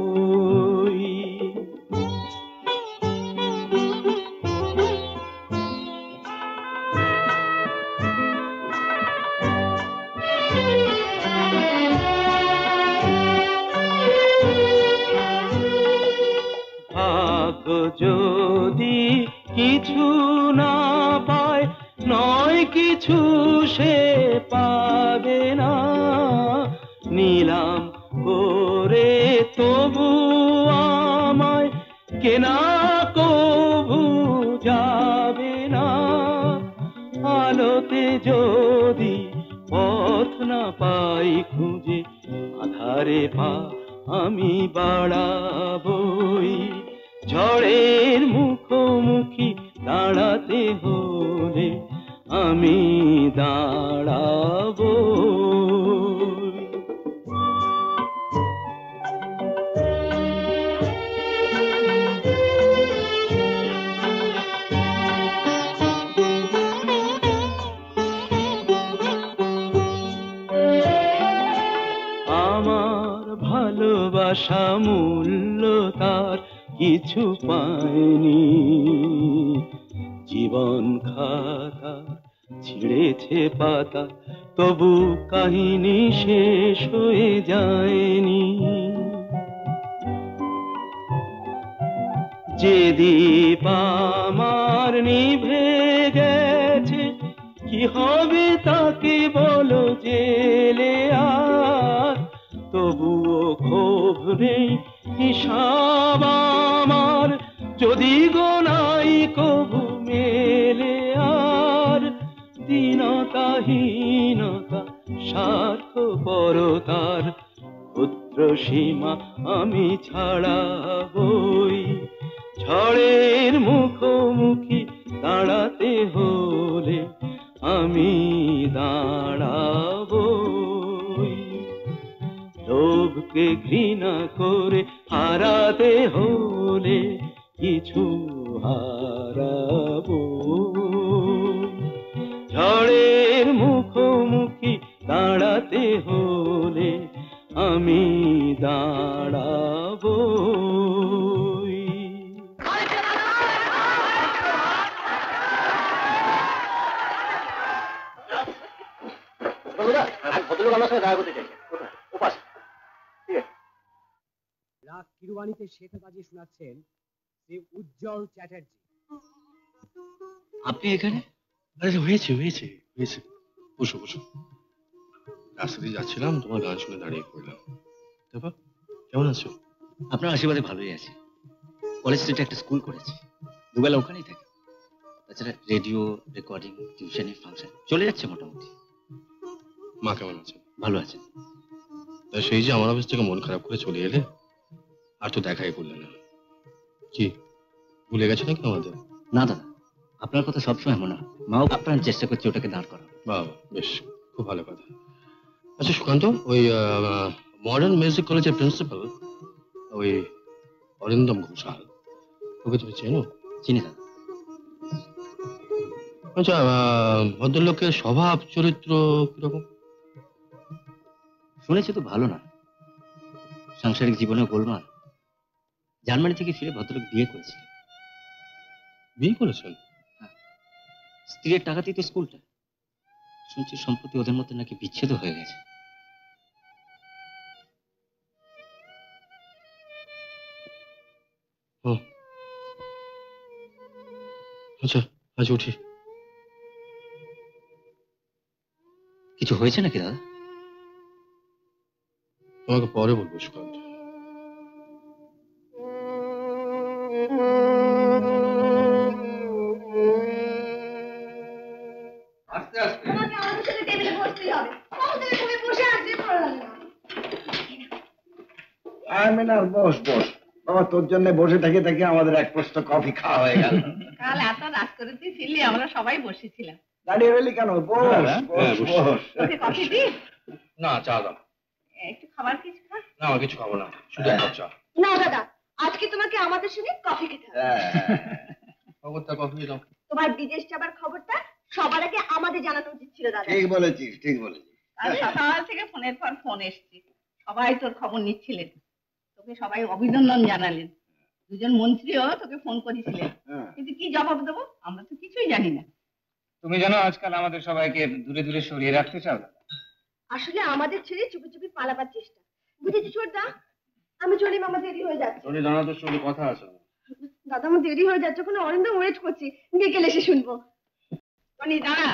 ভাগ্য যদি কিছু না পায়, নয় কিছু সে পাবে না। নিলাম করে তবু আমায় কেনা কবু যাবে না। আলোতে যদি পথ না পাই খুঁজে, আধারে পা আমি বাড়াবই। ঝড়ের মুখোমুখি দাঁড়াতে হলে আমি দাঁড়াবো। আমার ভালোবাসা মূল্য তার কিছু পায়নি, জীবন খাতা ছিঁড়েছে পাতা, তবু কাহিনী শেষ হয়ে যায়নি। যে দীপ আমার নিভে গেছে, কি হবে তাকে বলো জেলে আর, তবুও ক্ষোভ নেই হিসাব আমার, যদি গোনাই কবু মেলে আর। দীনতাহীনতা স্বার্থপরতার ক্ষুদ্র সীমা আমি ছাড়াবই, ঝড়ের মুখোমুখি দাঁড়াতে হলে আমি দাঁড়াবই। লোভকে ঘৃণা করে হারাতে হলে কিছু হারাবো, ঝড়ের মুখোমুখি দাঁড়াতে হলে আমি দাঁড়াবো। ভদ্রলোক আমার সাথে দেখা করতে চাইছে, কোথায়? ও পাশে। ঠিক আছে। রাগ কিরুবাণীতে শেখ বাজিয়ে শোনাচ্ছেন শ্রী উজ্জ্বল চ্যাটার্জি। আপনি এখানে? আরে হয়েছে হয়েছে হয়েছে বসো বসো। রাস্তা দিয়ে যাচ্ছিলাম, তোমার গান শুনে দাঁড়িয়ে পড়লাম। দেখো কেমন আছো? আপনার আশীর্বাদে ভালোই আছি। কলেজ স্ট্রিটে একটা স্কুল করেছি, দুবেলা ওখানেই থাকি। তাছাড়া রেডিও রেকর্ডিং টিউশনের ফাংশন চলে যাচ্ছে মোটামুটি। মা কেমন আছে? ভালো আছে। তা সেই যে আমার অফিস থেকে মন খারাপ করে চলে এলে, আর তো দেখাই করলে না। কি ভুলে গেছো নাকি আমাদের? না দাদা, আপনার কথা সবসময় মনে হয়, মাও আপনার চেষ্টা করছে ওটাকে দাঁড় করা। বাবা বেশ, খুব ভালো কথা। আচ্ছা সুকান্ত, ওই মডার্ন মিউজিক কলেজের প্রিন্সিপাল ওই অরিন্দম ঘোষাল, ওকে তুমি চেনো? চিনি দাদা। আচ্ছা ভদ্রলোকের স্বভাব চরিত্র কিরকম? শুনেছি তো ভালো না, সাংসারিক জীবনে গোলমাল। জার্মানি থেকে ফিরে ভদ্রলোক বিয়ে করেছিলেন। বিয়ে করেছেন? স্ত্রীর টাকাতেই তো স্কুলটা। শুনছি সম্প্রতি ওদের মধ্যে নাকি বিচ্ছেদ হয়ে গেছে। আচ্ছা আজ উঠি। কিছু হয়েছে নাকি দাদা? তোমাকে পরে বলবো সুকান্ত। আস্তে আস্তে। তোমাকে আমাদের সাথে টেবিলে বসতেই হবে। কতদিন তুমি বসে আসতে ভালো লাগে না। আয় মিনাল, বস বস। বাবা তোর জন্য বসে থেকে থেকে আমাদের এক প্রস্ত কফি খাওয়া হয়ে গেল। কাল এত রাত করে তুই ফিরলি, আমরা সবাই বসেছিলাম। দাঁড়িয়ে রইলি কেন? বস বস বস। তোকে কফি দিই? না চা দাও। একটু খাবার কিছু খা। না আমার কিছু খাবো না, শুধু এক কাপ চা। না দাদা, আজকে তোমাকে আমাদের সঙ্গে কফি খেতে হবে। খবরটা কফি দাও। তোমার বিদেশ যাবার খবরটা সবার আগে আমাদের জানানো উচিত ছিল দাদা। ঠিক বলেছিস, ঠিক বলেছিস। কাল সকাল থেকে ফোনের পর ফোন এসছে, সবাই তোর খবর নিচ্ছিলেন, তোকে সবাই অভিনন্দন জানালেন। দুজন মন্ত্রীও তোকে ফোন করেছিলেন, কিন্তু কি জবাব দেবো আমরা তো কিছুই জানি না। তুমি জানো আজকাল আমাদের সবাইকে দূরে দূরে সরিয়ে রাখতে চাও। আসলে আমাদের ছেড়ে চুপি চুপি পালাবার চেষ্টা, বুঝেছি ছোটদা? আমি চলি, মামা দেরি হয়ে যাচ্ছে। চলে দাঁড়া, তোর সঙ্গে কথা আছে। দাদা আমার দেরি হয়ে যাচ্ছে, ওখানে অরিন্দম ওয়েট করছি, বিকেলে এসে শুনবো। টনি দাঁড়া,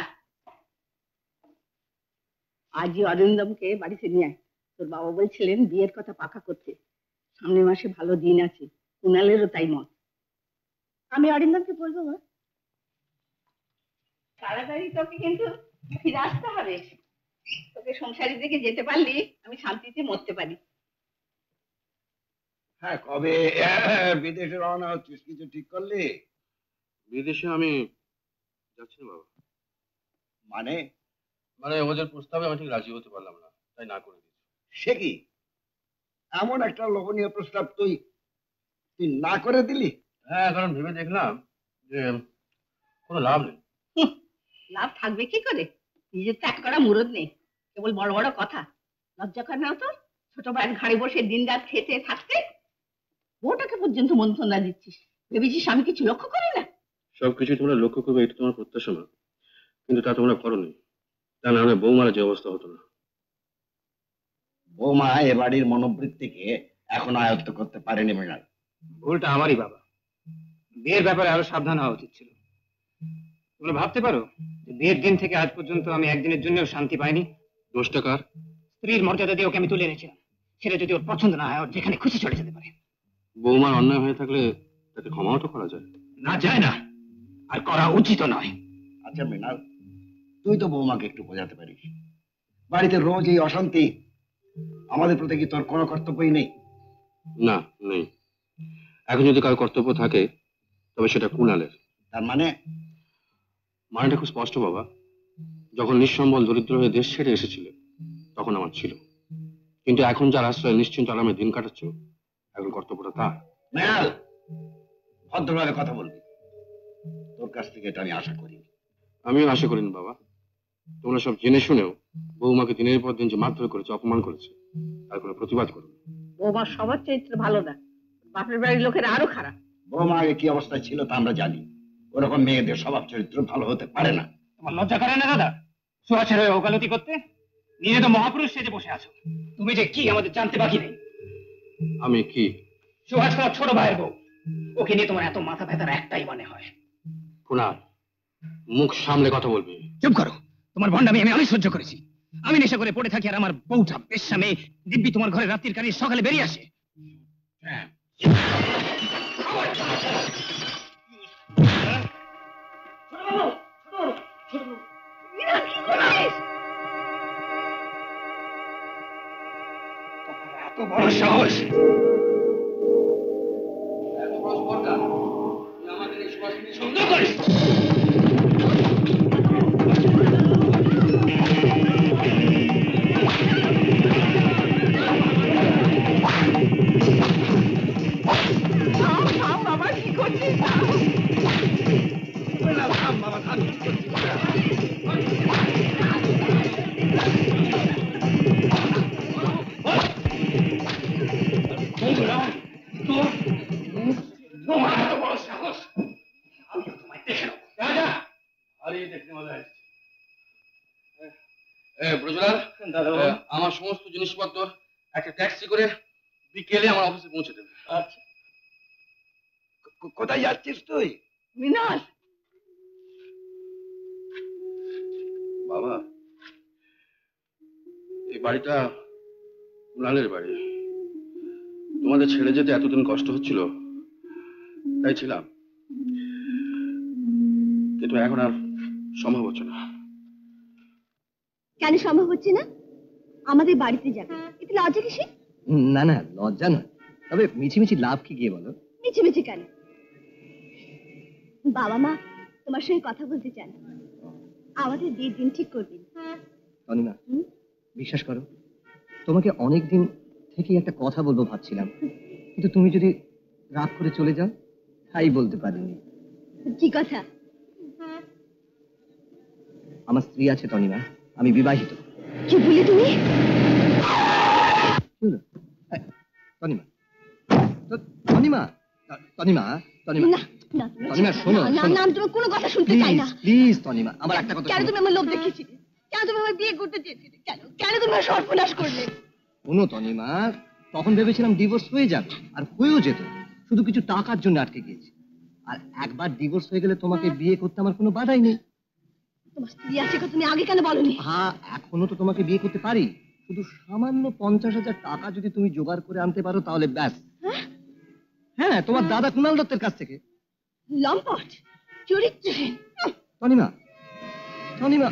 আজই অরিন্দমকে বাড়িতে নিয়ে আয়। তোর বাবা বলছিলেন বিয়ের কথা পাকা করতে, সামনের মাসে ভালো দিন আছে, কুণালেরও তাই মত। আমি অরিন্দমকে বলবো মা। তাড়াতাড়ি তোকে কিন্তু ফিরে আসতে হবে, তোকে সংসারী দেখে যেতে পারলি আমি শান্তিতে মরতে পারি। হ্যাঁ, কবে বিদেশে রওনা হচ্ছিস, কিছু ঠিক করলি? বিদেশে আমি যাচ্ছি না বাবা। মানে? মানে ওদের প্রস্তাবে আমি ঠিক রাজি হতে পারলাম না, তাই না করে দিচ্ছি। সে কি এমন একটা লোভনীয় প্রস্তাব তুই তুই না করে দিলি? হ্যাঁ, কারণ ভেবে দেখলাম যে কোনো লাভ নেই। লাভ থাকবে কি করে? নিজের ত্যাগ করা মুরদ নেই, কেবল বড় বড় কথা। লজ্জা করে না তোর? ছোট ভাইয়ের ঘাড়ে বসে দিন রাত খেতে থাকতে বউটাকে পর্যন্ত মন্ত্রণা দিচ্ছিস। ভেবেছিস আমি কিছু লক্ষ্য করি না? সবকিছু তোমরা লক্ষ্য করবে, এটা তোমার প্রত্যাশা না, কিন্তু তা তোমরা করোনি। তা না হলে বৌমার যে অবস্থা হতো না। বৌমা এ বাড়ির মনোবৃত্তিকে এখন আয়ত্ত করতে পারেনি মৃণাল। ভুলটা আমারই বাবা, বিয়ের ব্যাপারে আরো সাবধান হওয়া উচিত ছিল। তোমরা ভাবতে পারো যে বিয়ের দিন থেকে আজ পর্যন্ত আমি একদিনের জন্য শান্তি পাইনি। দোষটা কার? স্ত্রীর মর্যাদা দিয়ে ওকে আমি তুলে এনেছিলাম, সেটা যদি ওর পছন্দ না হয় ওর যেখানে খুশি চলে যেতে পারে। বৌমার অন্যায় হয়ে থাকলে তাকে ক্ষমাও তো করা যায়। না, যায় না, আর করা উচিত নয়। আচ্ছা মৃণাল, তুই তো বৌমাকে একটু বোঝাতে পারিস। বাড়িতে রোজ এই অশান্তি, আমাদের প্রতি কি তোর কোনো কর্তব্যই নেই? না, নেই। এখন যদি কারো কর্তব্য থাকে তবে সেটা কুণালের। তার মানে? মানেটা খুব স্পষ্ট বাবা। যখন নিঃসম্বল দরিদ্র হয়ে দেশ ছেড়ে এসেছিল তখন আমার ছিল, কিন্তু এখন যার আশ্রয় নিশ্চিন্ত আরামে দিন কাটাচ্ছ, এখন কর্তব্যটা তার। মৃণাল, ভদ্রভাবে কথা বলবি, তোর কাছ থেকে এটা আমি আশা করি। আমিও আশা করিনি বাবা। তোমরা সব জেনে শুনেও বৌমাকে দিনের পর দিন যে মারধর করেছে, অপমান করেছে, তার কোনো প্রতিবাদ করো। বৌমার সবার চরিত্র ভালো না, বাপের বাড়ির লোকের আরো খারাপ। বৌমা আগে কি অবস্থায় ছিল তা আমরা জানি। ওরকম মেয়েদের স্বভাব চরিত্র ভালো হতে পারে না। তোমার লজ্জা করে না দাদা সুহাসের হয়ে ওকালতি করতে? নিজে তো মহাপুরুষ সেজে বসে আছো, তুমি যে কি আমাদের জানতে বাকি নেই। আমি কি? সুহাস তোমার ছোট ভাইয়ের বউ, ওকে নিয়ে তোমার এত মাথা ব্যথার একটাই মনে হয়। কুণাল, মুখ সামলে কথা বলবি। চুপ করো, তোমার ভণ্ডামি আমি অনেক সহ্য করেছি। আমি নেশা করে পড়ে থাকি আর আমার বউটা বেশ্যা মেয়ে দিব্যি তোমার ঘরে রাত্রির কানে সকালে বেরিয়ে আসে। এত বড় সাহস! সুন্দর করিস। বাবা কি করছিস? আমার সমস্ত জিনিসপত্র একটা ট্যাক্সি করে বিকেলে আমার অফিসে পৌঁছে দেবে। আচ্ছা, কোথায় যাচ্ছিস তুই? মৃণাল, বাবা, এই বাড়িটা কুণালের বাড়ি। তোমাদের ছেড়ে যেতে এতদিন কষ্ট হচ্ছিল, তাই ছিলাম, কিন্তু এখন আর সম্ভব হচ্ছে না। কেন সম্ভব হচ্ছে না? আমাদের বাড়িতে যাবে, এতে লজ্জা কিসে? না না, লজ্জা নয়, তবে মিছিমিছি লাভ কি গিয়ে বলো? মিছিমিছি কেন? বাবা মা তোমার সঙ্গে কথা বলতে চান, আমাদের বিয়ের দিন ঠিক করবেন। তনিমা, বিশ্বাস করো, তোমাকে অনেক দিন থেকে একটা কথা বলবো ভাবছিলাম, কিন্তু তুমি যদি রাগ করে চলে যাও তাই বলতে পারিনি। কি কথা? আমার স্ত্রী আছে তনিমা, আমি বিবাহিত। কি বলে তুমি? তনিমা, তনিমা, তনিমা, তনিমা, তনিমা শোনো, না না, আমি তোমার কোনো কথা শুনতে চাই না। প্লিজ তনিমা, আমার একটা কথা। কেন তুমি আমার লোভ দেখিয়েছিলে? কেন তুমি আমার বিয়ে করতে চেয়েছিলে? কেন কেন তুমি আমার সর্বনাশ করলে? শোনো তনিমা, তখন ভেবেছিলাম ডিভোর্স হয়ে যাবে, আর হয়েও যেত, শুধু কিছু টাকার জন্য আটকে গিয়েছি। আর একবার ডিভোর্স হয়ে গেলে তোমাকে বিয়ে করতে আমার কোনো বাধাই নেই। তোমার স্ত্রী আছে, তুমি আগে কেন বলনি? হ্যাঁ, এখনো তো তোমাকে বিয়ে করতে পারি, শুধু সামান্য পঞ্চাশ হাজার টাকা যদি তুমি জোগাড় করে আনতে পারো তাহলে ব্যাস। হ্যাঁ, তোমার দাদা কুণাল দত্তের কাছ থেকে। লম্পট, চরিত্রহীন। তনিমা, তনিমা,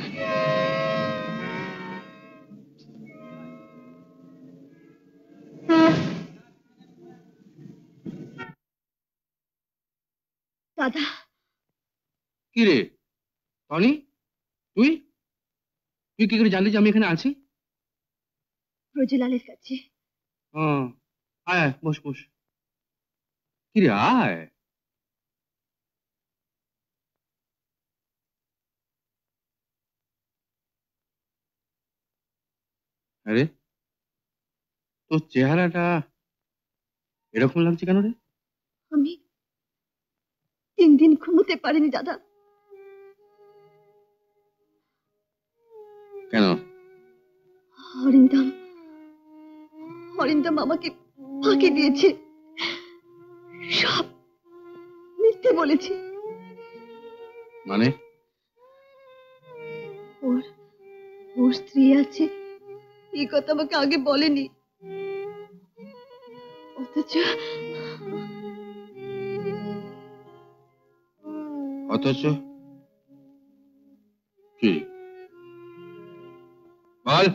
দাদা। কি রে টনি, তুই তুই কি করে জানলি যে আমি এখানে আছি? ব্রজলালের কাছে। ও আয় আয়, বস বস। কি রে আয়। আরে তোর চেহারাটা এরকম লাগছে কেন রে? আমি তিন দিন ঘুমোতে পারিনি দাদা। কেন? অরিন্দম অরিন্দম আমাকে ফাঁকি দিয়েছে, সব মিথ্যে বলেছে। মানে? ওর ওর স্ত্রী আছে এই কথা আমাকে আগে বলেনি, অথচ অথচ কি বল?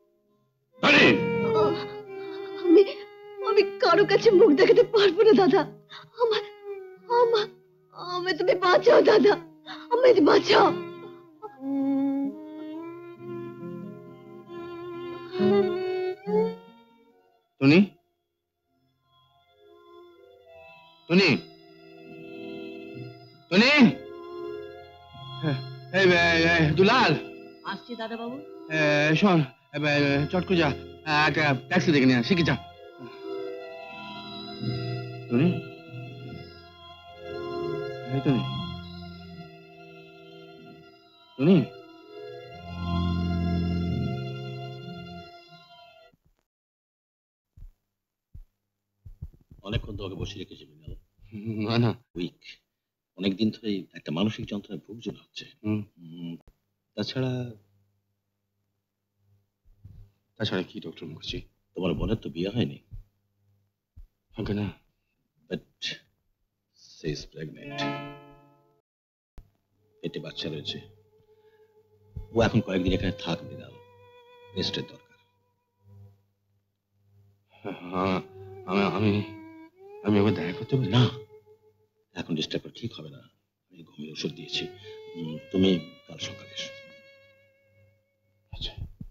আমি আমি কারো কাছে মুখ দেখাতে পারবো না দাদা। আমার আমার আমায় তুমি বাঁচাও দাদা, আমায় বাঁচাও। টনি, টনি, টনি, এই দুলাল আসছি দাদা বাবু। শোন, চট করে যা, একটা ট্যাক্সি দেখে নিয়ে শিখে যা। টনি, এই টনি, টনি, অনেকক্ষণ তোমাকে বসে রেখেছি মৃণাল। না না, উইক, অনেকদিন ধরে একটা মানসিক যন্ত্রণায় ভুগছে না হচ্ছে। তাছাড়া তাছাড়া কি ডক্টর মুখার্জি? তোমার বোনের তো বিয়ে হয়নি। হবে না, বাট সে ইজ প্রেগনেন্ট, পেটে বাচ্চা রয়েছে। ও এখন কয়েকদিন এখানে থাক মৃণাল, রেস্টের দরকার। আমি আমি আমি ওকে দেখা করতে পারি না, এখন ডিস্টার্ব করা ঠিক হবে না। আমি ঘুমের ওষুধ দিয়েছি, তুমি কাল সকালে এসো। আচ্ছা।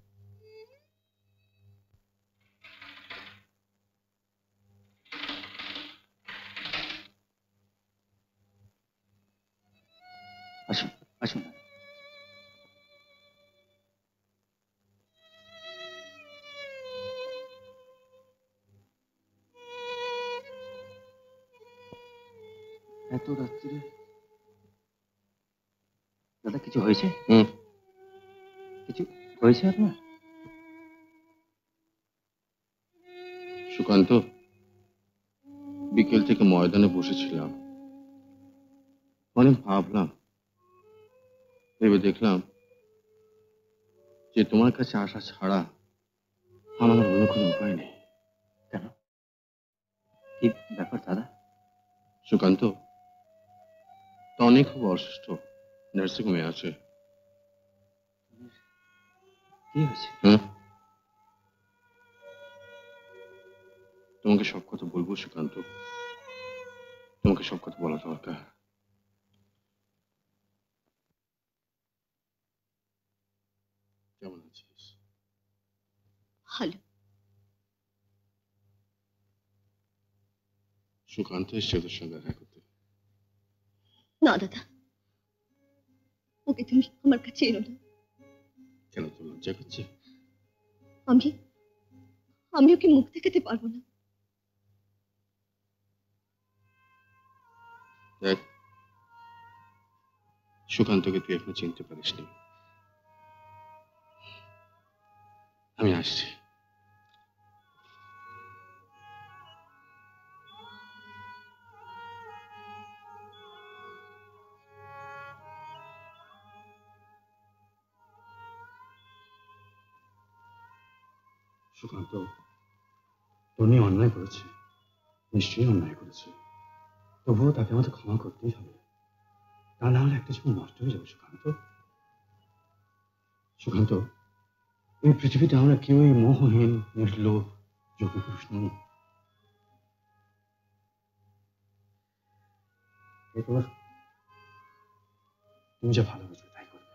আসুন আসুন। এত রাত্রিরে দাদা কিছু হয়েছে? হুম, কিছু হয়েছে আপনার? সুকান্ত, বিকেল থেকে ময়দানে বসেছিলাম, অনেক ভাবলাম, ভেবে দেখলাম যে তোমার কাছে আসা ছাড়া আমার আর অন্য কোনো উপায় নেই। কেন, কি ব্যাপার দাদা? সুকান্ত, টনি খুব অসুস্থ, নার্সিং হোমে আছে। কি হয়েছে? হুম, তোমাকে সব কথা বলবো সুকান্ত, তোমাকে সব কথা বলা দরকার। কেমন আছিস? ভালো। সুকান্ত এসছে ওদের সঙ্গে দেখা করতে। না দাদা, ওকে তুমি আমার কাছে এনো না। কেন, তোর লজ্জা করছে? আমি আমি ওকে মুখ দেখাতে পারবো না। দেখ, সুকান্তকে তুই এখনো চিনতে পারিসনি। আমি আসছি। সুকান্ত, টনি অন্যায় করেছে, নিশ্চয়ই অন্যায় করেছে, তবুও তাকে আমাদের ক্ষমা করতেই হবে, তা না হলে একটা জীবন নষ্ট হয়ে যাবে। সুকান্ত, সুকান্ত, এই পৃথিবীতে আমরা কেউই মোহহীন, নির্লোভ, যোগ্য পুরুষ নই। এরপর তুমি যা ভালো বুঝবে তাই করবে।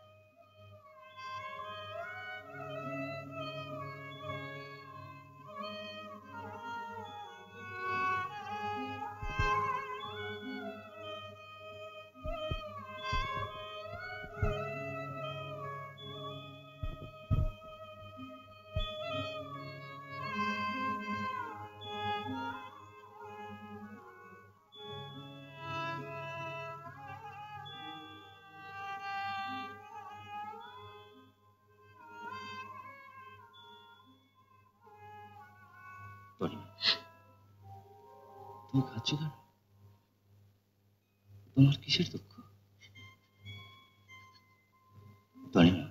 তুমি কাঁদছো কেন? তোমার কিসের দুঃখ? তনিমা,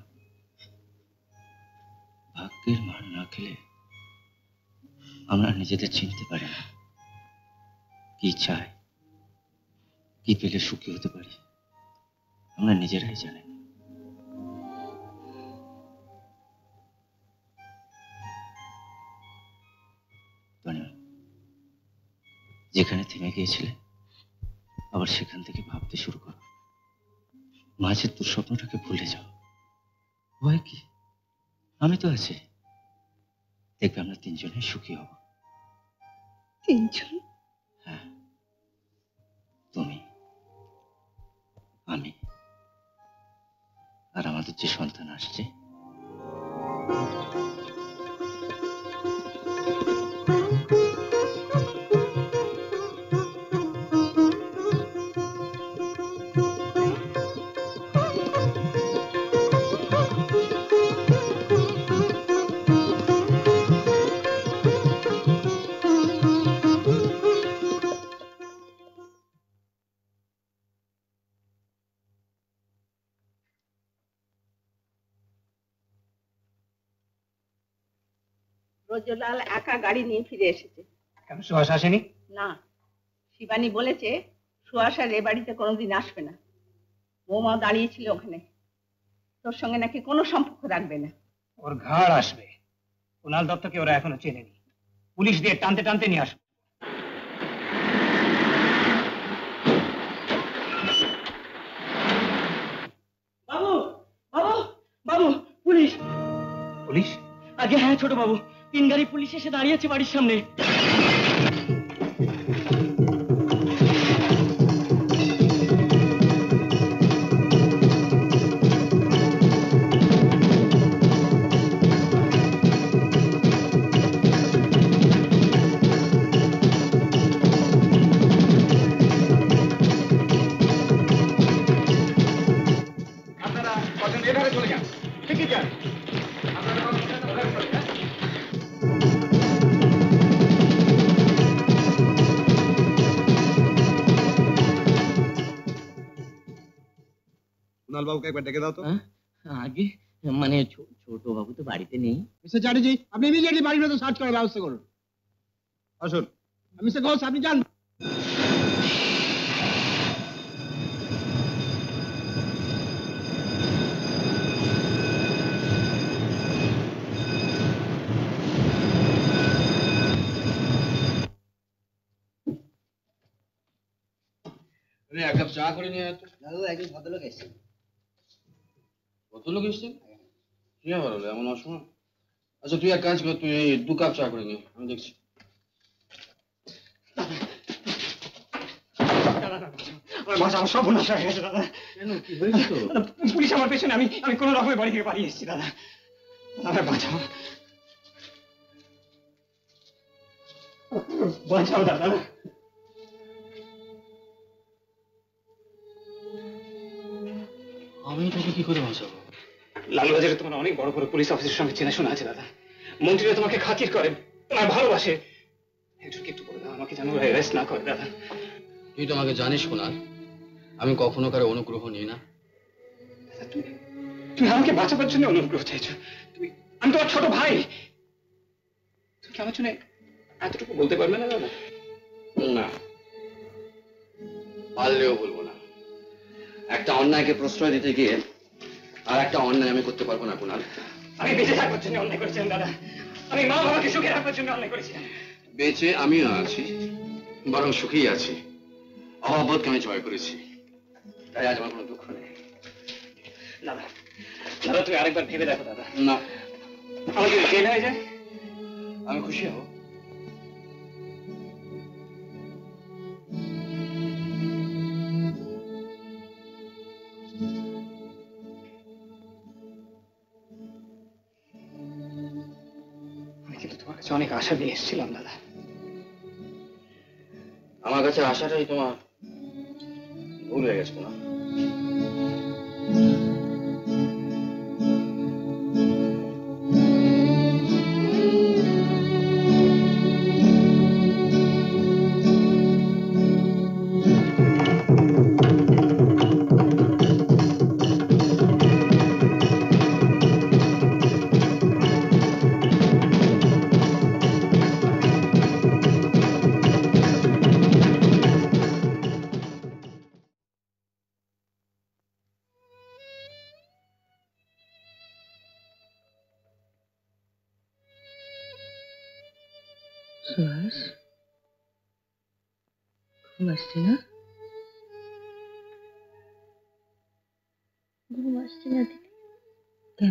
ভাগ্যের মার না খেলে আমরা নিজেদের চিনতে পারি না। কি চাই, কি পেলে সুখী হতে পারি আমরা নিজেরাই জানি না। তনিমা, যেখানে থেমে গিয়েছিলে আবার সেখান থেকে ভাবতে শুরু করো। মাঝের দুঃস্বপ্নটাকে ভুলে যাও। ভয় কি? আমি তো আছি, দেখবে আমরা তিনজনে সুখী হব। তিনজন? হ্যাঁ, তুমি, আমি আর আমাদের যে সন্তান আসছে। রোজলাল একা গাড়ি নিয়ে ফিরে এসেছে। কেন সুহাস আসেনি? না, শিবানী বলেছে সুহাস আর এ বাড়িতে কোনোদিন আসবে না। বৌমা দাঁড়িয়েছিল ওখানে, তোর সঙ্গে নাকি কোনো সম্পর্ক রাখবে না। ওর ঘাড় আসবে। কুণাল দত্তকে ওরা এখনো চেনেনি, পুলিশ দিয়ে টানতে টানতে নিয়ে আসবে। বাবু, বাবু, বাবু, পুলিশ! পুলিশ? আগে হ্যাঁ ছোট বাবু, তিন গাড়ি পুলিশ এসে দাঁড়িয়েছে বাড়ির সামনে। আপনারা কজন এভাবে চলে যান, ঠিকই যান। আপনারা কজন ওখানে চলে যান। কুণাল বাবুকে একবার ডেকে দাও তো। আগে মানে ছোট বাবু তো বাড়িতে নেই। মিস্টার চ্যাটার্জি, আপনি ইমিডিয়েটলি বাড়ির মধ্যে সার্চ করার ব্যবস্থা করুন। আসুন। মিস্টার ঘোষ, আপনি যান। এক কাপ চা করে নিয়ে আসতো। দাদু, একজন ভদ্রলোক এসেছেন। ভদ্রলোক এসছেন? কি আবার হলো এমন অসময়? আচ্ছা তুই এক কাজ কর, তুই এই দু কাপ চা করে নিয়ে, আমি দেখছি। আমার সর্বনাশ হয়ে গেছে দাদা। কেন, কি হয়েছে তো? পুলিশ আমার পেছনে, আমি আমি কোনো রকমে বাড়ি থেকে পালিয়ে এসেছি দাদা। দাদা বাঁচাও, বাঁচাও দাদা। আমি তোকে কি করে বাঁচাবো? লালবাজারে তোমার অনেক বড় বড় পুলিশ অফিসের সঙ্গে চেনাশোনা আছে দাদা। মন্ত্রীরা তোমাকে খাতির করেন, তোমার ভালোবাসে। একজনকে একটু বলে দাও আমাকে যেন অ্যারেস্ট না করে দাদা। তুই তো আমাকে জানিস কুণাল, আমি কখনো কারো অনুগ্রহ নিই না। তুমি আমাকে বাঁচাবার জন্য অনুগ্রহ চাইছো। তুমি, আমি তোমার ছোট ভাই। তুমি কি আমার জন্য এতটুকু বলতে পারবে না দাদা? না, পারলেও বলবো না। একটা অন্যায়কে প্রশ্রয় দিতে গিয়ে আর একটা অন্যায় আমি করতে পারবো না কুণাল। আমি বেঁচে থাকবার জন্য অন্যায় করেছিলাম দাদা। আমি মা বাবাকে সুখে রাখবার জন্য অন্যায় করেছিলাম। বেঁচে আমিও আছি, বরং সুখী আছি। অভাববোধকে আমি জয় করেছি, তাই আজ আমার কোনো দুঃখ নেই। দাদা দাদা তুমি আরেকবার ভেবে দেখো দাদা। না, আমার যদি ফেল হয়ে যায় আমি খুশি হব। আমি কিন্তু তোমার কাছে অনেক আশা নিয়ে এসেছিলাম দাদা। আমার কাছে আশাটাই তোমার ভুল হয়ে গেছে না। সুহাস, ঘুম আসছে না? ঘুম আসছে না দিদি। কেন?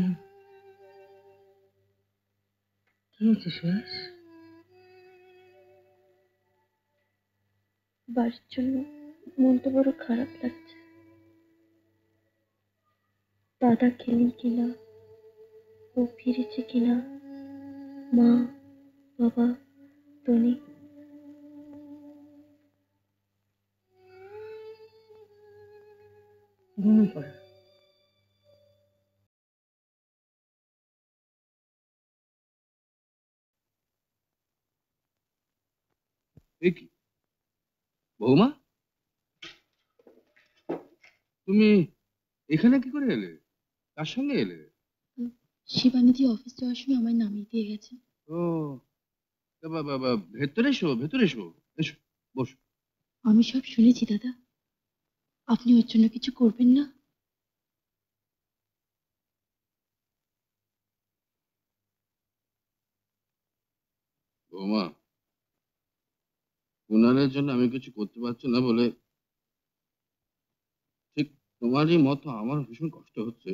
কি হয়েছে সুহাস? বাড়ির জন্য মনটা বড় খারাপ লাগছে। দাদা খেলেন কিনা, ও ফিরেছে কিনা, মা বাবা টনি। ঘুমিয়ে পড়ো। এ কি বৌমা, তুমি এখানে কি করে এলে? কার সঙ্গে এলে? শিবানীদি অফিস যাওয়ার সময় আমায় নামিয়ে দিয়ে গেছে। ও বাবা, ভেতরে এসো, ভেতরে এসো, এসো বসো। আমি সব শুনেছি দাদা, আপনি ওর জন্য কিছু করবেন না? বৌমা, কুণালের জন্য আমি কিছু করতে পারছি না বলে ঠিক তোমারই মতো আমার ভীষণ কষ্ট হচ্ছে।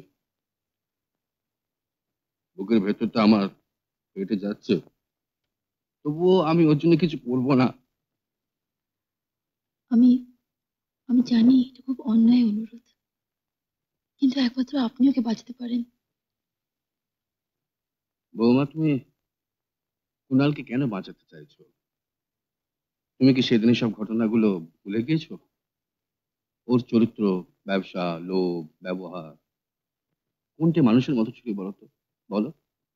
বুকের ভেতরটা আমার পেটে যাচ্ছে, তবুও আমি ওর জন্য কিছু করবো না। আমি আমি জানি এটা খুব অন্যায় অনুরোধ, কিন্তু একমাত্র আপনি ওকে বাঁচাতে পারেন। বৌমা, তুমি কুণালকে কেন বাঁচাতে চাইছো? তুমি কি সেদিনের সব ঘটনাগুলো ভুলে গিয়েছো? ওর চরিত্র, ব্যবসা, লোভ, ব্যবহার কোনটি মানুষের মতো ছিল বলো তো, বলো?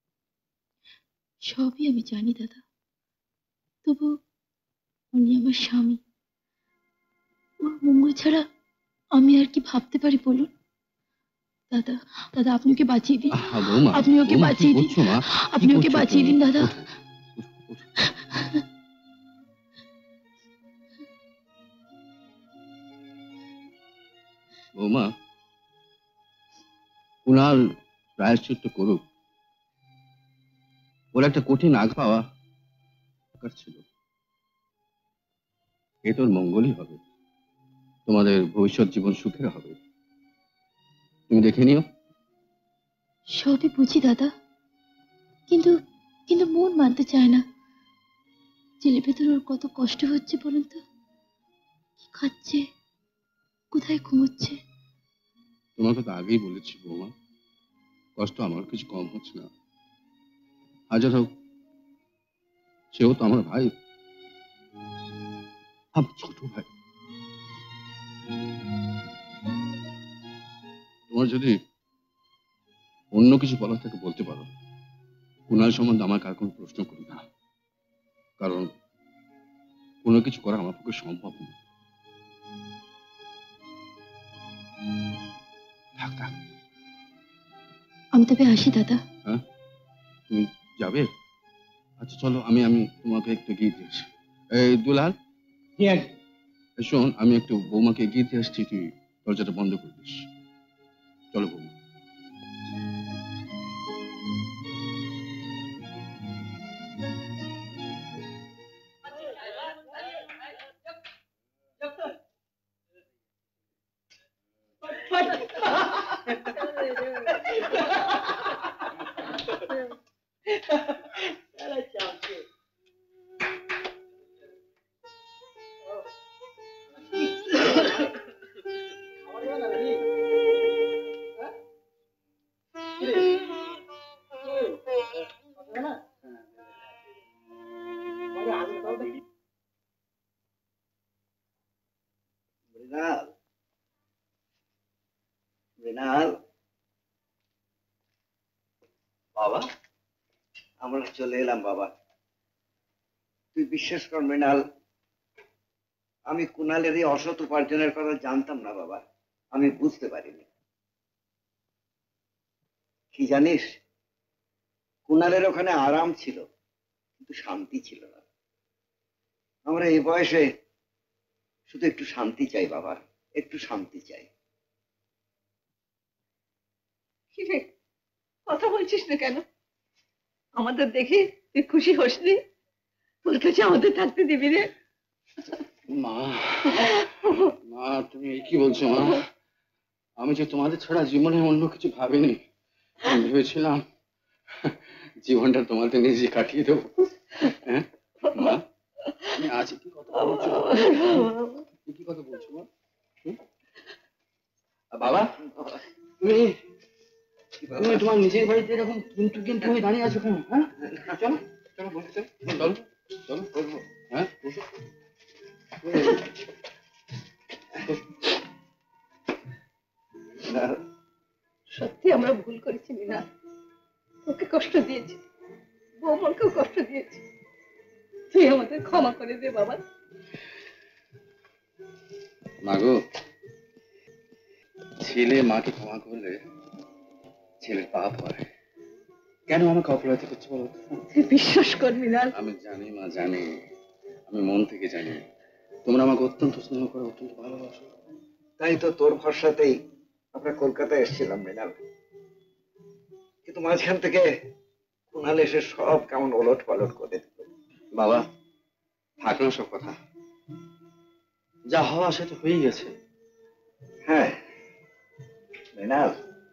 সবই আমি জানি দাদা, তবু উনি আমার স্বামী, ওর মঙ্গল ছাড়া আমি আর কি ভাবতে পারি বলুন? দাদা দাদা আপনি ওকে বাঁচিয়ে দিন, আহা বৌমা, আপনি ওকে বৌমা, কি বাঁচিয়ে দিন, করছো মা? কি আপনি ওকে করছো বাঁচিয়ে তুমি? দিন দাদা। ওঠো, ওঠো, ওঠো। বৌমা, কুণাল প্রায়শ্চিত্ত করুক, ওর একটা কঠিন আঘাত পাওয়া দরকার ছিল। এ তোর মঙ্গলই হবে, তোমাদের ভবিষ্যৎ জীবন সুখের হবে। তুমি দেখে নিও। সবই বুঝি দাদা, কিন্তু কিন্তু মন মানতে চায় না। ছেলে ভেতরে ওর কত কষ্ট হচ্ছে বলুন তো, কি খাচ্ছে, কোথায় ঘুমোচ্ছে। তোমাকে তো আগেই বলেছি বৌমা, কষ্ট আমার কিছু কম হচ্ছে না। হাজার হোক, সেও তো আমার ভাই, আমার ছোট ভাই। তোমার যদি অন্য কিছু বলার থাকে বলতে পারো। কুণাল সম্বন্ধে আমার কার কোনো প্রশ্ন করি না, কারণ কোনো কিছু করা আমার পক্ষে সম্ভব না। থাক থাক। আমি তবে আসি দাদা। হ্যাঁ, তুমি যাবে? আচ্ছা চলো, আমি আমি তোমাকে একটু এগিয়ে দিয়ে আসি। এই দুলাল, শোন, আমি একটু বৌমাকে এগিয়ে দিয়ে আসছি, তুই দরজাটা বন্ধ করে দিস। চলো বৌমা। বাবা, আমরা চলে এলাম বাবা। তুই বিশ্বাস কর মৃণাল, আমি কুণালের এই অসৎ উপার্জনের কথা জানতাম না বাবা, আমি বুঝতে পারিনি। কি জানিস, কুণালের ওখানে আরাম ছিল কিন্তু শান্তি ছিল না। আমরা এই বয়সে শুধু একটু শান্তি চাই বাবা, একটু শান্তি চাই। কি রে, কথা বলছিস না কেন? আমাদের দেখে তুই খুশি হসনি? তোর কাছে আমাদের থাকতে দিবি রে? মা, মা তুমি কি বলছো মা? আমি যে তোমাদের ছাড়া জীবনে অন্য কিছু ভাবিনি। আমি ভেবেছিলাম জীবনটা তোমাদের নিজে কাটিয়ে দেবো। হ্যাঁ মা, তুমি আজ কি কথা বলছো? কি কথা বলছো মা? বাবা, তুমি তুমি তোমার নিজের বাড়িতে এরকম কিন্তু কিন্তু হয়ে দাঁড়িয়ে আছো কেন? হ্যাঁ চলো চলো বসো, চলো চলো বসবো। হ্যাঁ বসো। সত্যি আমরা ভুল করেছি মিনা, তোকে কষ্ট দিয়েছি, বৌমনকেও কষ্ট দিয়েছি, তুই আমাদের ক্ষমা করে দে বাবা। মাগো, ছেলে মাকে ক্ষমা করলে ছেলের পাপ হয়। কেন আমাকে অপরাধ করছো বলো? তুই বিশ্বাস কর মিনাল, আমি জানি মা, জানি, আমি মন থেকে জানি তোমরা আমাকে অত্যন্ত স্নেহ করো, অত্যন্ত ভালোবাসো। তাই তো তোর ভরসাতেই আমরা কলকাতায় এসেছিলাম মৃণাল, কিন্তু মাঝখান থেকে কুণাল এসে সব কেমন ওলট পালট করে দিল। বাবা থাক না সব কথা, যা হওয়া সে তো হয়ে গেছে। হ্যাঁ মৃণাল,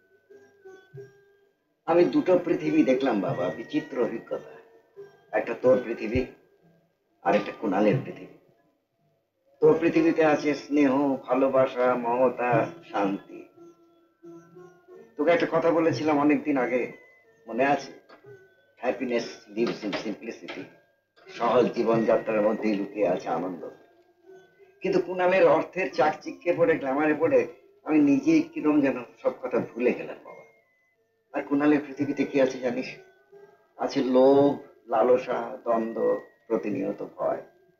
আমি দুটো পৃথিবী দেখলাম বাবা, বিচিত্র অভিজ্ঞতা। একটা তোর পৃথিবী আর একটা কুণালের পৃথিবী। তোর পৃথিবীতে আছে স্নেহ, ভালোবাসা, মমতা, শান্তি। তোকে একটা কথা বলেছিলাম অনেকদিন আগে, মনে আছে? Happiness lives in simplicity. সহজ জীবনযাত্রার মধ্যেই লুকিয়ে আছে আনন্দ। কিন্তু কুণালের অর্থের চাকচিক্যে পড়ে, গ্ল্যামারে পড়ে আমি নিজেই কিরম যেন সব কথা ভুলে গেলাম বাবা। আর কুণালের পৃথিবীতে কি আছে জানিস? আছে লোভ, লালসা, দ্বন্দ্ব, প্রতিনিয়ত ভয়,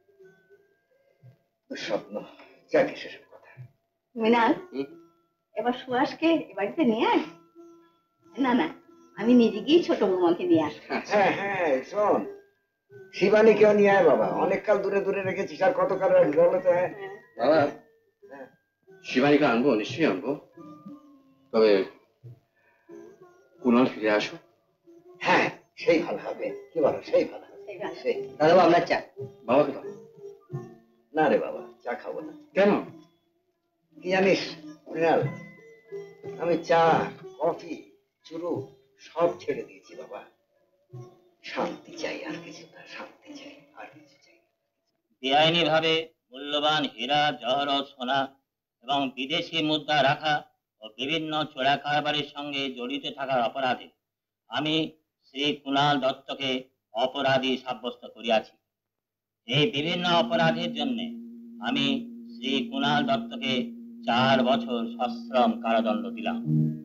স্বপ্ন। যাকে সেসব কথা। মিনাল, এবার সুহাসকে এ বাড়িতে নিয়ে আয়। না না, আমি নিজে গিয়ে ছোট বৌমাকে নিয়ে আসবো। হ্যাঁ হ্যাঁ শোন, শিবানীকেও নিয়ে আয় বাবা, অনেককাল দূরে দূরে রেখেছিস, আর কত কাল রাখবি বলো তো? হ্যাঁ বাবা, শিবানীকে আনবো, নিশ্চয়ই আনবো, তবে কুণাল ফিরে আসো। হ্যাঁ সেই ভালো হবে, কি বলো? সেই ভালো হবে। সেই দাদা আপনার চা। বাবাকে দাও। না রে বাবা, চা খাবো না। কেন? কি জানিস মৃণাল, আমি চা, কফি, চুরু সব ছেড়ে দিয়েছি বাবা। শান্তি চাই, আর কিছু না, শান্তি চাই, আর কিছু চাই। বেআইনি ভাবে মূল্যবান হীরা, জহরত, সোনা এবং বিদেশি মুদ্রা রাখা ও বিভিন্ন চোরা কারবারের সঙ্গে জড়িত থাকার অপরাধে আমি শ্রী কুণাল দত্তকে অপরাধী সাব্যস্ত করিয়াছি। এই বিভিন্ন অপরাধের জন্য আমি শ্রী কুণাল দত্তকে চার বছর সশ্রম কারাদণ্ড দিলাম।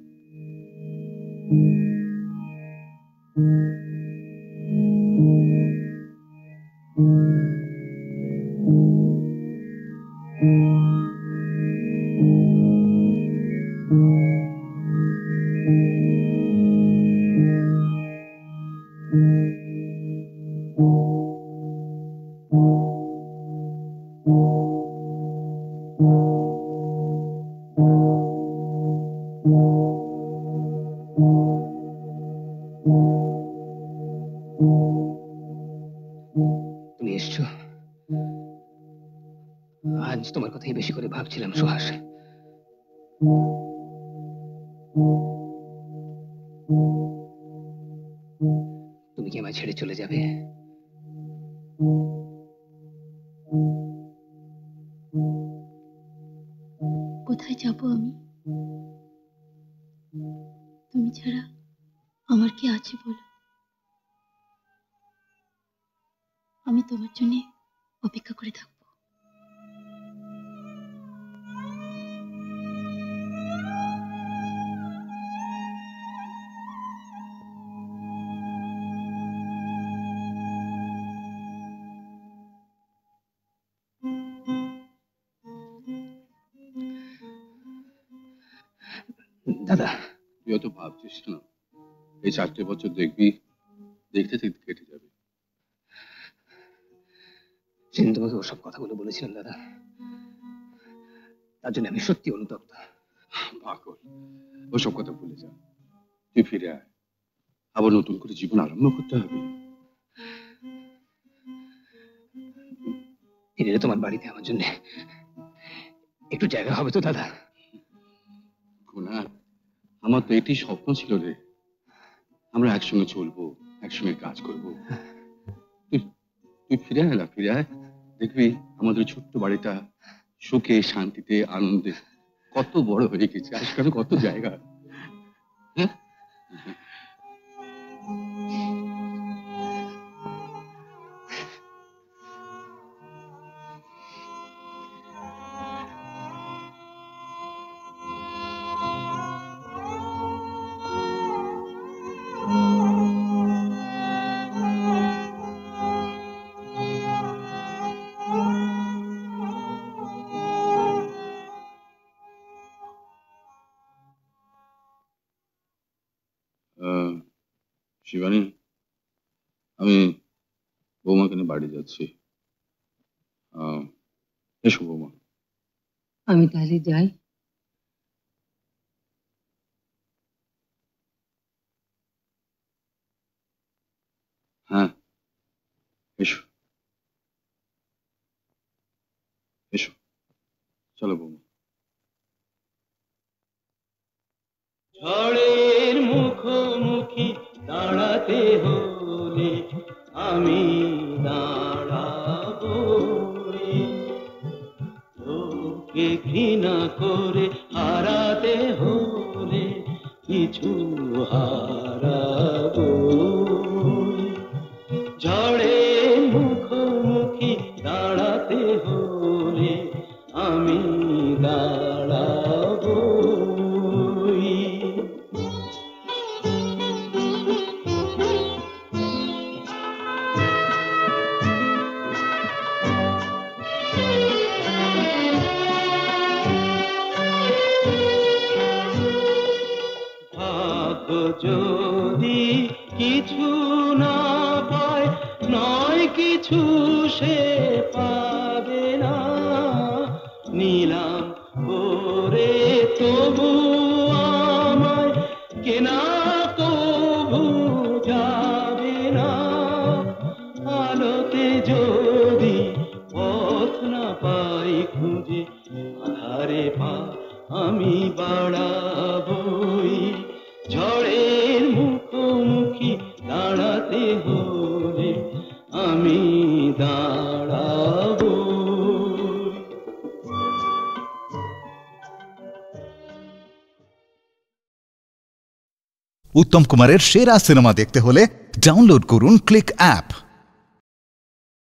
তুমি এসছো, আজ তোমার কথাই বেশি করে ভাবছিলাম সুহাস। তুমি কি আমায় ছেড়ে চলে যাবে? কোথায় যাব আমি? তুমি ছাড়া আমার কি আছে বলো? আমি তোমার জন্য অপেক্ষা করে থাকবো। দাদা তুই অত ভাবছিস কেন? এই চারটে বছর দেখবি, দেখতে দেখতে কেটে যাবে। সেদিন তোমাকে ওসব কথাগুলো বলেছিলাম দাদা, তার জন্য আমি সত্যি অনুতপ্ত। পাগল, ওসব কথা ভুলে যা। তুই ফিরে আয়, আবার নতুন করে জীবন আরম্ভ করতে হবে। ফিরে তোমার বাড়িতে আমার জন্য একটু জায়গা হবে তো দাদা? কুনাল, আমার তো এটি স্বপ্ন ছিল রে, আমরা একসঙ্গে চলবো, একসঙ্গে কাজ করব। তুই তুই ফিরে আয় না, ফিরে আয়, দেখবি আমাদের ছোট্ট বাড়িটা সুখে শান্তিতে আনন্দে কত বড় হয়ে গেছে, আজকাল কত জায়গা। হ্যাঁ, শিবানী, আমি বৌমাকে নিয়ে বাড়ি যাচ্ছি। এসো বৌমা। আমি তাহলে যাই। হ্যাঁ, এসো এসো, চলো বৌমা। ঝড়ের মুখোমুখি দাঁড়াতে হলে আমি দাঁড়াবো, লোকে ঘৃণা করে হারাতে হলে কিছু হারাবো। ঝড়ের মুখোমুখি দাঁড়াতে হলে আমি দাঁড়াবো। যদি কিছু না পায়, নয় কিছু সে পাবে না, নিলাম করে তবু আমায় কেনা তবু যাবে না। আলোতে যদি পথ না পাই খুঁজে, আধারে পা আমি বাড়াবই। ঝড়ের মুখোমুখি দাঁড়াতে হলে আমি দাঁড়াবো। উত্তম কুমারের সেরা সিনেমা দেখতে হলে ডাউনলোড করুন ক্লিক অ্যাপ।